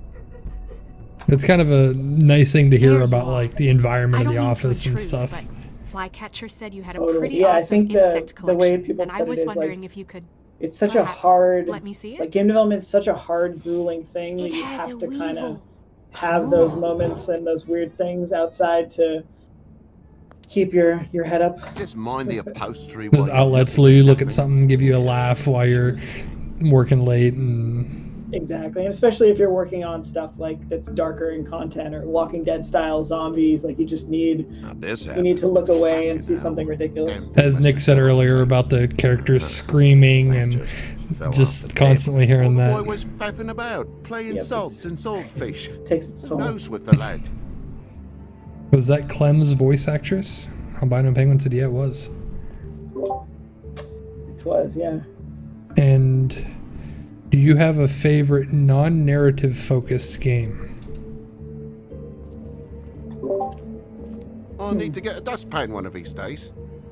it's kind of a nice thing to hear There you about are. like the environment I of don't the mean office to and intrude, stuff. but Flycatcher said you had a Totally. pretty Yeah, I awesome think the- insect the way collection, people and I put it was is, wondering like, if you could. It's such a perhaps hard, let me see it. like game development's such a hard, grueling thing It that you has have a to kind of weevil. have those moments and those weird things outside to keep your your head up. Just mind the upholstery. Those while you're outlets looking let you at look at nothing. something, give you a laugh while you're working late, and Exactly, and especially if you're working on stuff like that's darker in content or Walking Dead style zombies, like you just need Not this you need to look away and see Fucking something ridiculous. as Nick said earlier about the characters screaming and fell off just the constantly hearing The boy that. was faffing about, playing Yep, salts and saltfish. Takes its Who toll. knows with the lad? Was that Clem's voice actress? Albino Penguin said, yeah, it was. It was, yeah. And do you have a favorite non-narrative focused game? I need to get a dustpan one of these days.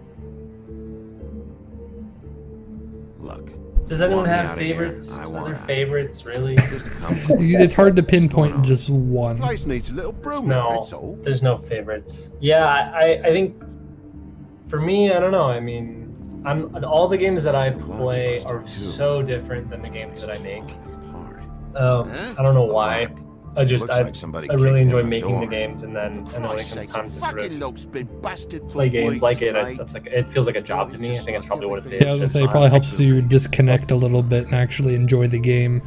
Look. Does anyone want me have outta here. favorites? I Other want out. favorites, really? Just come. It's hard to pinpoint just one. Place needs a little broom, No, that's all. there's no favorites. Yeah, I, I, I think for me, I don't know. I mean, I'm all the games that I play are so different than the games that I make. Um, I don't know why. I just Looks I, like somebody I really kicked in enjoy the making the door. games, and then and then when it Christ's comes sakes, time the to sort fucking of log's been busted for play games weeks, like it, mate. it's, it's like it feels like a job to me. I think that's probably what it is. Yeah, I was gonna It's say it not- probably helps you disconnect a little bit and actually enjoy the game.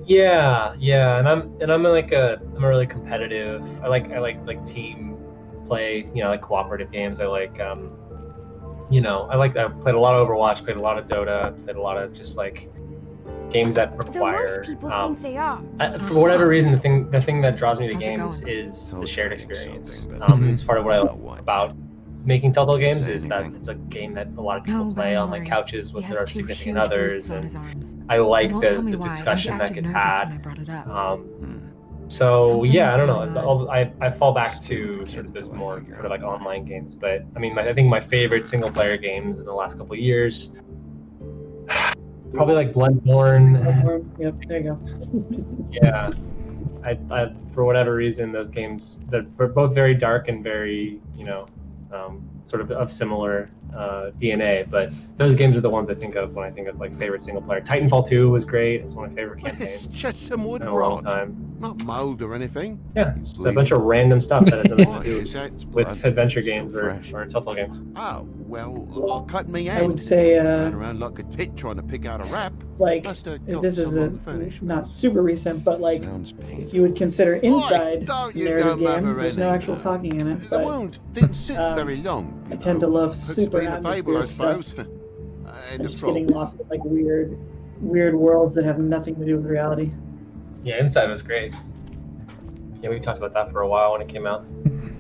Yeah, yeah, and I'm and I'm like a I'm a really competitive. I like I like like team play, you know, like cooperative games. I like, um, you know, I like. I played a lot of Overwatch, played a lot of Dota, played a lot of just like games that require. Most people um, think they are. I, for whatever reason, the thing the thing that draws me to How's it games going? is the shared experience. something, Um, but- It's part of what I like about making Telltale Can't games say is that anything. it's a game that a lot of people No, but play I'm on like worried. couches with He has their two significant huge others, bruises on and his arms. I like He won't the, tell me the why, and he discussion that acted gets nervous had. when I brought it up. Um, Hmm. so yeah, I don't know. Something's It's, going all, I I fall back Stay with the to kid sort of those until I more figure sort of out like why. online games. But I mean, my, I think my favorite single player games in the last couple of years, probably like Bloodborne. Yep, there you go. Yeah, I, I for whatever reason those games they're both very dark and very you know um, sort of of similar uh, D N A. But those games are the ones I think of when I think of like favorite single player. Titanfall two was great. It's one of my favorite It's campaigns just some wood in a long rot. time. Not mold or anything. Yeah, it's just a bunch of random stuff that has nothing Why to do is that? with Blood adventure still games or, fresh. or Telltale games. Oh, well, I'll cut me I hand. would say, uh, Ran around like a tit trying to pick out a rap. like, Must have got this is some a unfinished. not super recent, but like, Sounds if painful. you would consider Inside don't you narrative go game, mother there's no any. actual talking in it. The But wound didn't sit um, very long. I tend to love Puts super me in a fable, I atmospheric stuff. suppose. Uh, and I'm the just frog. getting lost in like weird, weird worlds that have nothing to do with reality. Yeah, Inside was great. Yeah, we talked about that for a while when it came out.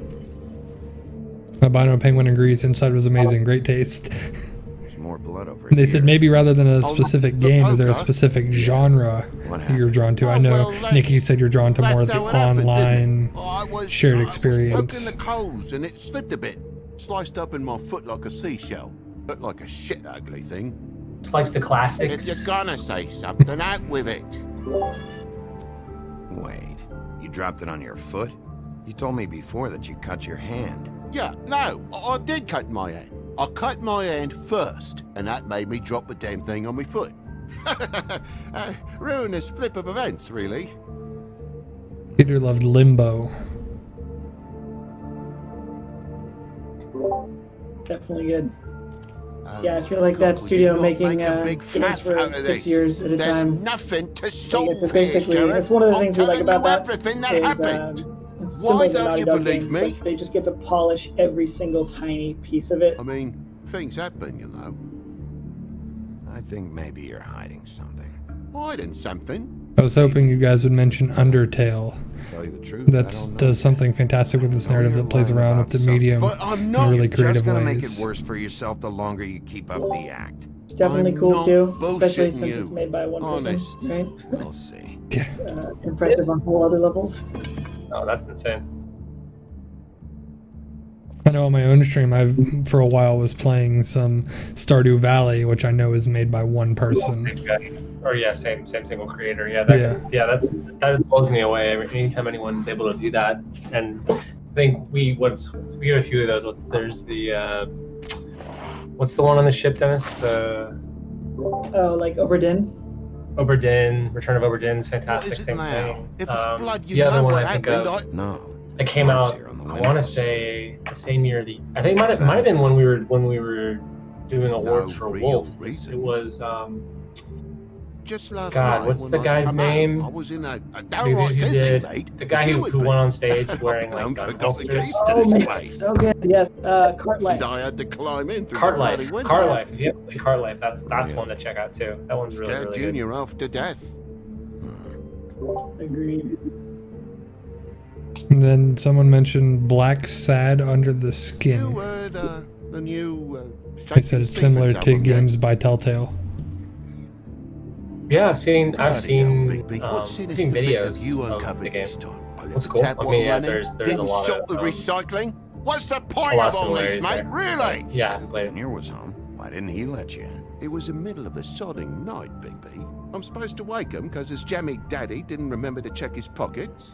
Albino Penguin agrees. Inside was amazing. Great taste. There's more blood over And they here. said maybe rather than a Oh, specific the game, is there a poker? specific genre What that you're drawn to? I Oh, know, well, that's- Nikki, you said you're drawn to more of That's the how it happened, didn't online it? I was, shared I was experience. poking the coals and it slipped a bit. Sliced up in my foot like a seashell. Looked like a shit ugly thing. Just likes the If classics. you're gonna say something, out with it. Wait, you dropped it on your foot? You told me before that you cut your hand. Yeah, no, I, I did cut my hand. I cut my hand first, and that made me drop the damn thing on my foot. uh, ruinous flip of events, really. Peter loved Limbo. Definitely good. Um, Yeah, I feel like God, that would you studio not making make a uh, big games faff for out of six this? years at a There's time. nothing to Like, solve it's here, basically, Sheriff. that's one of the I'm things we like telling about you that. everything that is, happened. um, it's Why similar to don't Naughty you Dog believe games, me? but they just get to polish every single tiny piece of it. I mean, things happen, you know. I think maybe you're hiding something. Hiding something. I was hoping you guys would mention Undertale. Tell you the truth, That I don't know. does something fantastic with this know narrative you're that plays lying around about with the something, medium But I'm in not. really You're creative just gonna ways. make it worse for yourself the longer you keep up the act. It's definitely I'm cool not too, especially bullshitting since you. it's made by one Honest. person, right? We'll see. It's uh, impressive on whole other levels. Oh, that's insane. I know on my own stream, I for a while was playing some Stardew Valley, which I know is made by one person. Or yeah, same same single creator. Yeah, that, Yeah. yeah, that's that blows me away. Anytime anyone's able to do that, and I think we what's we have a few of those. What's there's the uh, what's the one on the ship, Dennis? The Oh, like Oberdin? Oberdin, Return of Oberdin is fantastic. What is it Same now? thing. If it's Um, blood, you the other know one what I think happened. of, I... No. it came Mark's out. here on the I want to windows. say the same year. The I think it might have, might have been when we were when we were doing awards No for real Wolf. reason. It was um, Just last God, night what's when the I guy's come out, name? I was in a, a who- downright who dizzy, did- mate. the guy You who, would who be. went on stage wearing I like gun forgot the holsters. keys to Oh this man, place. so good. Yes, uh, Cartlight. And I had to climb in through Cart the bloody Life, window. Cart Life. If you haven't played Cart Life, that's that's Really? one to check out too. That one's really Scared really good. Junior off to death. Agreed. And then someone mentioned Black Sad Under the You Skin. heard uh, the new. Uh, They said it's similar Stevens to album yet? games by Telltale. Yeah, I've seen I've Bloody seen hell, Big B, um, what I've sinister seen bit have videos you of the uncovered game. this time? I let That's the cool. tap I mean, water yeah, run in, there's there's a didn't lot stop of the um, recycling. What's the a point lot of of all this, similarities mate? there. Really? Yeah, I haven't played it. Junior was home. Why didn't he let you in? It was the middle of a sodding night, Big B. I'm supposed to wake him because his jammy daddy didn't remember to check his pockets.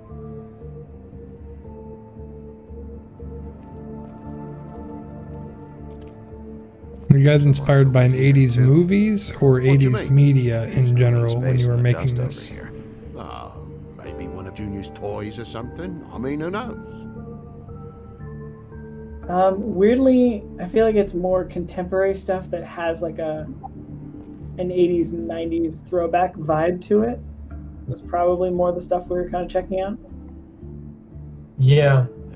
Were you guys inspired by an eighties movies or What do you eighties mean? media in There's general space when you in were the making dust this? over here. Oh, maybe one of Junior's toys or something. I mean, who knows? Um, weirdly, I feel like it's more contemporary stuff that has like a an eighties, nineties throwback vibe to it. Was probably more the stuff we were kind of checking out. Yeah,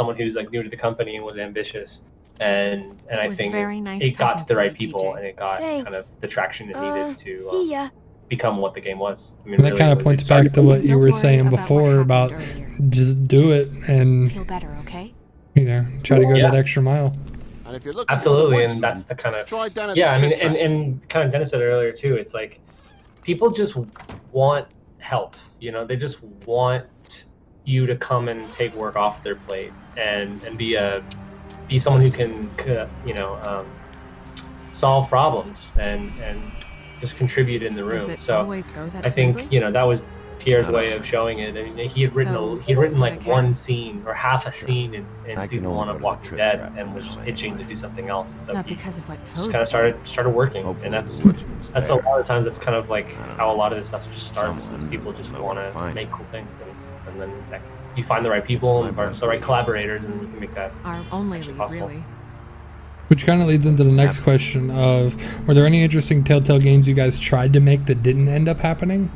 someone who's like new to the company and was ambitious, and and It I was think very nice it got talking to the to right you, people T J. and it got kind of Thanks. the traction it needed Uh, to see ya. um, become what the game was. I mean, And that really, kind it of was- points it started back to from- what you Don't were worry saying about what before happened about earlier. just do it and, Feel better, okay? you know, try to go Yeah. that extra mile. And if you're looking Absolutely, for the and woodsman, that's the kind of try down at yeah. the I mean, trip and track. and kind of Dennis said earlier too. It's like people just want help. You know, they just want you to come and take work off their plate and and be a be someone who can, uh, you know, um, solve problems and and just contribute in the Does room. it So always go that I think smoothly? you know that was Pierre's way of showing it. I mean, he had written So, a, he had written split a like cat? one scene or half a scene in, in I can season only one go of to the Walking Trip Dead Trap and was just itching to do something else. And so Not he because of what just Toad kind of said. started started working, Hopefully and that's the woodsman's that's a there. lot of times that's kind of like how a lot of this stuff just starts. Is Someone people just will want know where to to find make it. cool things, and, and then that, you find the right people my and the best right lead. collaborators, and you can make that Our only actually lead, possible. really. Which kind of leads into the next question of, were there any interesting Telltale games you guys tried to make that didn't end up happening?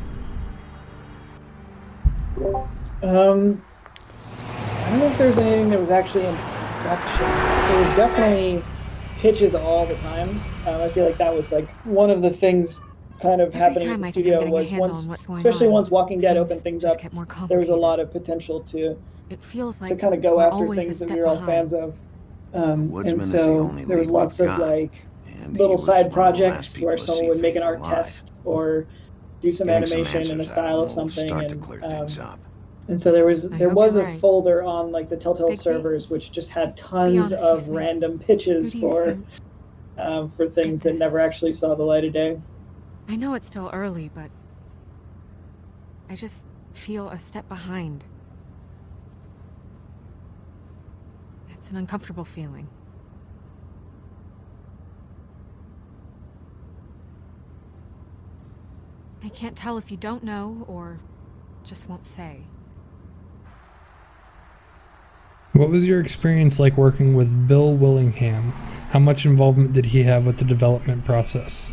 Um, I don't know if there's anything that was actually in production. There was definitely pitches all the time. Um, I feel like that was like one of the things kind of Every happening time at the I think I'm studio getting a was handle once, on what's going especially on, once Walking Dead things opened things just up, get more there was a complicated. lot of potential to It feels like to kind of go we're after always a things that step we were all behind. fans of. Um, Woodsman and is the so only there was lead we've lots of got, like and he little was one side of the last projects people where to someone see would make an Faith art alive. test or do some Getting some animation in a answers out style of of him will something. start to And, clear um, things up. and so there was I there hope was you're a right. folder on like the Telltale Bigby, servers which just had Be tons honest of with me. random Who pitches do you for think? um, for things that never actually saw the light of day. I know it's still early, but I just feel a step behind. It's an uncomfortable feeling. I can't tell if you don't know or just won't say. What was your experience like working with Bill Willingham? How much involvement did he have with the development process?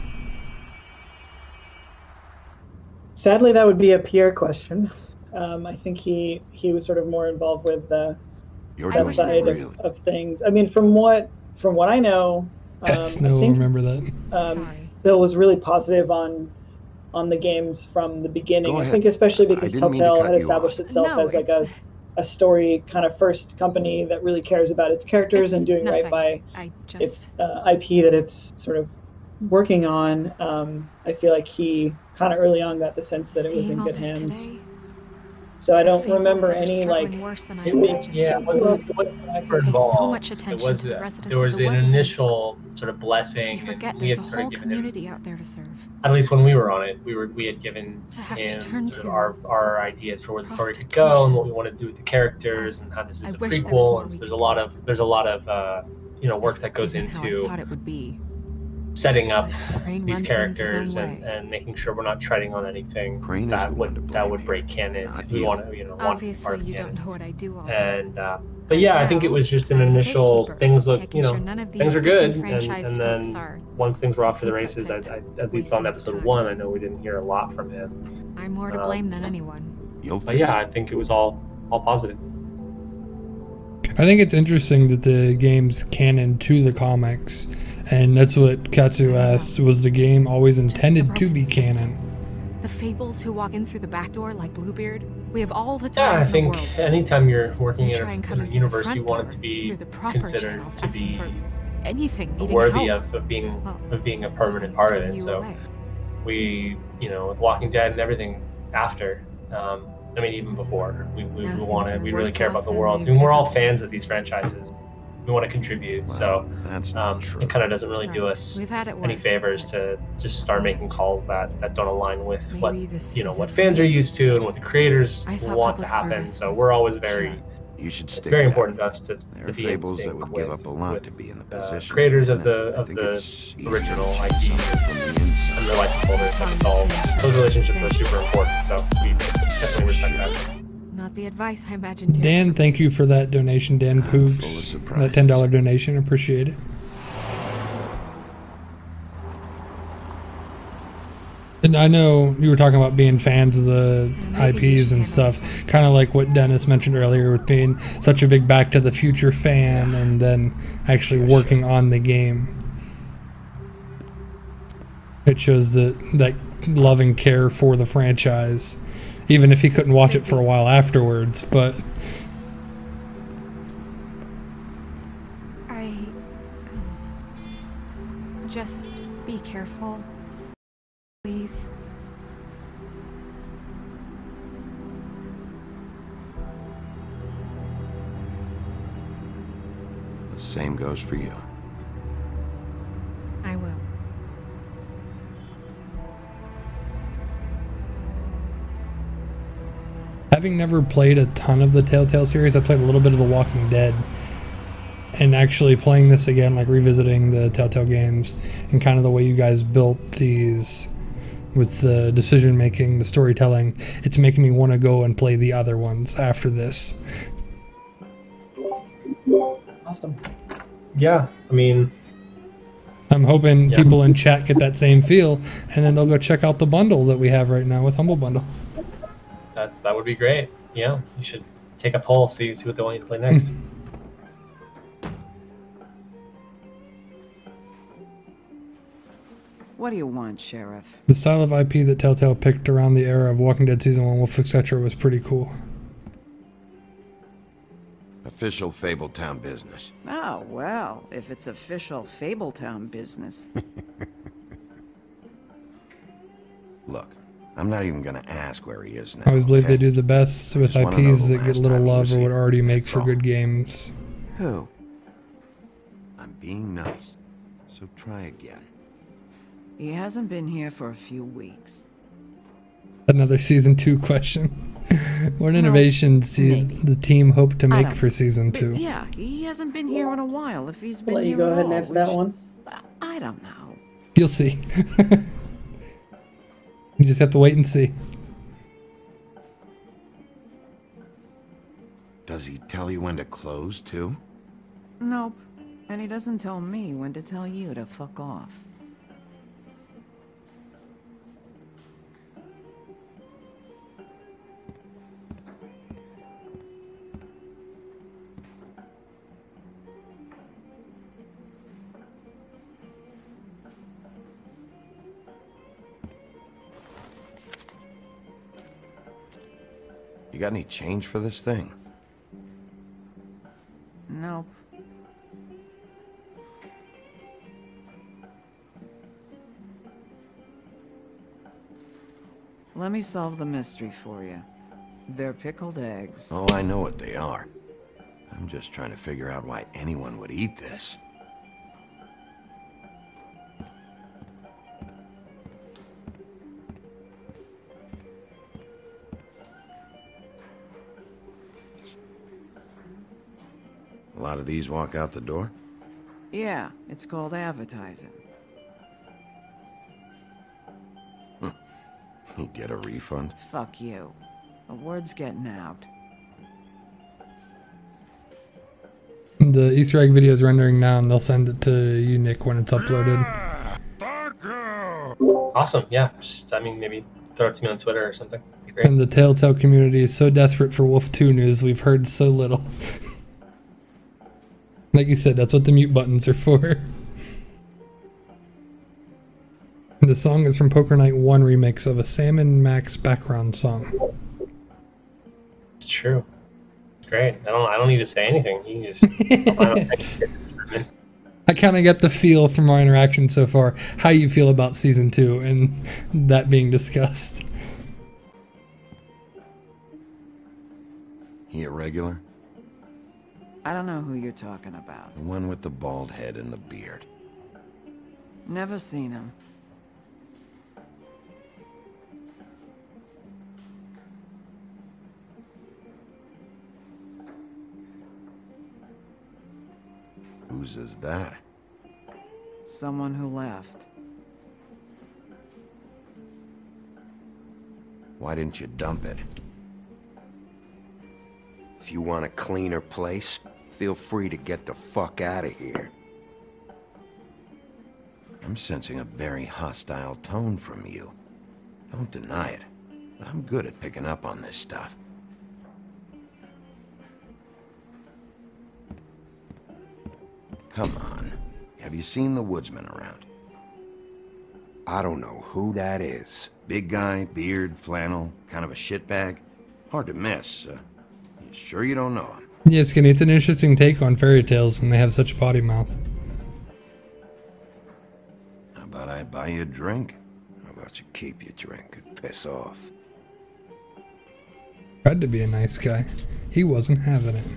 Sadly, that would be a Pierre question. Um, I think he he was sort of more involved with the You're that doing side really. of, of things. I mean, from what from what I know, um, Yes, I no, think remember that. um, Sorry. Bill was really positive on on the games from the beginning. Go I ahead. think especially I because didn't mean to Telltale cut had you established off. itself No, as like a it's- a story kind of first company that really cares about its characters It's and doing right nothing. by I just its uh, I P that it's sort of working on. Um, I feel like he kind of early on got the sense that it was seeing in all good this hands. today. So I There are don't fables remember that are any struggling like worse than I it was- imagined. Yeah, it wasn't, it wasn't super They pay so involved. much It attention was to the uh, residents there of was the an woodlands. initial sort of blessing, You forget and we there's had a sort of whole given him, community out there to serve. at least when we were on it, we were we had given To have to him turn sort of to our our ideas for where the story could go and what we want to do with the characters and how this I is a wish there was prequel. more And so we there's could a lot of there's a lot of uh, you know work This that goes isn't how I into thought it would be. setting up Crane these runs things his characters own and, way. and making sure we're not treading on anything Crane is that the one to would blame that would here, break canon not because we you. want to you know want to be part Obviously, of you canon. don't know what I do all day. And uh, but yeah, I think it now, was just an I'm the initial gatekeeper, things look making you know sure none of things these are good, and, disenfranchised and folks then are, once things were off as to the he puts races, I, it, I, at least on wasting his episode time. one, I know we didn't hear a lot from him. I'm more to Um, blame than anyone. You'll But fix yeah, it. I think it was all all positive. I think it's interesting that the game's canon to the comics, and that's what Katsu asked, was the game always intended to be canon? The fables who walk in through the back door like Bluebeard, we have all the Yeah, time I in the think world. anytime you're working You in try and a, come in a in through the universe, front you want it door, to be through the proper considered channels, to asking be for anything, needing worthy help. of, of being Well, of being a permanent part of turn it. you So away. we, you know, with Walking Dead and everything after, um, I mean, even before, we, we, Now we want things to, are we really worse care off about the than worlds. I they've mean, we're all ever been. fans of these franchises. We want to contribute, so that's not um, true. it kind of doesn't really do Right. us We've had it any worse. favors to just start making calls that, that don't align with what Maybe this you know what isn't fans are right. used to and what the creators I thought want to public happen. service So was we're always very You should it's stick very it out. important to us to, There to are be in fables that sync would with, give up a lot with to be in the the position. creators of and the I of think the it's easier original to I see P something from the inside. and the license holders. Like it's all those relationships are super important. So we definitely respect that. Not the advice I imagined. here. Dan, thank you for that donation, Dan Pooks. That ten dollar donation, appreciate it. And I know you were talking about being fans of the I Ps and stuff, kind of like what Dennis mentioned earlier with being such a big Back to the Future fan and then actually working on the game. It shows that that love and care for the franchise, even if he couldn't watch it for a while afterwards. But I um, just be careful, please. The same goes for you. I will. having never played a ton of the Telltale series, I played a little bit of The Walking Dead. And actually playing this again, like revisiting the Telltale games and kind of the way you guys built these with the decision making, the storytelling, it's making me want to go and play the other ones after this. Awesome. Yeah, I mean, I'm hoping yeah. people in chat get that same feel, and then they'll go check out the bundle that we have right now with Humble Bundle. That's that would be great. Yeah, you should take a poll, see see what they want you to play next. What do you want, Sheriff? The style of I P that Telltale picked around the era of Walking Dead Season one, Wolf, et cetera was pretty cool. Official Fabletown business. Oh, well, if it's official Fabletown business. Look, I'm not even gonna ask where he is now. I always believe okay? they do the best with just I wanna know Ps the that get last little time he love was or would here. already make That's for all. good games. Who? I'm being nice, so try again. He hasn't been here for a few weeks. Another Season two question. What innovations do you- the team hope to make for Season two? Yeah, he hasn't been here in a while. If he's been I'll let you here go at ahead and all, answer that which- one. I don't know. You'll see. You just have to wait and see. Does he tell you when to close, too? Nope. And he doesn't tell me when to tell you to fuck off. You got any change for this thing? Nope. Let me solve the mystery for you. They're pickled eggs. Oh, I know what they are. I'm just trying to figure out why anyone would eat this. A lot of these walk out the door? Yeah, it's called advertising. You get a refund? Fuck you. The word's getting out. The Easter egg video is rendering now, and they'll send it to you, Nick, when it's uploaded. Awesome. Yeah. Just I mean maybe throw it to me on Twitter or something. It'd be great. And the Telltale community is so desperate for Wolf two news, we've heard so little. Like you said, that's what the mute buttons are for. The song is from Poker Night one remix of a Sam and Max background song. It's true. It's great. I don't I don't need to say anything. You can just I kind of get the feel from our interaction so far, how you feel about season two and that being discussed. He a regular? I don't know who you're talking about. The one with the bald head and the beard. Never seen him. Whose is that? Someone who left. Why didn't you dump it? If you want a cleaner place, feel free to get the fuck out of here. I'm sensing a very hostile tone from you. Don't deny it. I'm good at picking up on this stuff. Come on. Have you seen the woodsman around? I don't know who that is. Big guy, beard, flannel, kind of a shitbag. Hard to miss. Uh, you sure you don't know him? Yeah, Skinny, it's an interesting take on fairy tales when they have such potty mouth. How about I buy you a drink? How about you keep your drink and piss off? Tried to be a nice guy. He wasn't having it.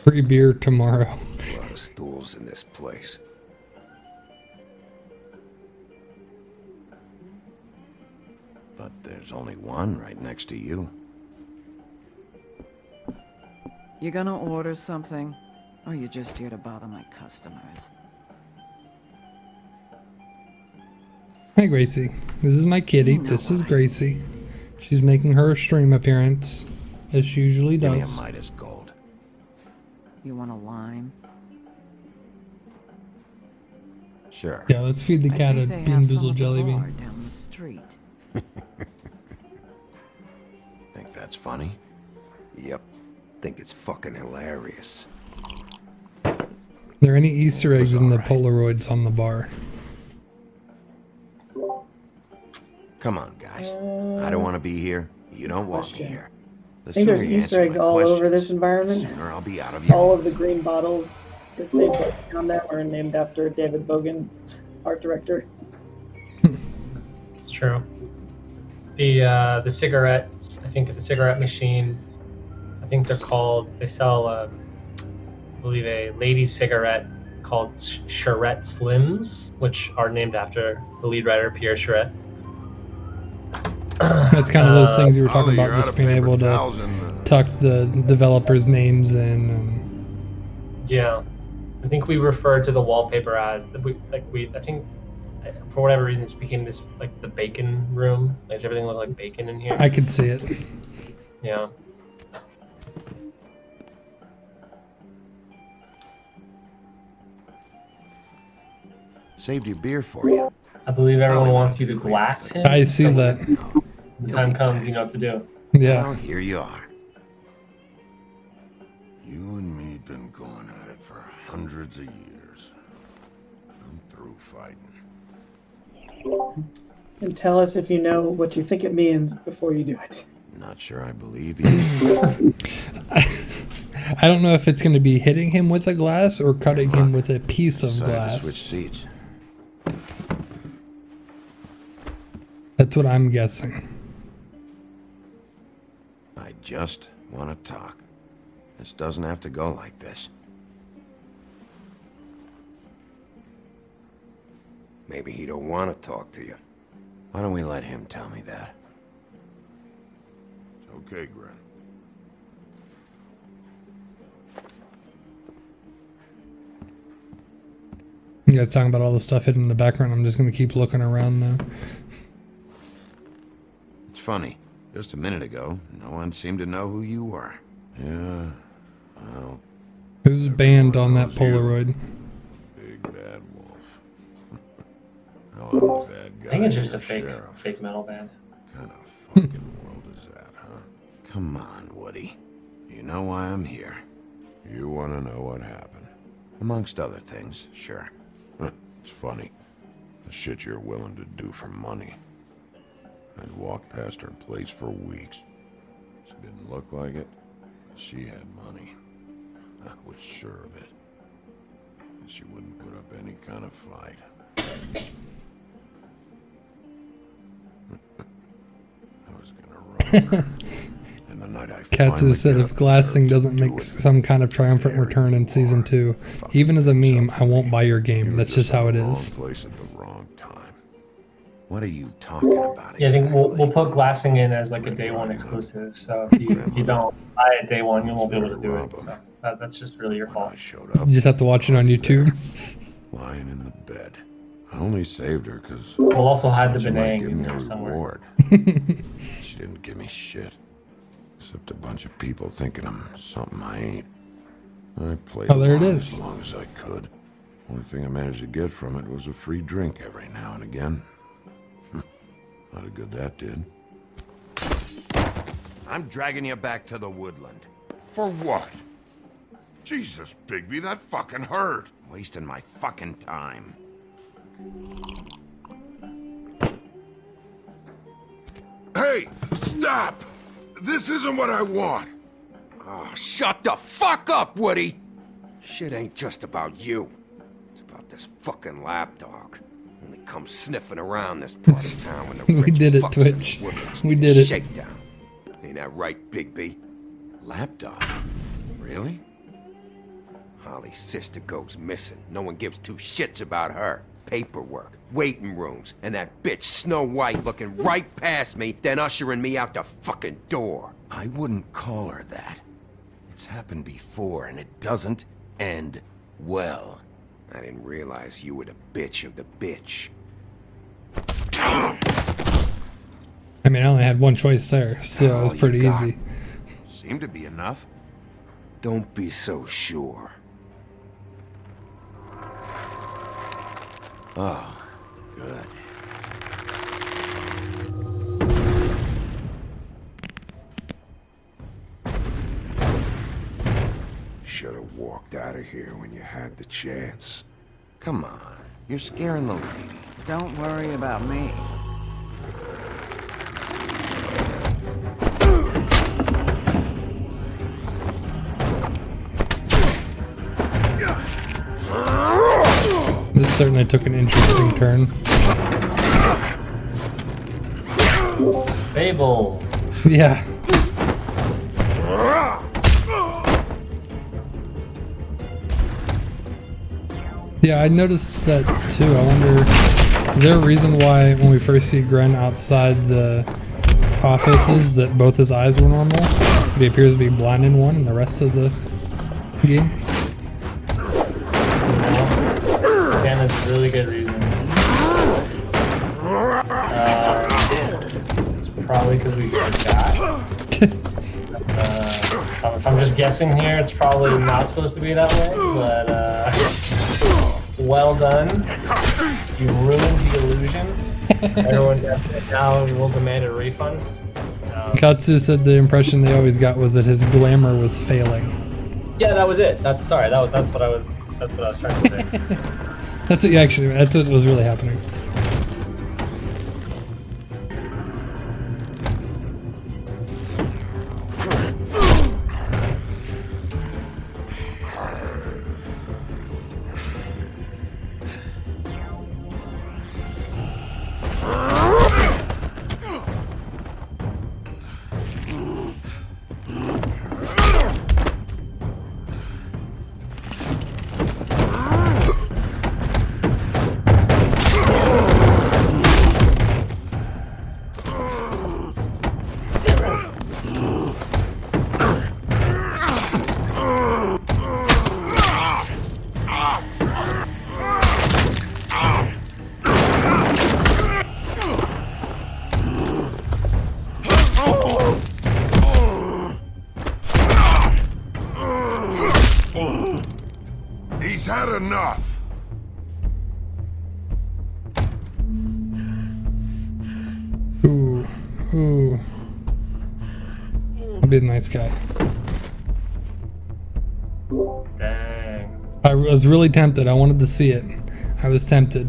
Free beer tomorrow. A lot of stools in this place. But there's only one right next to you. You gonna order something? Or you just here to bother my customers? Hi, Gracie. This is my kitty. This is Gracie. She's making her stream appearance, as she usually Give me a does. Midas Gold. You want a lime? Sure. Yeah, let's feed the I cat a think they have Bean some Boozled at the jelly bar bean. down the street. Think that's funny? Yep. Think it's fucking hilarious. Are there any Easter eggs in the Polaroids on the bar? Come on, guys. I don't want to be here. You don't want me here. The I think there's sooner you Easter answer eggs my all questions, over this environment. the sooner I'll be out of here. All of the green bottles that say Bogan on them are named after David Bogan, art director. It's true. The uh, the cigarettes, I think the cigarette machine, I think they're called, they sell, um, I believe, a lady's cigarette called Charette Slims, which are named after the lead writer, Pierre Charette. That's kind of those Uh, things you were talking Ollie, about, you're out just of being paper able to towels and, tuck the developers' names in. And Yeah, I think we referred to the wallpaper as we like we. I think for whatever reason it just became this like the bacon room. Like everything looked like bacon in here. I could see it. Yeah. Saved your beer for you. I believe everyone wants you to glass him. I see that. When time comes, you know what to do. Yeah. Well, here you are. You and me been going at it for hundreds of years. I'm through fighting. And tell us if you know what you think it means before you do it. Not sure I believe you. I don't know if it's going to be hitting him with a glass or cutting him with a piece of Decided to glass. switch seats. That's what I'm guessing. I just want to talk. This doesn't have to go like this. Maybe he don't want to talk to you. Why don't we let him tell me that? It's okay, Gren. You guys talking about all the stuff hidden in the background. I'm just going to keep looking around now. It's funny. Just a minute ago, no one seemed to know who you were. Yeah, well... Who's banned on that Polaroid? Big bad wolf. Oh, I'm the bad guy. I think it's just you're a fake, sheriff. fake metal band. What kind of fucking world is that, huh? Come on, Woody. You know why I'm here. You want to know what happened? Amongst other things, sure. It's funny. The shit you're willing to do for money. I'd walked past her place for weeks. She didn't look like it, but she had money. I was sure of it. And she wouldn't put up any kind of fight. I was gonna run her. And the night I Katsu finally said got if glassing doesn't make some kind of triumphant return in season two, even as a meme, I won't buy your game. That's just how it is. place at the wrong time. What are you talking about? Yeah, I think we'll, we'll put glassing in as like a day one exclusive. So if you, if you don't buy it day one, you won't be able to do it. So that, that's just really your fault. You just have to watch it on YouTube. Lying in the bed. I only saved her because We'll also hide the she might Benang give in me a there somewhere. reward. She didn't give me shit. Except a bunch of people thinking I'm something I ain't. I played Oh, there it along is. as long as I could. Only thing I managed to get from it was a free drink every now and again. Not a good that did. I'm dragging you back to the woodland. For what? Jesus, Bigby, that fucking hurt. Wasting my fucking time. Hey, stop! This isn't what I want. Oh, shut the fuck up, Woody! Shit ain't just about you. It's about this fucking lapdog. Only comes sniffing around this part of town when the We rich did it, fucks in the Twitch. woodlands We need did a it. Shakedown. Ain't that right, Bigby? Lapdog? Really? Holly's sister goes missing. No one gives two shits about her. Paperwork, waiting rooms, and that bitch Snow White looking right past me, then ushering me out the fucking door. I wouldn't call her that. It's happened before, and it doesn't end well. I didn't realize you were the bitch of the bitch. I mean, I only had one choice there, so it was pretty easy. Seemed to be enough. Don't be so sure. Oh, good. Should have walked out of here when you had the chance. Come on, you're scaring the lady. Don't worry about me. This certainly took an interesting turn. Fables. Yeah. Yeah, I noticed that too. I wonder, is there a reason why when we first see Gren outside the offices that both his eyes were normal? But he appears to be blind in one and the rest of the game? Again, it's a really good reason. Uh, it's probably because we forgot. uh, if I'm just guessing here, it's probably not supposed to be that way, but uh, well done. You ruined the illusion. Everyone now will demand a refund. Um, Katsu said the impression they always got was that his glamour was failing. yeah, that was it. That's sorry. That was that's what I was. That's what I was trying to say. That's what, actually, that's what was really happening. He's had enough. Ooh, ooh. I'll be the nice guy. Dang. I was really tempted. I wanted to see it. I was tempted.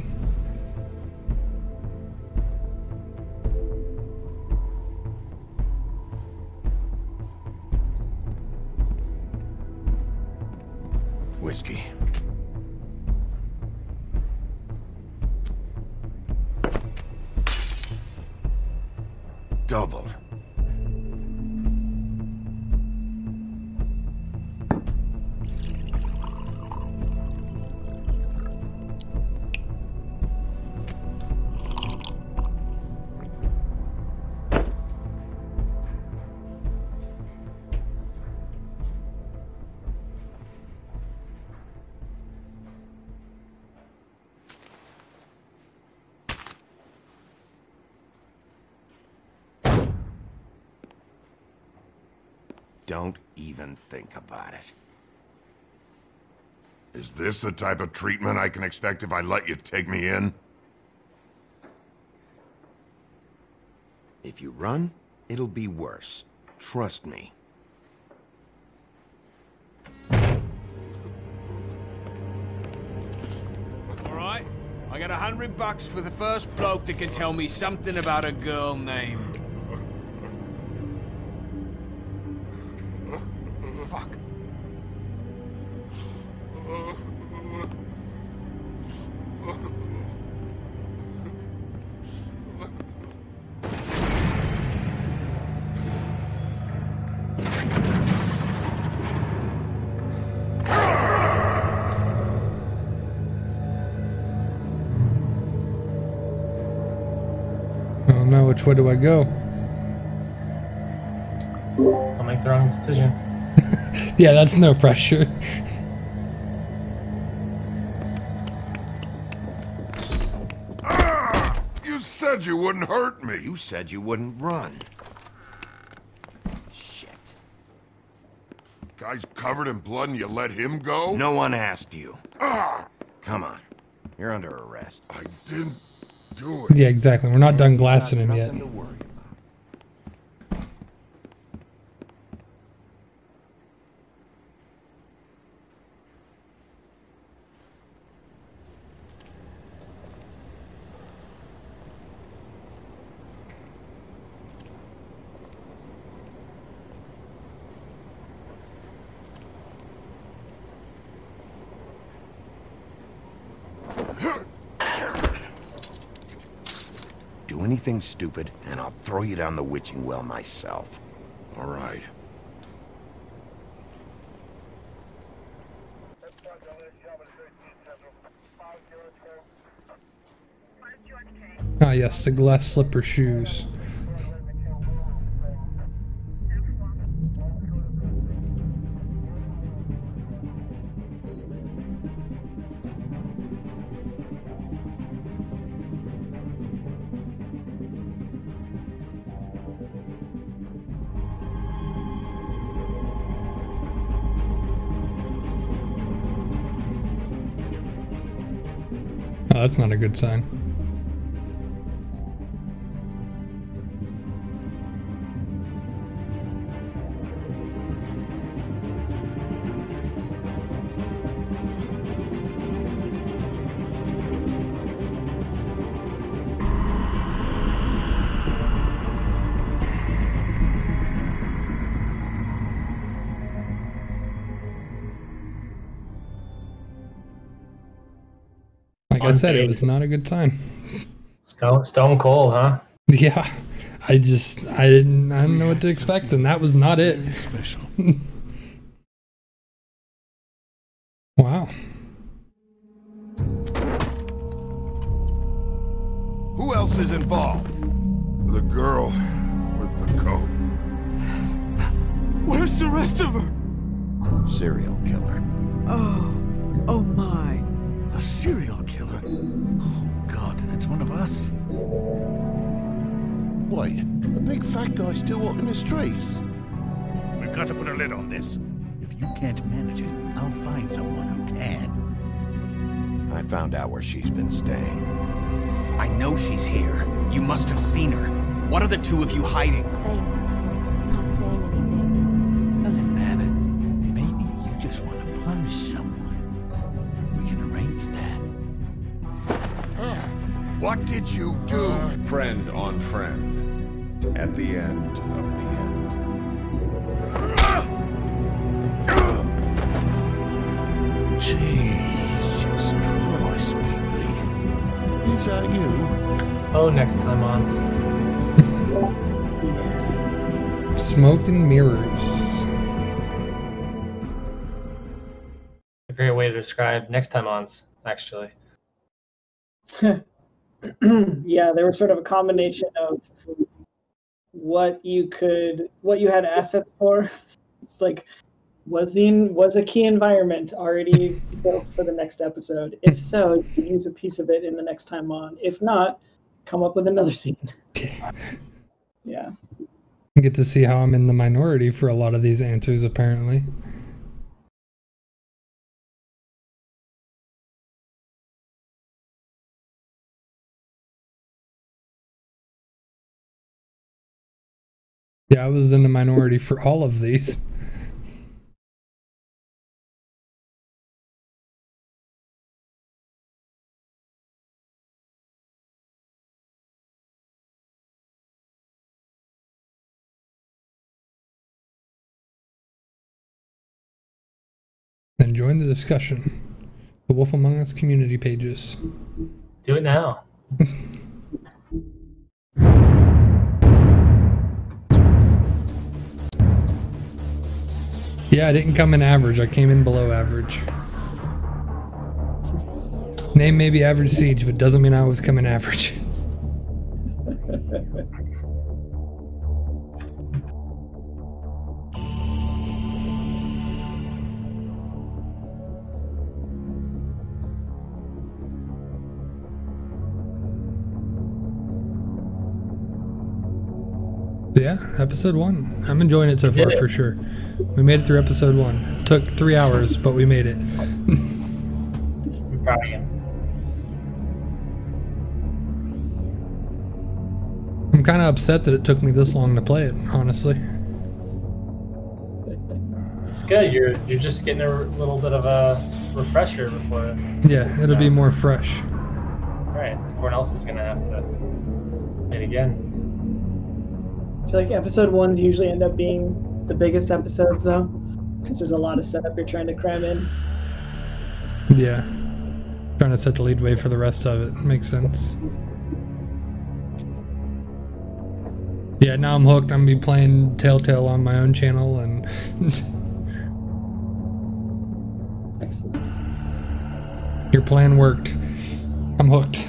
Whiskey. Double. Don't even think about it. Is this the type of treatment I can expect if I let you take me in? If you run, it'll be worse. Trust me. Alright, I got a hundred bucks for the first bloke that can tell me something about a girl named... Fuck. don't know. Which way do I go? I'll make the wrong decision. Yeah, that's no pressure. Ah! You said you wouldn't hurt me. You said you wouldn't run. Guy's covered in blood and you let him go? No one asked you. Ah! Come on. You're under arrest. I didn't do it. Yeah, exactly. We're not done glassing him yet. Nothing to worry about. Do anything stupid, and I'll throw you down the witching well myself. All right. Ah, yes, the glass slipper shoes. Oh, that's not a good sign. Like I said, it was not a good sign. Stone, stone cold, huh? Yeah, I just I didn't I didn't know what to expect, and that was not it. Special. Wow. Who else is involved? The girl with the coat. Where's the rest of her? Serial killer. Oh, oh my. A serial killer? Oh god, and it's one of us? Wait, the big fat guy still walking the streets? We've got to put a lid on this. If you can't manage it, I'll find someone who can. I found out where she's been staying. I know she's here. You must have seen her. What are the two of you hiding? Thanks. Not saying anything. Doesn't matter. Maybe you just want to punish someone. We can arrange that. What did you do? Friend on friend. At the end of the end. Jesus Christ, baby. Is that you? Oh, next time on. Smoke and mirrors. A great way to describe next time ons, actually. Yeah, they were sort of a combination of what you could, what you had assets for. It's like, was the was a key environment already built for the next episode? If so, you could use a piece of it in the next time on. If not, come up with another scene. Yeah. I get to see how I'm in the minority for a lot of these answers, apparently. Yeah, I was in the minority for all of these. And join the discussion. The Wolf Among Us community pages. Do it now. Yeah, I didn't come in average. I came in below average. Name may be Average Siege, but doesn't mean I was coming average. Yeah, episode one. I'm enjoying it so far for sure. We made it through episode one. It took three hours, but we made it. I'm proud of you. I'm kind of upset that it took me this long to play it, honestly. It's good. You're you're just getting a little bit of a refresher before it. Yeah, it'll be more fresh. Right. Everyone else is gonna have to play it again. I feel like episode ones usually end up being the biggest episodes, though, because there's a lot of setup you're trying to cram in. Yeah. Trying to set the lead way for the rest of it. Makes sense. Yeah, now I'm hooked. I'm gonna be playing Telltale on my own channel, and excellent. Your plan worked. I'm hooked.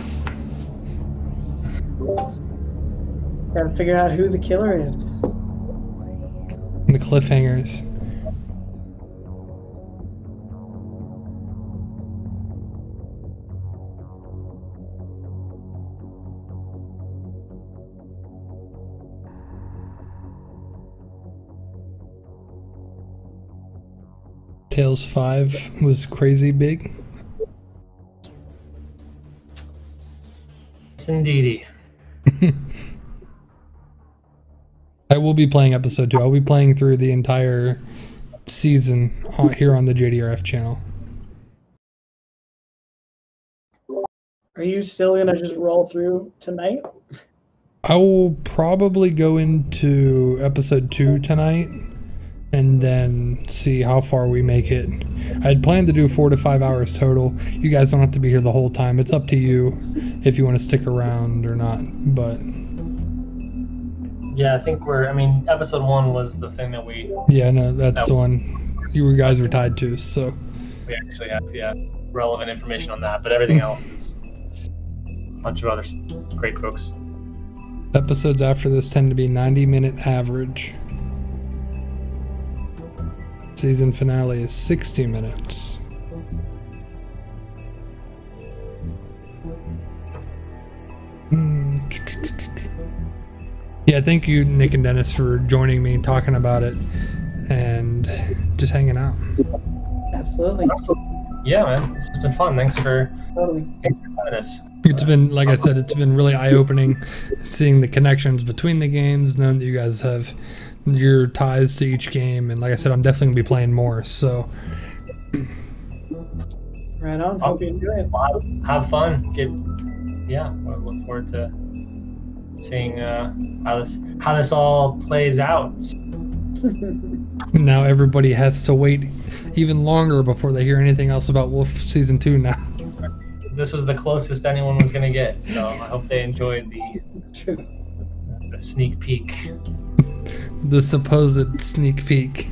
Gotta figure out who the killer is. The cliffhangers. Tales five was crazy big. Yes, indeedy. I will be playing episode two. I'll be playing through the entire season on, here on the J D R F channel. Are you still gonna just roll through tonight? I will probably go into episode two tonight and then see how far we make it. I had planned to do four to five hours total. You guys don't have to be here the whole time. It's up to you if you want to stick around or not, but... Yeah, I think we're, I mean, episode one was the thing that we... Yeah, no, that's that the one you guys were tied to, so... We actually have, yeah, relevant information on that, but everything else is a bunch of other great folks. Episodes after this tend to be ninety minute average. Season finale is sixty minutes. Yeah, thank you, Nick and Dennis, for joining me and talking about it and just hanging out. Absolutely. Yeah, man, it's been fun. Thanks for, totally. thanks for having us. It's been, like I said, it's been really eye-opening seeing the connections between the games, knowing that you guys have your ties to each game, and like I said, I'm definitely going to be playing more, so... Right on. Hope you enjoy it. Well, have fun. Get, yeah, I look forward to seeing uh, how this how this all plays out. Now everybody has to wait even longer before they hear anything else about Wolf Season two now. This was the closest anyone was going to get, so I hope they enjoyed the, the sneak peek. The supposed sneak peek.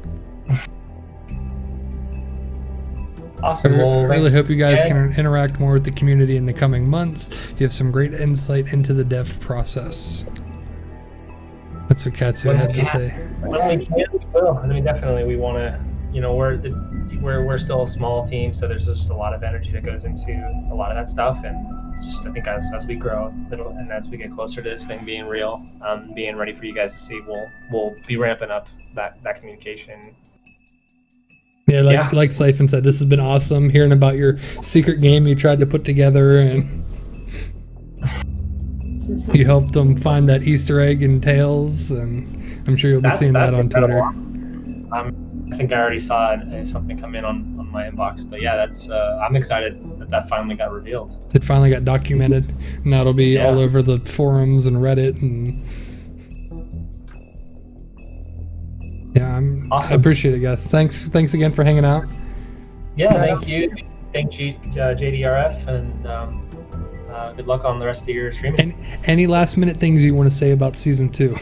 Awesome. I Well, really thanks. hope you guys Yeah. can interact more with the community in the coming months. You have some great insight into the dev process. That's what Katsu When had we to have- say. When we can, we will. I mean, definitely, we want to. You know, we're the, we're we're still a small team, so there's just a lot of energy that goes into a lot of that stuff, and it's just I think as as we grow, it'll, and as we get closer to this thing being real, um, being ready for you guys to see, we'll we'll be ramping up that that communication. Yeah, like Yeah. like Slyphin said, this has been awesome. Hearing about your secret game you tried to put together, and you helped them find that Easter egg in Tales, and I'm sure you'll be That's- seeing that that's on Twitter. incredible. Um, I think I already saw uh, something come in on, on my inbox, but yeah, that's uh, I'm excited that that finally got revealed. It finally got documented. Now it'll be Yeah. all over the forums and Reddit, and yeah, I'm, I Awesome. appreciate it, guys. Thanks, thanks again for hanging out. Yeah, thank you. Thank G, uh, J D R F, and um, uh, good luck on the rest of your streaming. Any, any last minute things you want to say about season two?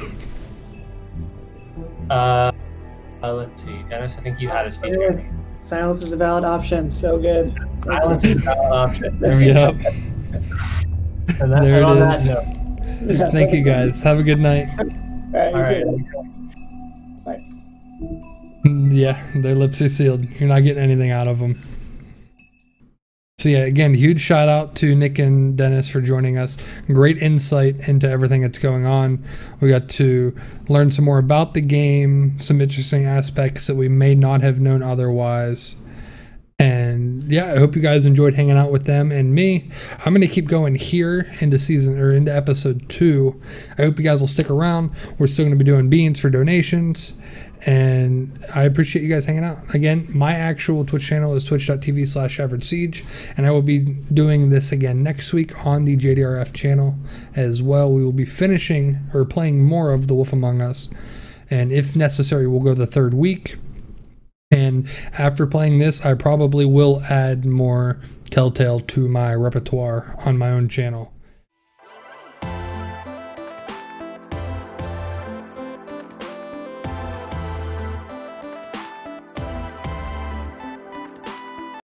Uh, uh, let's see, Dennis. I think you had a speech. Yeah. Silence is a valid option. So good. So Silence good. is not an option. There we Yep. go. And that, There and on it that is. note, Yeah, Thank you guys. Have a good night. All right, you All right. too. Bye. Yeah, their lips are sealed. You're not getting anything out of them. So yeah, again, huge shout out to Nick and Dennis for joining us. Great insight into everything that's going on. We got to learn some more about the game, some interesting aspects that we may not have known otherwise. And yeah, I hope you guys enjoyed hanging out with them and me. I'm going to keep going here into season or into episode two. I hope you guys will stick around. We're still going to be doing beans for donations. And I appreciate you guys hanging out. Again, my actual Twitch channel is twitch.tv slash average siege. And I will be doing this again next week on the J D R F channel as well. We will be finishing or playing more of The Wolf Among Us. And if necessary, we'll go the third week. And after playing this, I probably will add more Telltale to my repertoire on my own channel.